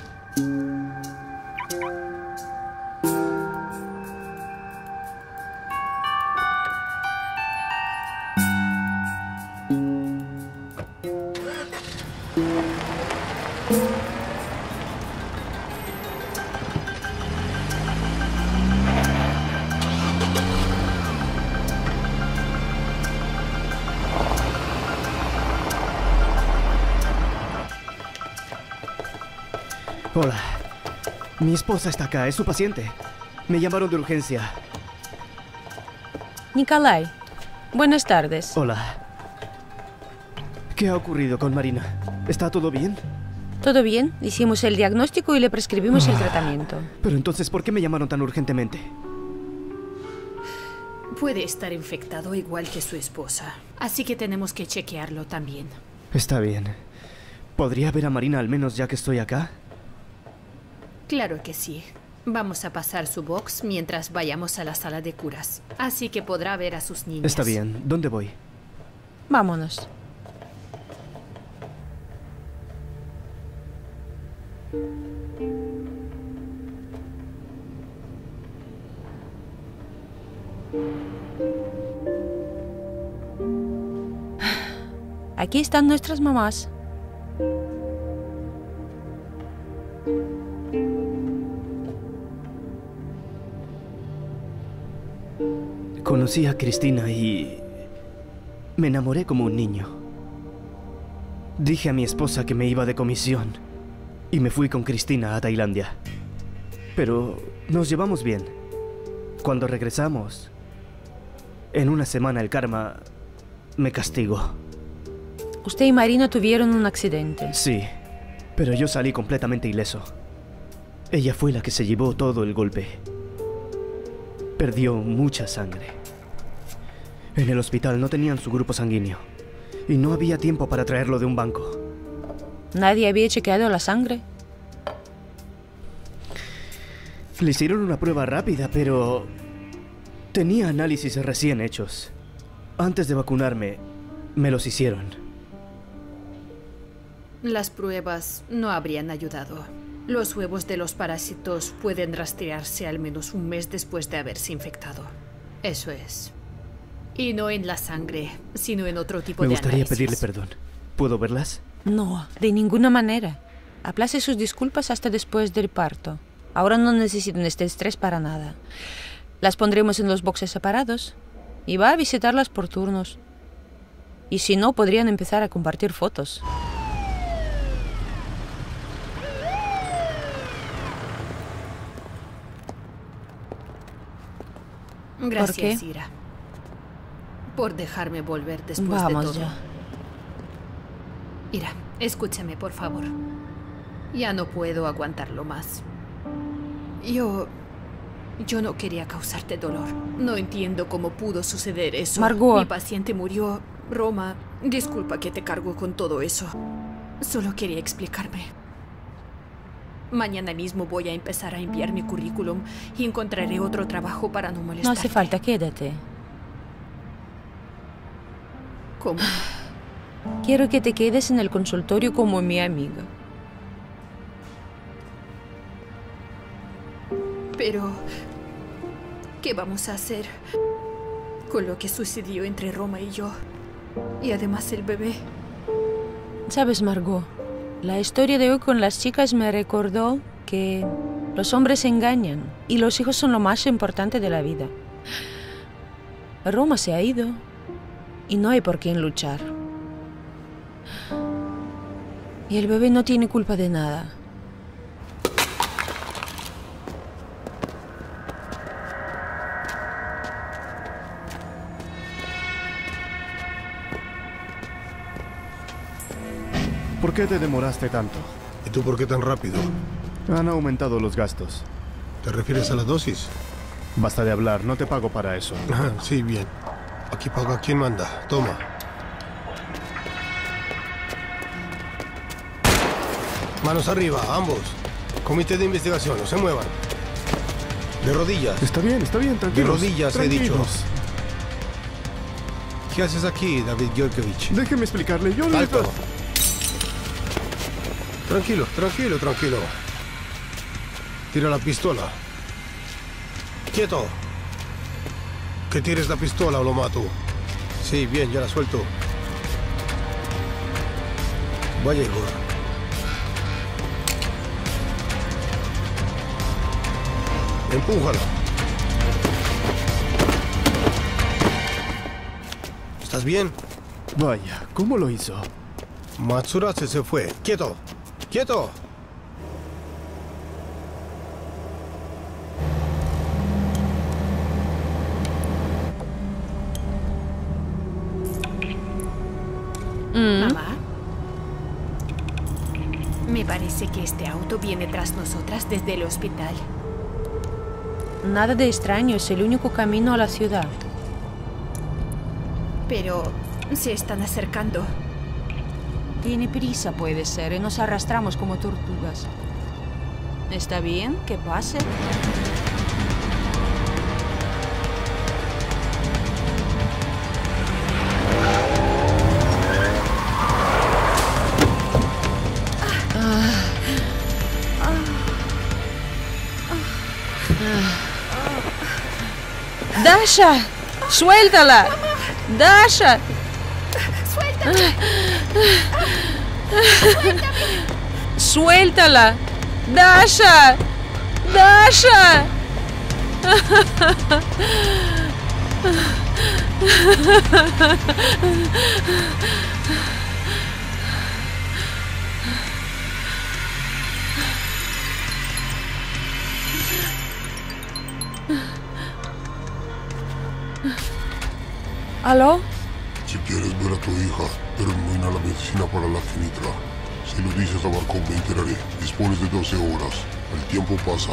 Hola. Mi esposa está acá, es su paciente. Me llamaron de urgencia. Nikolai, buenas tardes. Hola. ¿Qué ha ocurrido con Marina? ¿Está todo bien? ¿Todo bien? Hicimos el diagnóstico y le prescribimos el tratamiento. Pero entonces, ¿por qué me llamaron tan urgentemente? Puede estar infectado igual que su esposa. Así que tenemos que chequearlo también. Está bien. ¿Podría ver a Marina al menos ya que estoy acá? Claro que sí. Vamos a pasar su box mientras vayamos a la sala de curas. Así que podrá ver a sus niñas. Está bien. ¿Dónde voy? Vámonos. Aquí están nuestras mamás. Conocí a Cristina y me enamoré como un niño. Dije a mi esposa que me iba de comisión y me fui con Cristina a Tailandia. Pero nos llevamos bien. Cuando regresamos, en una semana el karma me castigó. Usted y Marina tuvieron un accidente. Sí, pero yo salí completamente ileso. Ella fue la que se llevó todo el golpe. Perdió mucha sangre. En el hospital no tenían su grupo sanguíneo y no había tiempo para traerlo de un banco. ¿Nadie había chequeado la sangre? Le hicieron una prueba rápida, pero tenía análisis recién hechos. Antes de vacunarme, me los hicieron. Las pruebas no habrían ayudado. Los huevos de los parásitos pueden rastrearse al menos un mes después de haberse infectado. Eso es. Y no en la sangre, sino en otro tipo de análisis. Me gustaría pedirle perdón. ¿Puedo verlas? No, de ninguna manera. Aplace sus disculpas hasta después del parto. Ahora no necesitan este estrés para nada. Las pondremos en los boxes separados y va a visitarlas por turnos. Y si no, podrían empezar a compartir fotos. Gracias, Ira. Por dejarme volver después de todo. Vamos ya. Ira, escúchame, por favor. Ya no puedo aguantarlo más. Yo no quería causarte dolor. No entiendo cómo pudo suceder eso. Margot. Mi paciente murió. Roma, disculpa que te cargo con todo eso. Solo quería explicarme. Mañana mismo voy a empezar a enviar mi currículum y encontraré otro trabajo para no molestarte. No hace falta, quédate. ¿Cómo? Quiero que te quedes en el consultorio como mi amiga. Pero, ¿qué vamos a hacer con lo que sucedió entre Roma y yo? Y además el bebé. Sabes, Margot, la historia de hoy con las chicas me recordó que los hombres engañan y los hijos son lo más importante de la vida. Roma se ha ido y no hay por quién luchar. Y el bebé no tiene culpa de nada. ¿Por qué te demoraste tanto? ¿Y tú por qué tan rápido? Han aumentado los gastos. ¿Te refieres a la dosis? Basta de hablar, no te pago para eso. Ah, sí, bien. Aquí paga quien manda. Toma. Manos arriba, ambos. Comité de investigación, no se muevan. De rodillas. Está bien, tranquilos. De rodillas, tranquilos. he dicho. ¿Qué haces aquí, David Georgievich? Déjeme explicarle, yo ¡Alto! Tranquilo, tranquilo, tranquilo. Tira la pistola. ¡Quieto! Que tires la pistola o lo mato. Sí, bien, ya la suelto. Vaya, Igor. Empújala. ¿Estás bien? Vaya, ¿cómo lo hizo? Matsuratsu se fue. ¡Quieto! ¡Quieto! Mamá, me parece que este auto viene tras nosotras desde el hospital. Nada de extraño, es el único camino a la ciudad. Pero se están acercando. Tiene prisa, puede ser, y nos arrastramos como tortugas. ¿Está bien? ¿Que pase? ¡Dasha! ¡Suéltala! ¡Dasha! ¡Suéltame! ¡Suéltala! ¡Dasha! ¡Dasha! ¿Aló? Si quieres ver a tu hija, termina la medicina para la quinitra. Si lo dices a Barkov, me enteraré. Dispones de 12 horas. El tiempo pasa.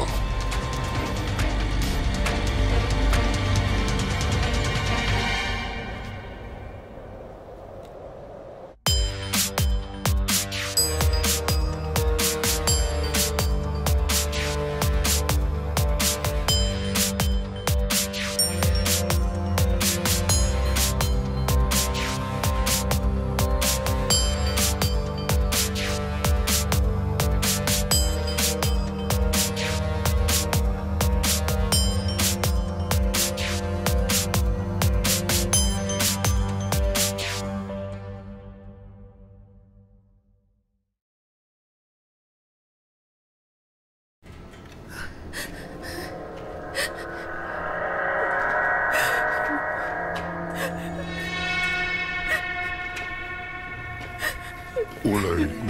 Hola, Irina.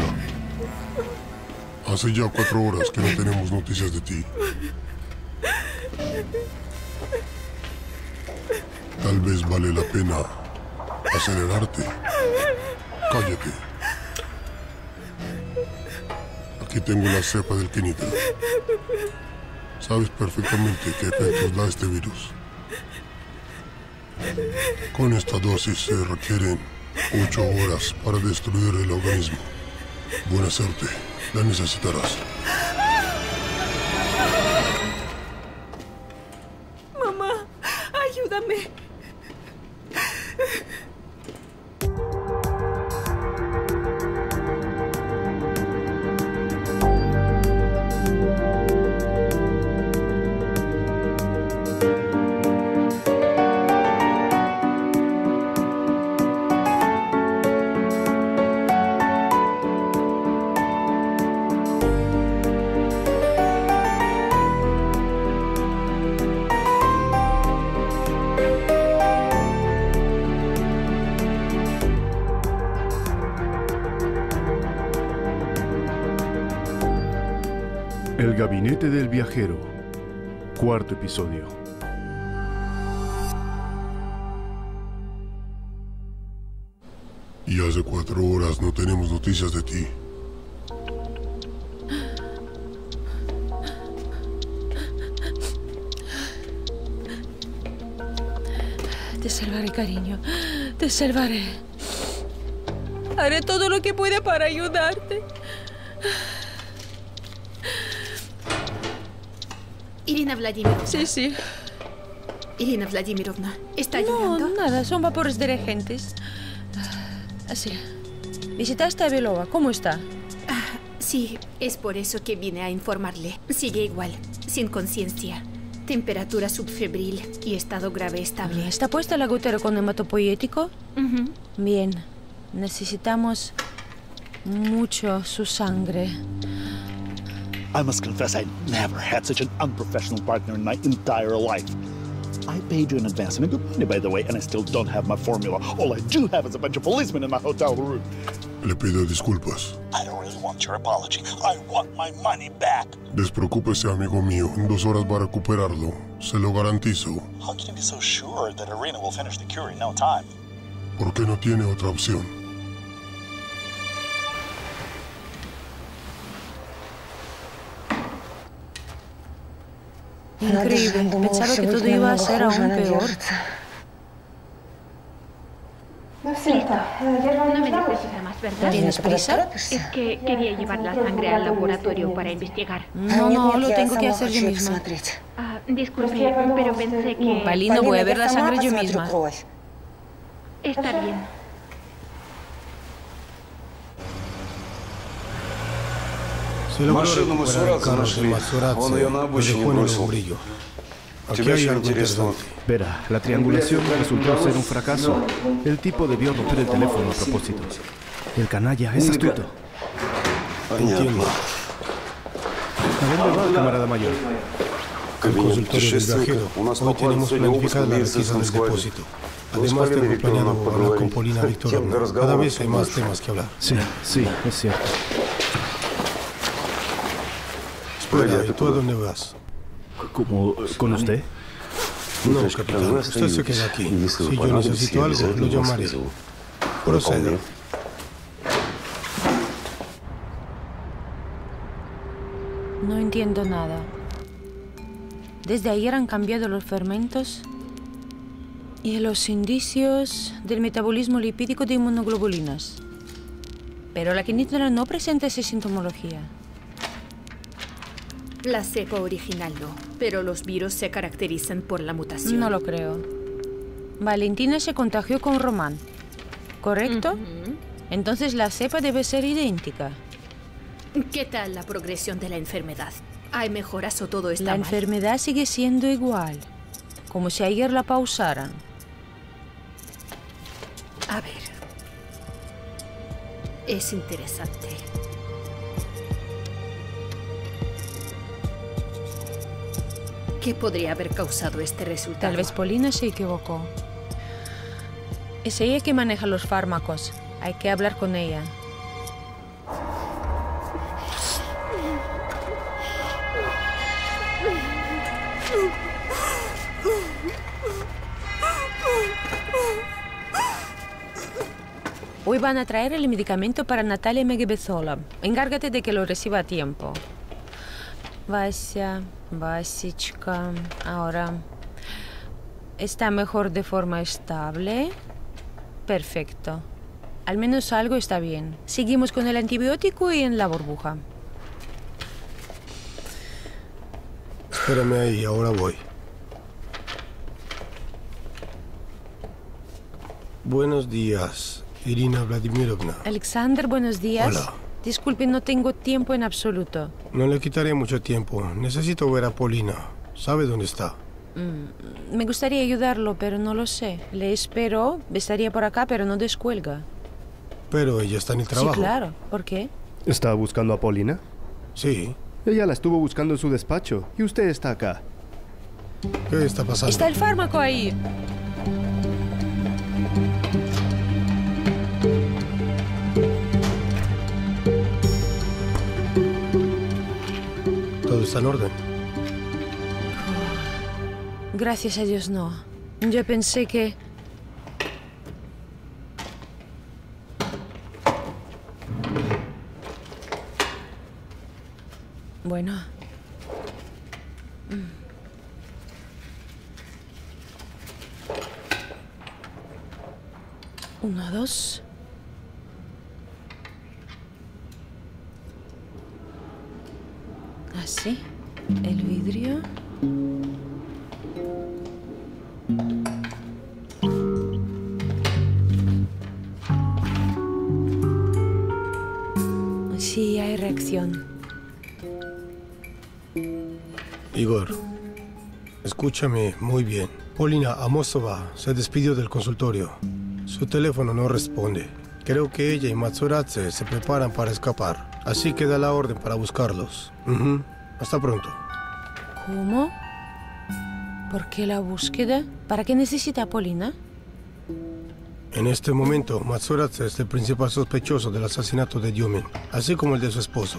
Hace ya 4 horas que no tenemos noticias de ti. Tal vez vale la pena acelerarte. Cállate. Aquí tengo la cepa del quinitra. Sabes perfectamente qué efectos da este virus. Con esta dosis se requieren 8 horas para destruir el organismo. Buena suerte, la necesitarás. Mamá, ayúdame. El gabinete del viajero. 4º episodio. Y hace 4 horas no tenemos noticias de ti. Te salvaré, cariño. Te salvaré. Haré todo lo que pueda para ayudarte. Irina Vladimirovna. Sí. Irina Vladimirovna, ¿está ayudando? No, nada, son vapores dirigentes. Así. ¿Visitaste a Belova? ¿Cómo está? Sí, es por eso que vine a informarle. Sigue igual, sin conciencia. Temperatura subfebril y estado grave estable. ¿Está puesta la gotera con hematopoyético? Bien. Necesitamos mucho su sangre. I must confess I never had such an unprofessional partner in my entire life. I paid you in advance, and a good money, by the way, and I still don't have my formula. All I do have is a bunch of policemen in my hotel room. Le pido disculpas. I don't really want your apology. I want my money back. Despreocúpese, amigo mío. En 2 horas va a recuperarlo. Se lo garantizo. How can you be so sure that Irina will finish the cure in no time? Porque no tiene otra opción. Increíble. Pensaba que todo iba a ser aún peor. No me necesita más, ¿verdad? ¿Tienes prisa? Es que quería llevar la sangre al laboratorio para investigar. No, lo tengo que hacer yo misma. Disculpe, pero pensé que... Palino, voy a ver la sangre yo misma. Está bien. Se logró recuperar el carro de Mazuradze, lo dejó en el hombrillo. Aquí hay algo interesante. Verá, la triangulación resultó ser un fracaso. El tipo debió romper el teléfono a propósito. El canalla es astuto. Entiendo. ¿A dónde va, camarada mayor? Al consultorio del viajero. Hoy tenemos planificada la requisa del depósito. Además, tengo planeado hablar con Polina Viktorovna. Cada vez hay más temas que hablar. Sí, es cierto. Espera, ¿y tú a dónde vas? ¿Cómo? ¿Con usted? No, capitán. Usted se queda aquí. Si yo necesito algo, lo llamaré. Proceda. No entiendo nada. Desde ayer han cambiado los fermentos y los indicios del metabolismo lipídico de inmunoglobulinas. Pero la quinitra no presenta esa sintomología. La cepa original no, pero los virus se caracterizan por la mutación. No lo creo. Valentina se contagió con Román, ¿correcto? Entonces la cepa debe ser idéntica. ¿Qué tal la progresión de la enfermedad? ¿Hay mejoras o todo está La mal? enfermedad sigue siendo igual, como si ayer la pausaran. A ver. Es interesante. ¿Qué podría haber causado este resultado? Tal vez Polina se equivocó. Es ella que maneja los fármacos. Hay que hablar con ella. Hoy van a traer el medicamento para Natalia Megebezola. Encárgate de que lo reciba a tiempo. Vasichka, ahora está mejor de forma estable. Perfecto. Al menos algo está bien. Seguimos con el antibiótico y en la burbuja. Espérame ahí, ahora voy. Buenos días, Irina Vladimirovna. Alexander, buenos días. Hola. Disculpe, no tengo tiempo en absoluto. No le quitaré mucho tiempo. Necesito ver a Polina. ¿Sabe dónde está? Me gustaría ayudarlo, pero no lo sé. Le espero, estaría por acá, pero no descuelga. Pero ella está en el trabajo. Sí, claro. ¿Por qué? ¿Está buscando a Polina? Sí. Ella la estuvo buscando en su despacho y usted está acá. ¿Qué está pasando? Está el fármaco ahí. ¿Todo está en orden? Gracias a Dios no. Yo pensé que... Bueno. 1, 2. Así. El vidrio. Sí, hay reacción. Igor, escúchame muy bien. Polina Amosova se despidió del consultorio. Su teléfono no responde. Creo que ella y Matsuratse se preparan para escapar. Así que da la orden para buscarlos. Hasta pronto. ¿Cómo? ¿Por qué la búsqueda? ¿Para qué necesita a Polina? En este momento, Matsuratse es el principal sospechoso del asesinato de Diomin, así como el de su esposo.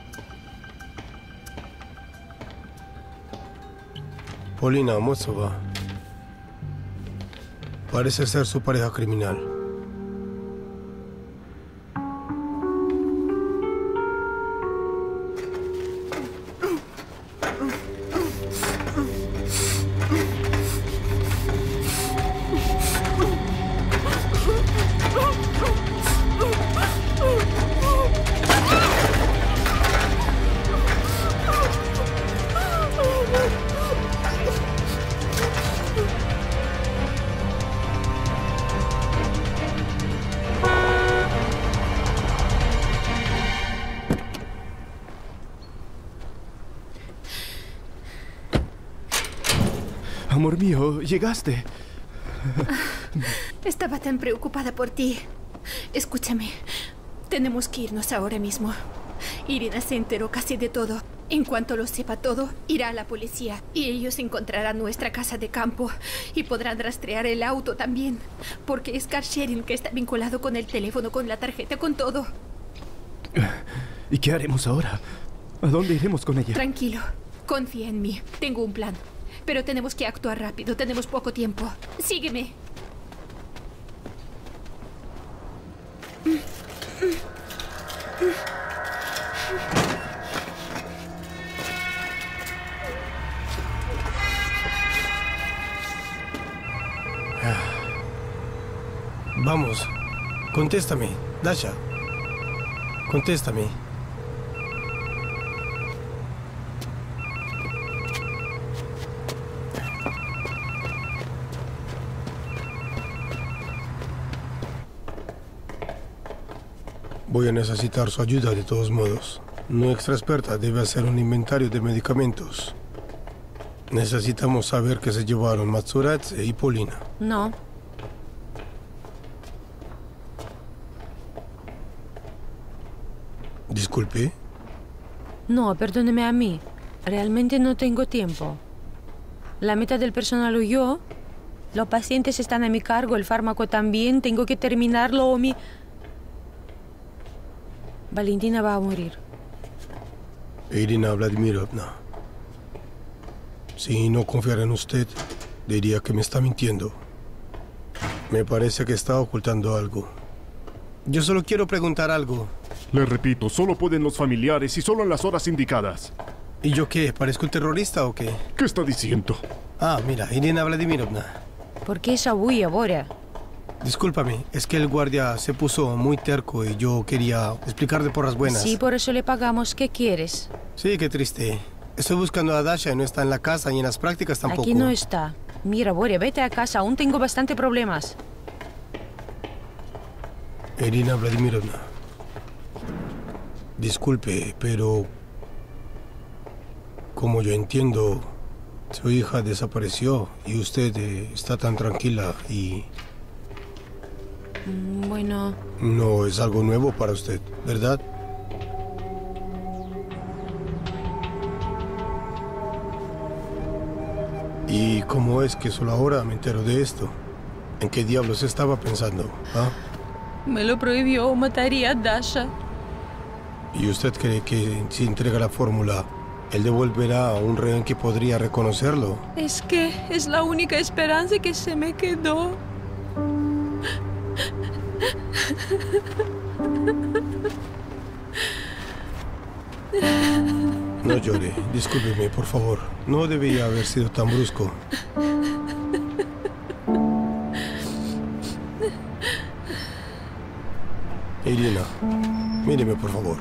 Polina Amosova parece ser su pareja criminal. Amor mío, llegaste. Estaba tan preocupada por ti. Escúchame, Tenemos que irnos ahora mismo. Irina se enteró casi de todo. En cuanto lo sepa todo, irá a la policía y ellos encontrarán nuestra casa de campo y podrán rastrear el auto también, porque es car sharing que está vinculado con el teléfono, con la tarjeta, con todo. ¿Y qué haremos ahora? ¿A dónde iremos con ella? Tranquilo, confía en mí. Tengo un plan, pero tenemos que actuar rápido. Tenemos poco tiempo. Sígueme. Vamos, contéstame, Dasha. Contéstame. Voy a necesitar su ayuda de todos modos. Nuestra experta debe hacer un inventario de medicamentos. Necesitamos saber qué se llevaron Matsuratse y Polina. No. Disculpe. No, perdóneme a mí. Realmente no tengo tiempo. La mitad del personal huyó. Los pacientes están a mi cargo, el fármaco también. Tengo que terminarlo o mi... Valentina va a morir. Irina Vladimirovna. Si no confiara en usted, diría que me está mintiendo. Me parece que está ocultando algo. Yo solo quiero preguntar algo. Le repito, solo pueden los familiares y solo en las horas indicadas. ¿Y yo qué? ¿Parezco un terrorista o qué? ¿Qué está diciendo? Ah, mira, Irina Vladimirovna. ¿Por qué esa bulla, Boria? Discúlpame, es que el guardia se puso muy terco y yo quería explicar de porras buenas. Sí, por eso le pagamos. ¿Qué quieres? Sí, qué triste. Estoy buscando a Dasha y no está en la casa ni en las prácticas tampoco. Aquí no está. Mira, Boria, vete a casa. Aún tengo bastante problemas. Irina Vladimirovna. Disculpe, pero... como yo entiendo, su hija desapareció y usted está tan tranquila y... Bueno... No es algo nuevo para usted, ¿verdad? ¿Y cómo es que solo ahora me entero de esto? ¿En qué diablos estaba pensando? ¿Ah? Me lo prohibió o mataría a Dasha. ¿Y usted cree que si entrega la fórmula, él devolverá a un rehén que podría reconocerlo? Es que es la única esperanza que se me quedó. No llore, discúlpeme, por favor. No debía haber sido tan brusco. Irina, míreme, por favor.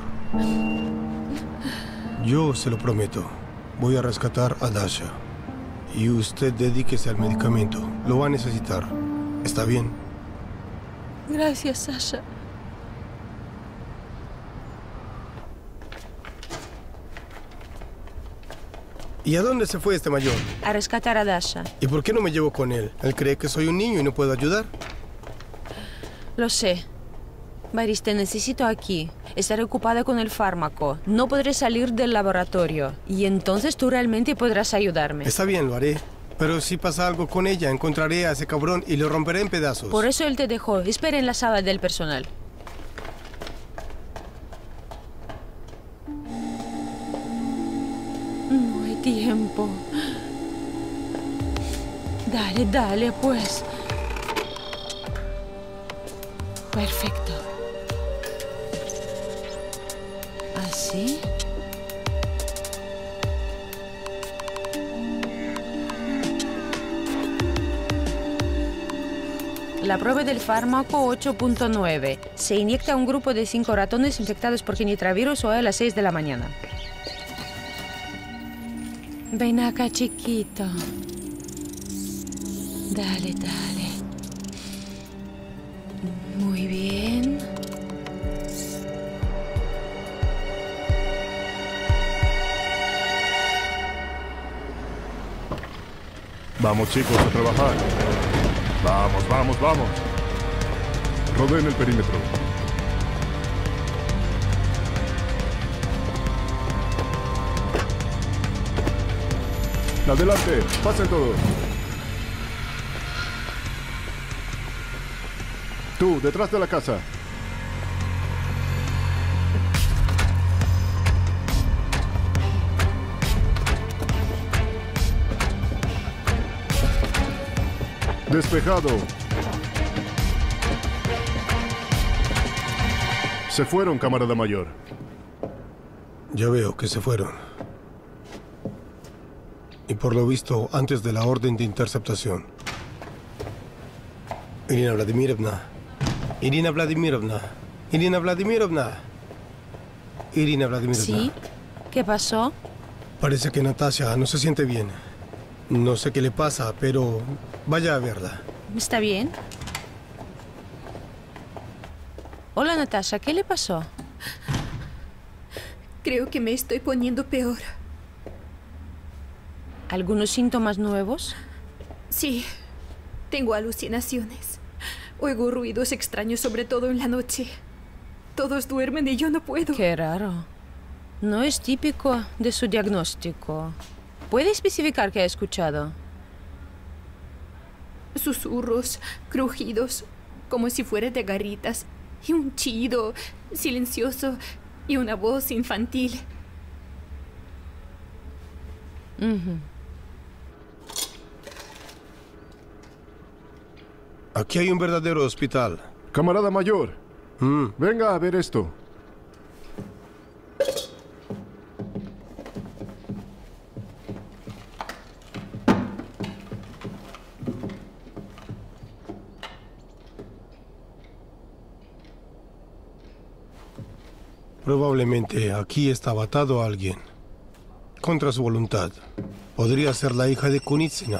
Yo se lo prometo. Voy a rescatar a Dasha. Y usted dedíquese al medicamento. Lo va a necesitar. ¿Está bien? Gracias, Sasha. ¿Y a dónde se fue este mayor? A rescatar a Dasha. ¿Y por qué no me llevo con él? Él cree que soy un niño y no puedo ayudar. Lo sé. Baris, te necesito aquí. Estaré ocupada con el fármaco. No podré salir del laboratorio. Y entonces tú realmente podrás ayudarme. Está bien, lo haré. Pero si pasa algo con ella, encontraré a ese cabrón y lo romperé en pedazos. Por eso él te dejó. Espera en la sala del personal. No hay tiempo. Dale, dale, pues. Perfecto. ¿Así? La prueba del fármaco 8.9. Se inyecta a un grupo de 5 ratones infectados por genitravirus hoy a las 6 de la mañana. Ven acá, chiquito. Dale, dale. Muy bien. Vamos, chicos, a trabajar. Vamos, vamos, vamos. Rodeen el perímetro. Adelante, pasen todos. Tú, detrás de la casa. Despejado. Se fueron, camarada mayor. Ya veo que se fueron. Y por lo visto, antes de la orden de interceptación. Irina Vladimirovna. Irina Vladimirovna. Irina Vladimirovna. Irina Vladimirovna. ¿Sí? ¿Qué pasó? Parece que Natasha no se siente bien. No sé qué le pasa, pero vaya a verla. ¿Está bien? Hola, Natasha, ¿qué le pasó? Creo que me estoy poniendo peor. ¿Algunos síntomas nuevos? Sí, tengo alucinaciones. Oigo ruidos extraños, sobre todo en la noche. Todos duermen y yo no puedo. Qué raro. No es típico de su diagnóstico. ¿Puede especificar qué ha escuchado? Susurros, crujidos, como si fuera de garritas, y un chillido silencioso y una voz infantil. Aquí hay un verdadero hospital. Camarada mayor, venga a ver esto. Probablemente aquí estaba atado a alguien. Contra su voluntad. Podría ser la hija de Kunitsina.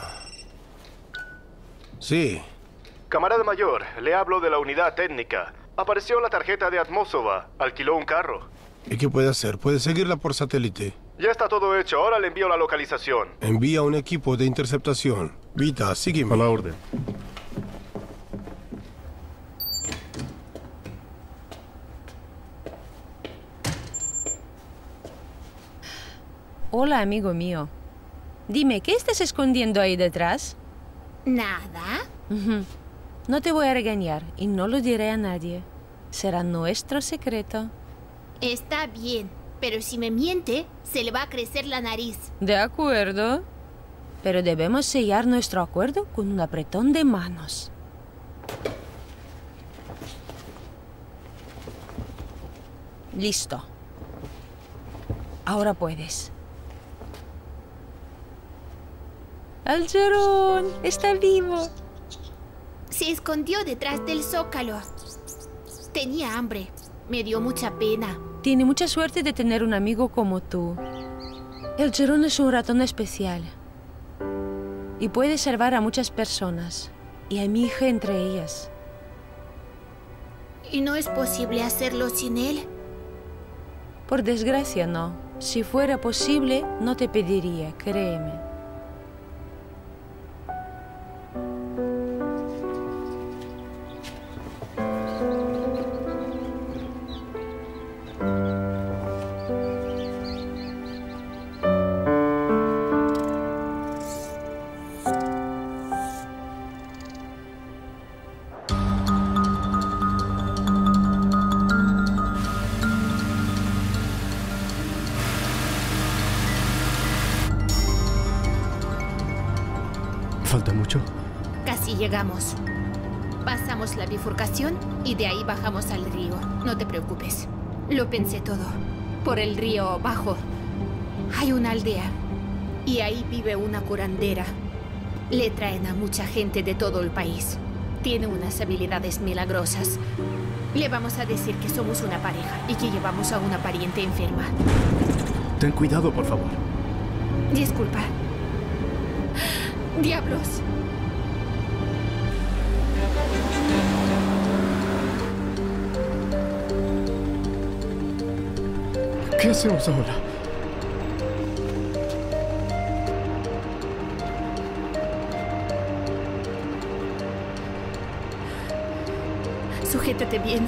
Sí. Camarada mayor, le hablo de la unidad técnica. Apareció la tarjeta de Atmosova. Alquiló un carro. ¿Y qué puede hacer? Puede seguirla por satélite. Ya está todo hecho. Ahora le envío la localización. Envía un equipo de interceptación. Vita, sígueme. A la orden. Hola, amigo mío. Dime, ¿qué estás escondiendo ahí detrás? ¿Nada? No te voy a regañar y no lo diré a nadie. Será nuestro secreto. Está bien, pero si me miente, se le va a crecer la nariz. De acuerdo. Pero debemos sellar nuestro acuerdo con un apretón de manos. Listo. Ahora puedes. ¡Algerón! ¡Está vivo! Se escondió detrás del zócalo. Tenía hambre. Me dio mucha pena. Tiene mucha suerte de tener un amigo como tú. Algerón es un ratón especial. Y puede salvar a muchas personas. Y a mi hija entre ellas. ¿Y no es posible hacerlo sin él? Por desgracia, no. Si fuera posible, no te pediría, créeme. ¿Falta mucho? Casi llegamos. Pasamos la bifurcación y de ahí bajamos al río. No te preocupes. Lo pensé todo. Por el río bajo hay una aldea. Y ahí vive una curandera. Le traen a mucha gente de todo el país. Tiene unas habilidades milagrosas. Le vamos a decir que somos una pareja y que llevamos a una pariente enferma. Ten cuidado, por favor. Disculpa. ¡Diablos! ¿Qué hacemos ahora? Sujétate bien.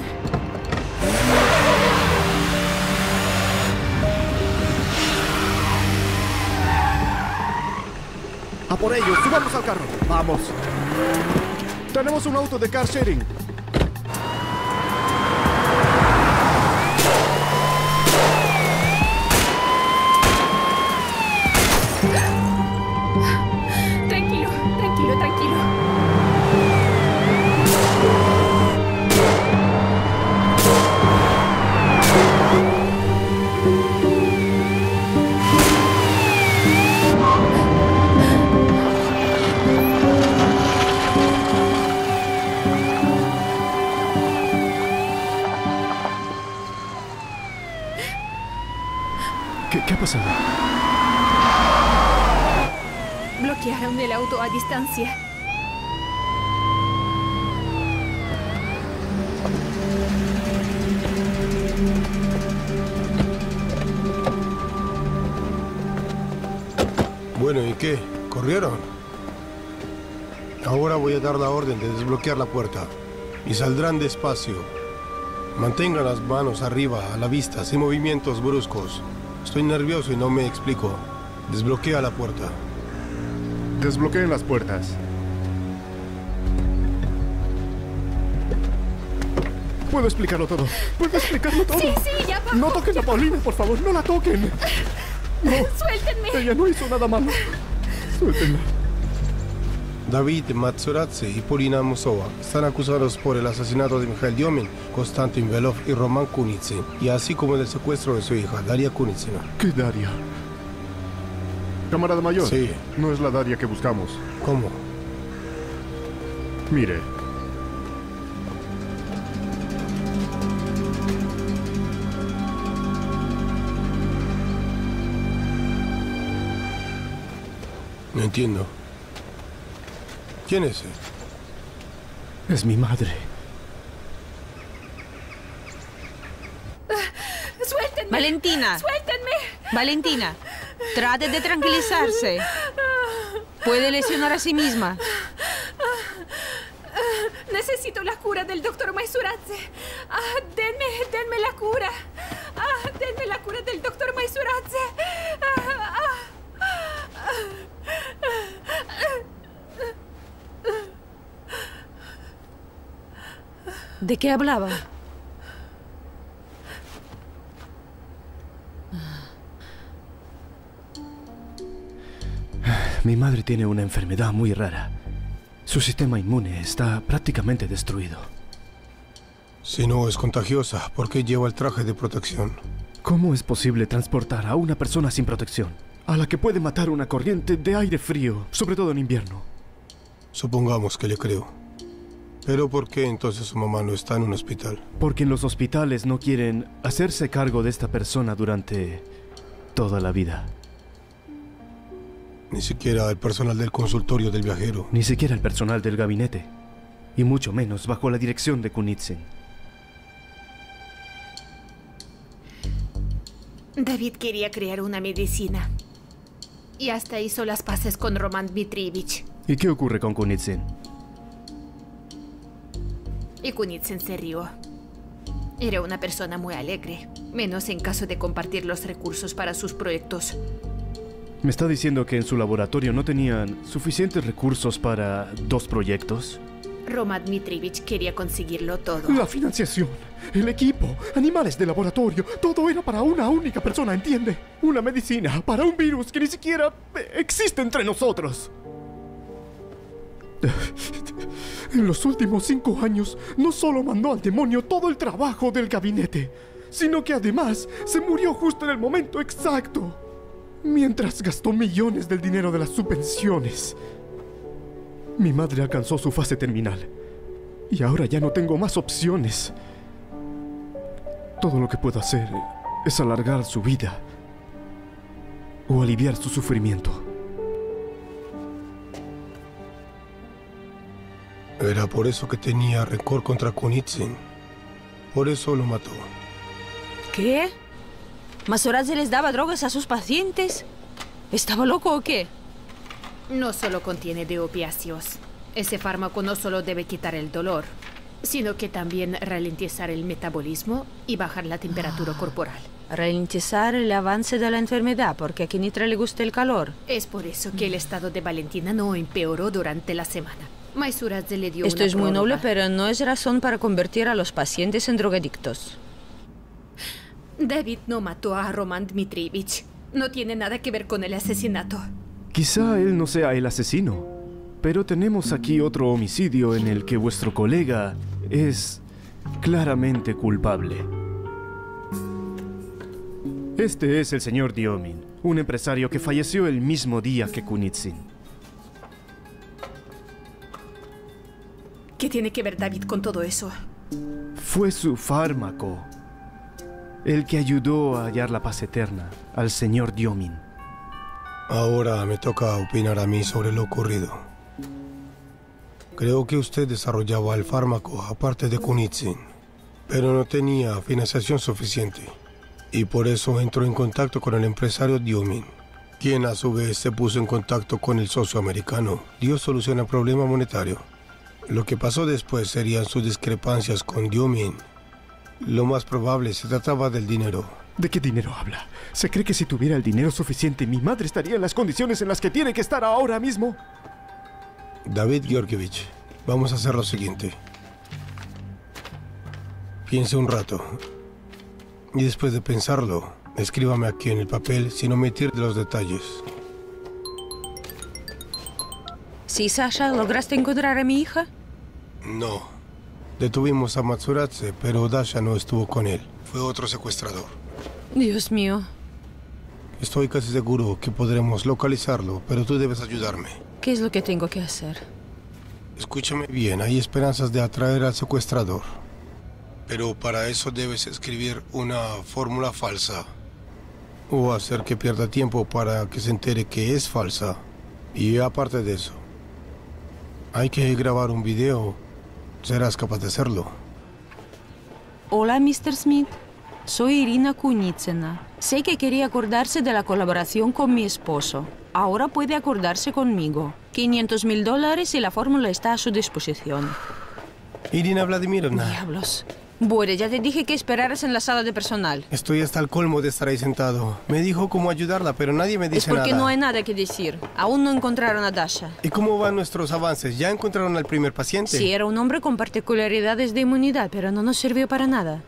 ¡A por ellos! ¡Subamos al carro! ¡Vamos! Tenemos un auto de car sharing. Tranquilo, tranquilo, tranquilo. ¿Qué ha pasado? Bloquearon el auto a distancia. Bueno, ¿y qué? ¿Corrieron? Ahora voy a dar la orden de desbloquear la puerta. Y saldrán despacio. Mantengan las manos arriba, a la vista, sin movimientos bruscos. Estoy nervioso y no me explico. Desbloquea la puerta. Desbloqueen las puertas. Puedo explicarlo todo. Puedo explicarlo todo. Sí, sí, ya bajo. No toquen a Paulina, por favor. No la toquen. No. Suéltenme. Ella no hizo nada malo. Suéltenla. David Matsuradze y Polina Musova están acusados por el asesinato de Mikhail Diomin, Konstantin Velov y Roman Kunitsin, y así como del secuestro de su hija, Daria Kunitsin. ¿Qué Daria? Camarada mayor. Sí. No es la Daria que buscamos. ¿Cómo? Mire. No entiendo. ¿Quién es él? Es mi madre. Suéltenme. Valentina. Suéltenme. Valentina, trate de tranquilizarse. Puede lesionar a sí misma. Necesito la cura del doctor Maisuradze. Denme la cura. Denme la cura del doctor Maisuradze. ¿De qué hablaba? Mi madre tiene una enfermedad muy rara. Su sistema inmune está prácticamente destruido. Si no es contagiosa, ¿por qué lleva el traje de protección? ¿Cómo es posible transportar a una persona sin protección? A la que puede matar una corriente de aire frío, sobre todo en invierno. Supongamos que le creo. ¿Pero por qué entonces su mamá no está en un hospital? Porque en los hospitales no quieren hacerse cargo de esta persona durante toda la vida. Ni siquiera el personal del consultorio del viajero. Ni siquiera el personal del gabinete. Y mucho menos bajo la dirección de Kunitsin. David quería crear una medicina. Y hasta hizo las paces con Roman Dmitrievich. ¿Y qué ocurre con Kunitsin? Y Kunitsin se rió. Era una persona muy alegre, menos en caso de compartir los recursos para sus proyectos. ¿Me está diciendo que en su laboratorio no tenían suficientes recursos para 2 proyectos? Roman Dmitrievich quería conseguirlo todo. La financiación, el equipo, animales de laboratorio, todo era para una única persona, ¿entiende? Una medicina para un virus que ni siquiera existe entre nosotros. En los últimos 5 años, no solo mandó al demonio todo el trabajo del gabinete, sino que además se murió justo en el momento exacto, mientras gastó millones del dinero de las subvenciones. Mi madre alcanzó su fase terminal, y ahora ya no tengo más opciones. Todo lo que puedo hacer es alargar su vida o aliviar su sufrimiento. Era por eso que tenía rencor contra Kunitsin. Por eso lo mató. ¿Qué? ¿Maisuradze les daba drogas a sus pacientes? ¿Estaba loco o qué? No solo contiene de opiáceos. Ese fármaco no solo debe quitar el dolor, sino que también ralentizar el metabolismo y bajar la temperatura corporal. Ralentizar el avance de la enfermedad, porque a Kenitra le gusta el calor. Es por eso que el estado de Valentina no empeoró durante la semana. Maisuradze le dio Esto una es muy noble, prórroga. pero no es razón para convertir a los pacientes en drogadictos. David no mató a Roman Dmitrievich. No tiene nada que ver con el asesinato. Quizá él no sea el asesino, pero tenemos aquí otro homicidio en el que vuestro colega es claramente culpable. Este es el señor Diomin, un empresario que falleció el mismo día que Kunitsin. ¿Qué tiene que ver David con todo eso? Fue su fármaco el que ayudó a hallar la paz eterna al señor Diomin. Ahora me toca opinar a mí sobre lo ocurrido. Creo que usted desarrollaba el fármaco aparte de Kunitsin, pero no tenía financiación suficiente. Y por eso entró en contacto con el empresario Diomin, quien a su vez se puso en contacto con el socio americano. Dio solución al problema monetario. Lo que pasó después serían sus discrepancias con Diomin. Lo más probable se trataba del dinero. ¿De qué dinero habla? ¿Se cree que si tuviera el dinero suficiente, mi madre estaría en las condiciones en las que tiene que estar ahora mismo? David Georgievich, vamos a hacer lo siguiente. Piense un rato. Y después de pensarlo, escríbame aquí en el papel sin omitir los detalles. ¿Sí, Sasha? ¿Lograste encontrar a mi hija? No. Detuvimos a Matsuradze, pero Dasha no estuvo con él. Fue otro secuestrador. Dios mío. Estoy casi seguro que podremos localizarlo, pero tú debes ayudarme. ¿Qué es lo que tengo que hacer? Escúchame bien, hay esperanzas de atraer al secuestrador. Pero para eso debes escribir una fórmula falsa. O hacer que pierda tiempo para que se entere que es falsa. Y aparte de eso, hay que grabar un video. ¿Serás capaz de hacerlo? Hola, Mr. Smith. Soy Irina Kunitsina. Sé que quería acordarse de la colaboración con mi esposo. Ahora puede acordarse conmigo. $500,000 y la fórmula está a su disposición. Irina Vladimirovna. Diablos. Bueno, ya te dije que esperaras en la sala de personal. Estoy hasta el colmo de estar ahí sentado. Me dijo cómo ayudarla, pero nadie me dice nada. Es porque no hay nada nada que decir. Aún no encontraron a Dasha. ¿Y cómo van nuestros avances? ¿Ya encontraron al primer paciente? Sí, era un hombre con particularidades de inmunidad, pero no nos sirvió para nada.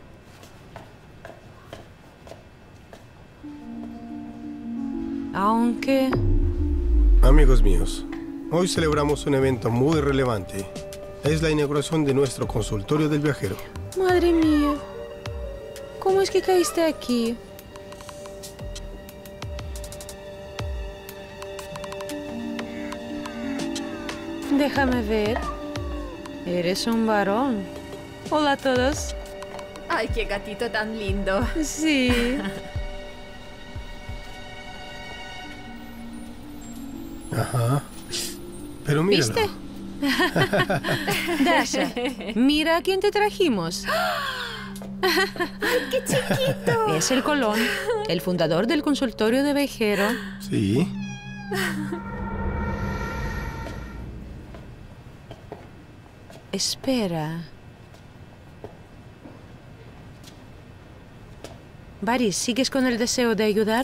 Aunque... Amigos míos, hoy celebramos un evento muy relevante. Es la inauguración de nuestro consultorio del viajero. Madre mía, ¿cómo es que caíste aquí? Déjame ver. Eres un varón. Hola a todos. Ay, qué gatito tan lindo. Sí. Ajá. Pero míralo. ¿Viste? Dasha, mira a quién te trajimos. ¡Ay, qué chiquito! Es el Colón, el fundador del consultorio de viajero. Sí. Espera. Boris, ¿sigues con el deseo de ayudar?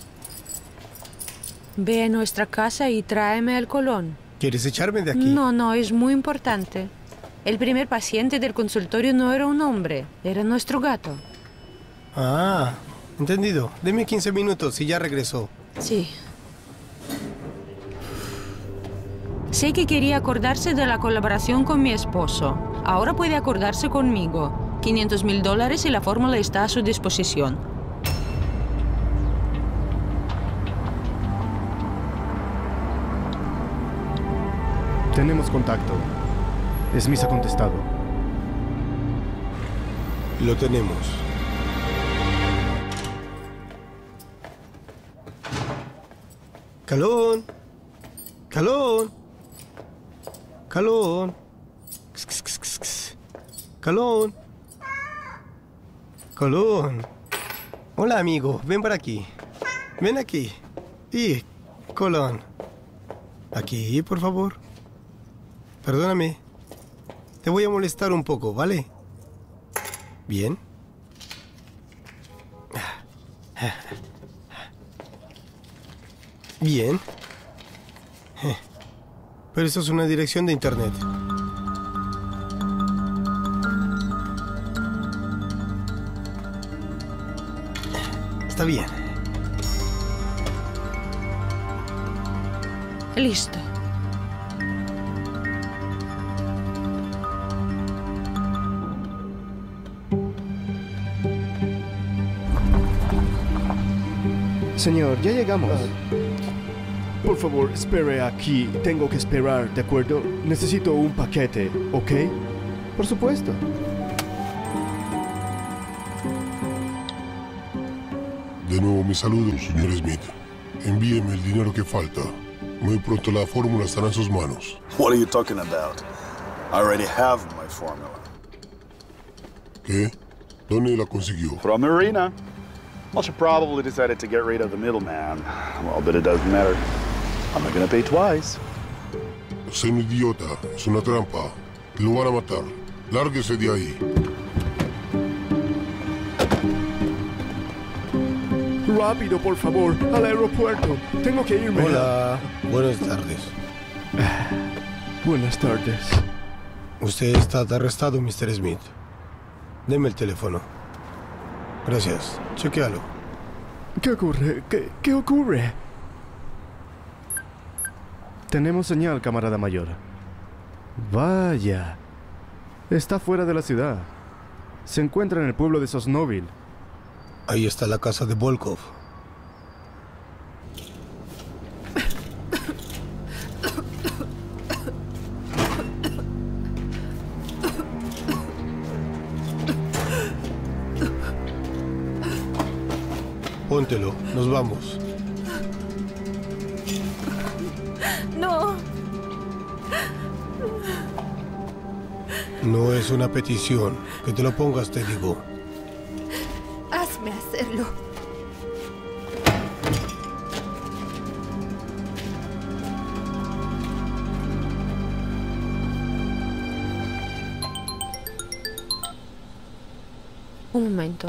Ve a nuestra casa y tráeme al Colón. ¿Quieres echarme de aquí? No, es muy importante. El primer paciente del consultorio no era un hombre, era nuestro gato. Ah, entendido. Deme 15 minutos y ya regresó. Sí. Sé que quería acordarse de la colaboración con mi esposo. Ahora puede acordarse conmigo. $500,000 y la fórmula está a su disposición. Tenemos contacto. Smith ha contestado. Lo tenemos. Calón. Calón. Calón. Calón. Calón. Hola, amigo. Ven para aquí. Ven aquí. Y, Colón. Aquí, por favor. Perdóname. Te voy a molestar un poco, ¿vale? Bien. Bien. Pero esto es una dirección de internet. Está bien. Listo. Señor, ya llegamos. Por favor, espere aquí. Tengo que esperar, ¿de acuerdo? Necesito un paquete, ¿ok? Por supuesto. De nuevo, mis saludos, señor Smith. Envíeme el dinero que falta. Muy pronto la fórmula estará en sus manos. What are you talking about? I already have my formula. ¿Qué? ¿Dónde la consiguió? From Marina. Well, she probably decided to get rid of the middleman. Well, but it doesn't matter. I'm not gonna pay twice. Es un idiota. Es una trampa. Lo van a matar. Lárguese de ahí. Rápido, por favor, al aeropuerto. Tengo que irme. Hola. Buenas tardes. Buenas tardes. Usted está arrestado, Mr. Smith. Deme el teléfono. Gracias. Chequéalo. ¿Qué ocurre? ¿Qué ocurre? Tenemos señal, camarada mayor. Vaya. Está fuera de la ciudad. Se encuentra en el pueblo de Sosnovil. Ahí está la casa de Volkov. Póntelo, nos vamos. No. No es una petición. Que te lo pongas, te digo. Hazme hacerlo. Un momento.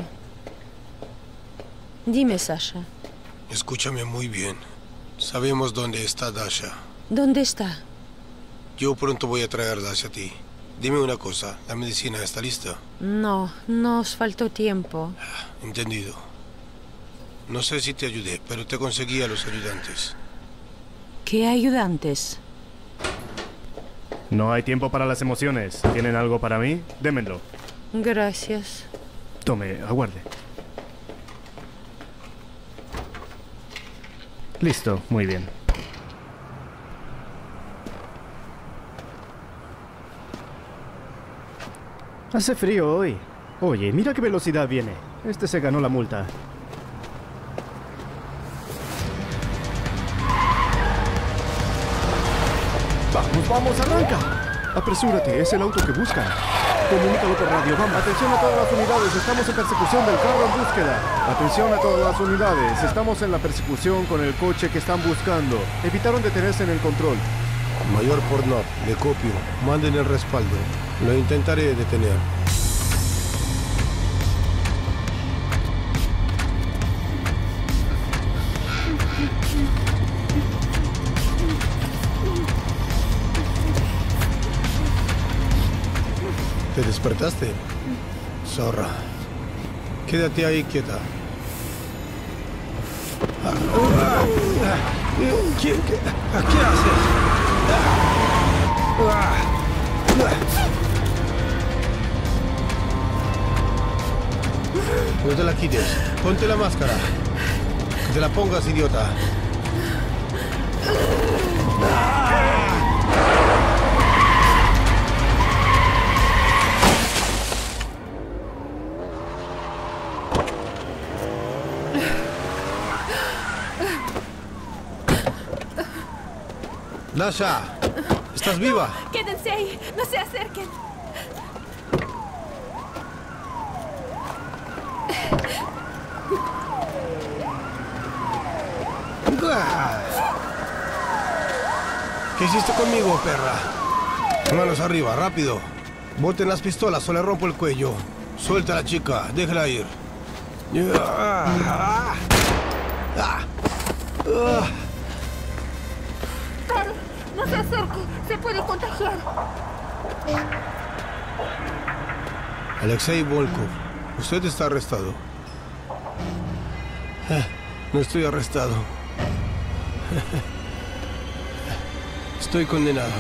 Dime, Sasha. Escúchame muy bien. Sabemos dónde está Dasha. ¿Dónde está? Yo pronto voy a traer Dasha a ti. Dime una cosa, ¿la medicina está lista? No, nos faltó tiempo. Entendido. No sé si te ayudé, pero te conseguí a los ayudantes. ¿Qué ayudantes? No hay tiempo para las emociones. ¿Tienen algo para mí? Démenlo. Gracias. Tome, aguarde. Listo, muy bien. Hace frío hoy. Oye, mira qué velocidad viene. Este se ganó la multa. ¡Vamos, vamos, arranca! Apresúrate, es el auto que buscan. Comunícalo por radio, vamos. Atención a todas las unidades, estamos en persecución del carro en búsqueda. Atención a todas las unidades, estamos en la persecución con el coche que están buscando. Evitaron detenerse en el control. Mayor Portnov, le copio. Manden el respaldo. Lo intentaré detener. ¿Te despertaste? Zorra. Quédate ahí quieta. ¿Qué haces? No te la quites. Ponte la máscara. Que te la pongas, idiota. Dasha, ¿estás viva? Quédense ahí, no se acerquen. ¿Qué hiciste conmigo, perra? Manos arriba, rápido. Boten las pistolas o le rompo el cuello. Suelta a la chica, déjala ir. Pare, no se acerque, se puede contagiar. Alexei Volkov, usted está arrestado. No estoy arrestado. Estoy condenado.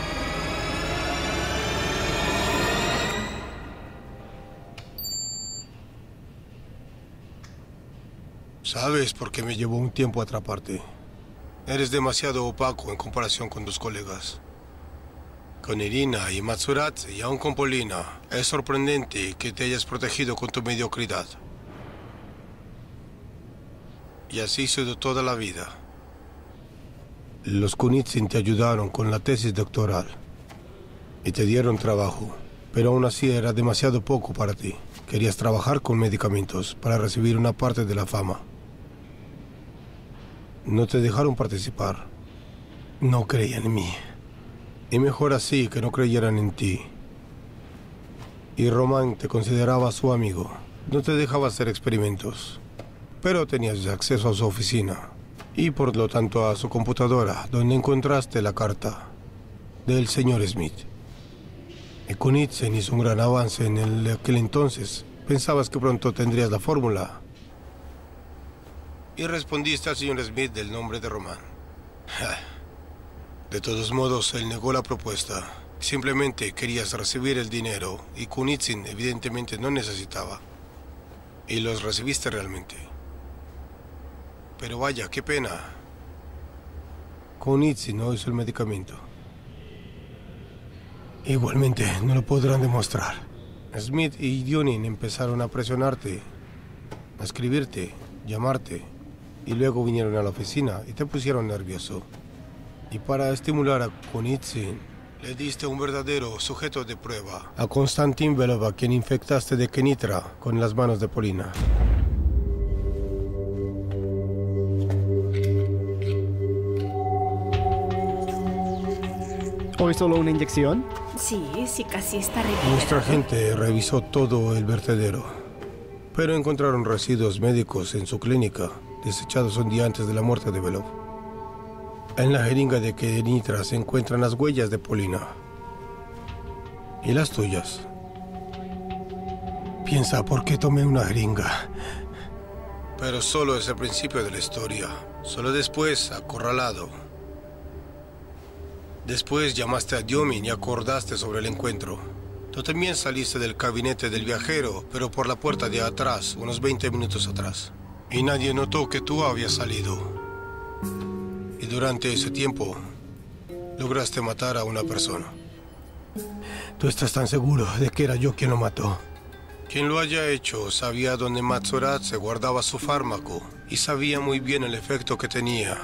¿Sabes por qué me llevó un tiempo atraparte? Eres demasiado opaco en comparación con tus colegas. Con Irina y Matsuratse y aún con Polina, es sorprendente que te hayas protegido con tu mediocridad. Y así ha sido toda la vida. Los Kunitsin te ayudaron con la tesis doctoral y te dieron trabajo, pero aún así era demasiado poco para ti. Querías trabajar con medicamentos para recibir una parte de la fama. No te dejaron participar. No creían en mí. Y mejor así que no creyeran en ti. Y Román te consideraba su amigo. No te dejaba hacer experimentos. Pero tenías acceso a su oficina. Y por lo tanto a su computadora, donde encontraste la carta del señor Smith. Y Kunitsin hizo un gran avance en aquel entonces. Pensabas que pronto tendrías la fórmula. Y respondiste al señor Smith del nombre de Román. De todos modos, él negó la propuesta. Simplemente querías recibir el dinero y Kunitsin evidentemente no necesitaba. Y los recibiste realmente. Pero vaya, qué pena. Kunitsin no hizo el medicamento. Igualmente, no lo podrán demostrar. Smith y Dionin empezaron a presionarte, a escribirte, llamarte, y luego vinieron a la oficina y te pusieron nervioso. Y para estimular a Kunitsin, le diste un verdadero sujeto de prueba a Konstantin Belov, a quien infectaste de Kenitra con las manos de Polina. ¿Hoy solo una inyección? Sí, casi está recuperado. Nuestra gente revisó todo el vertedero, pero encontraron residuos médicos en su clínica, desechados un día antes de la muerte de Belov. En la jeringa de Kenitra se encuentran las huellas de Polina. ¿Y las tuyas? Piensa, ¿por qué tomé una jeringa? Pero solo es el principio de la historia. Solo después, acorralado. Después llamaste a Diomin y acordaste sobre el encuentro. Tú también saliste del gabinete del viajero, pero por la puerta de atrás, unos 20 minutos atrás. Y nadie notó que tú habías salido. Y durante ese tiempo, lograste matar a una persona. ¿Tú estás tan seguro de que era yo quien lo mató? Quien lo haya hecho sabía dónde Matsuratse guardaba su fármaco y sabía muy bien el efecto que tenía.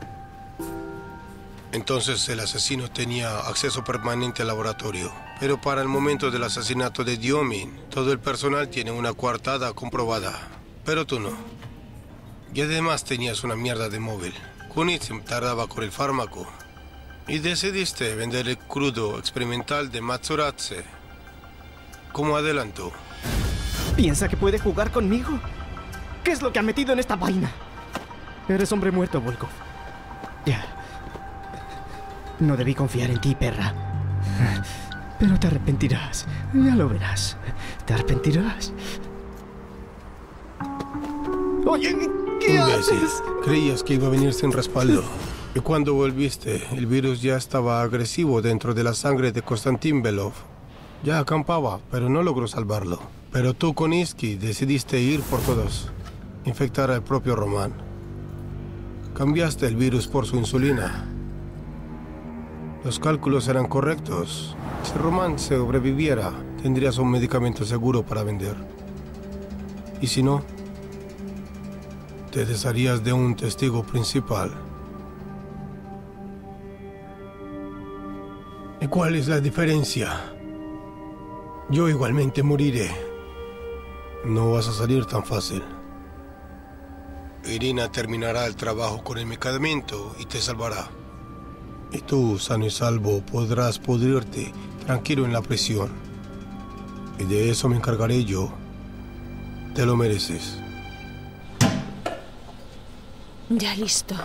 Entonces el asesino tenía acceso permanente al laboratorio. Pero para el momento del asesinato de Diomin, todo el personal tiene una coartada comprobada. Pero tú no. Y además tenías una mierda de móvil. Kunitsin tardaba con el fármaco. Y decidiste vender el crudo experimental de Matsuratse como adelanto. ¿Piensa que puede jugar conmigo? ¿Qué es lo que ha metido en esta vaina? Eres hombre muerto, Volkov. Ya. No debí confiar en ti, perra. Pero te arrepentirás. Ya lo verás. Te arrepentirás. Oye, ¿qué haces? Creías que iba a venir sin respaldo. Y cuando volviste, el virus ya estaba agresivo dentro de la sangre de Konstantin Belov. Ya acampaba, pero no logró salvarlo. Pero tú, Koniski, decidiste ir por todos. Infectar al propio Román. Cambiaste el virus por su insulina. Los cálculos eran correctos. Si Román sobreviviera, tendrías un medicamento seguro para vender. Y si no, te desharías de un testigo principal. ¿Y cuál es la diferencia? Yo igualmente moriré. No vas a salir tan fácil. Irina terminará el trabajo con el medicamento y te salvará. Y tú, sano y salvo, podrás pudrirte tranquilo en la prisión. Y de eso me encargaré yo. Te lo mereces. Ya listo.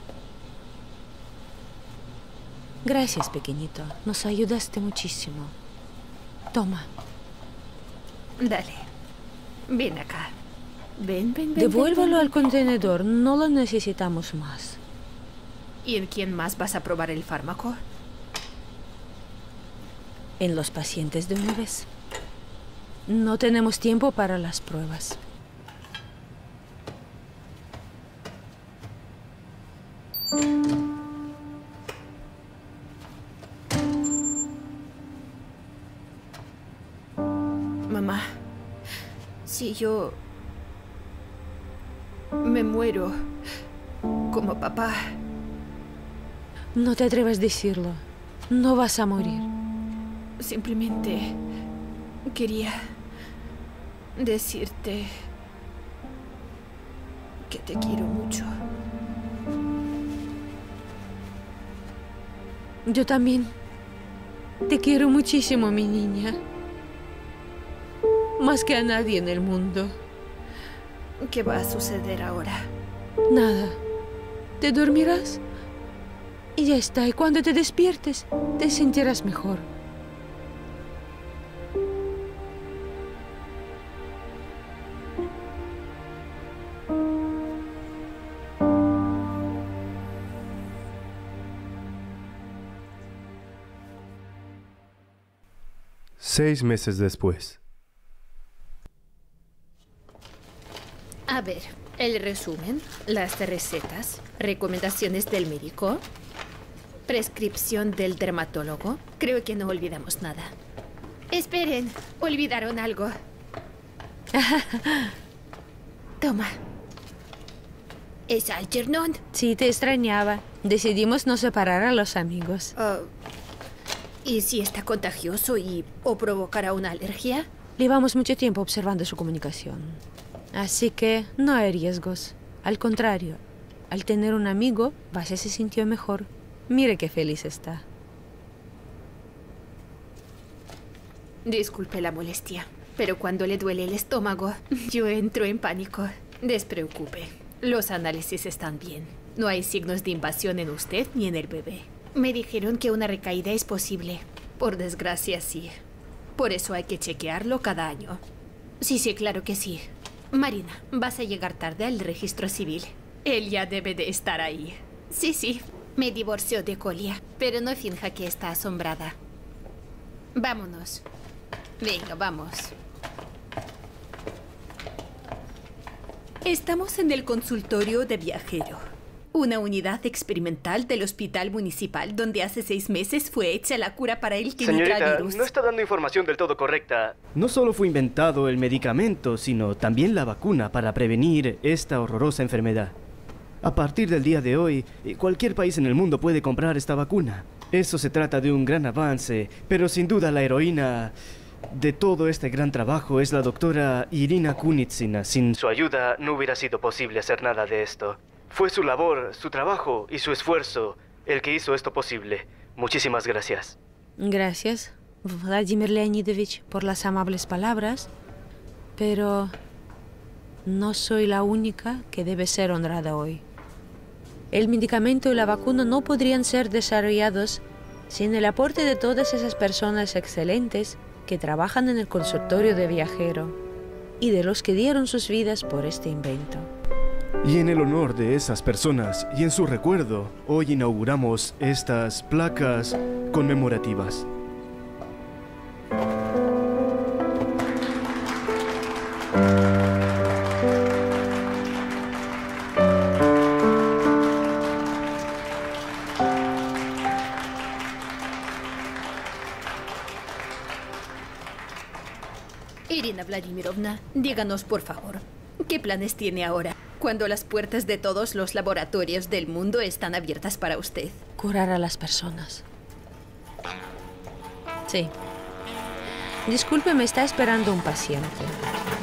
Gracias, pequeñito. Nos ayudaste muchísimo. Toma. Dale. Ven acá. Ven. Devuélvelo al contenedor. No lo necesitamos más. ¿Y en quién más vas a probar el fármaco? En los pacientes de una vez. No tenemos tiempo para las pruebas. Mamá, si yo me muero como papá... No te atrevas a decirlo. No vas a morir. Simplemente quería decirte que te quiero mucho. Yo también. Te quiero muchísimo, mi niña. Más que a nadie en el mundo. ¿Qué va a suceder ahora? Nada. Te dormirás y ya está. Y cuando te despiertes, te sentirás mejor. Seis meses después. A ver, el resumen, las recetas, recomendaciones del médico, prescripción del dermatólogo. Creo que no olvidamos nada. Esperen, olvidaron algo. Toma. ¿Es Algernon? Sí, te extrañaba. Decidimos no separar a los amigos. ¿Y si está contagioso o provocará una alergia? Llevamos mucho tiempo observando su comunicación. Así que no hay riesgos. Al contrario, al tener un amigo, Vasia se sintió mejor. Mire qué feliz está. Disculpe la molestia, pero cuando le duele el estómago, yo entro en pánico. Despreocupe, los análisis están bien. No hay signos de invasión en usted ni en el bebé. Me dijeron que una recaída es posible. Por desgracia, sí. Por eso hay que chequearlo cada año. Sí, claro que sí. Marina, vas a llegar tarde al registro civil. Él ya debe de estar ahí. Sí. Me divorció de Colia, pero no finja que está asombrada. Vámonos. Venga, vamos. Estamos en el consultorio de viajero. Una unidad experimental del hospital municipal donde hace 6 meses fue hecha la cura para el quimitravirus. No está dando información del todo correcta. No solo fue inventado el medicamento, sino también la vacuna para prevenir esta horrorosa enfermedad. A partir del día de hoy, cualquier país en el mundo puede comprar esta vacuna. Eso se trata de un gran avance, pero sin duda la heroína de todo este gran trabajo es la doctora Irina Kunitsina. Sin su ayuda no hubiera sido posible hacer nada de esto. Fue su labor, su trabajo y su esfuerzo el que hizo esto posible. Muchísimas gracias. Gracias, Vladimir Leonidovich, por las amables palabras. Pero no soy la única que debe ser honrada hoy. El medicamento y la vacuna no podrían ser desarrollados sin el aporte de todas esas personas excelentes que trabajan en el consultorio de viajero y de los que dieron sus vidas por este invento. Y en el honor de esas personas y en su recuerdo, hoy inauguramos estas placas conmemorativas. Irina Vladimirovna, díganos por favor, ¿qué planes tiene ahora? Cuando las puertas de todos los laboratorios del mundo están abiertas para usted. Curar a las personas. Sí. Disculpe, me está esperando un paciente.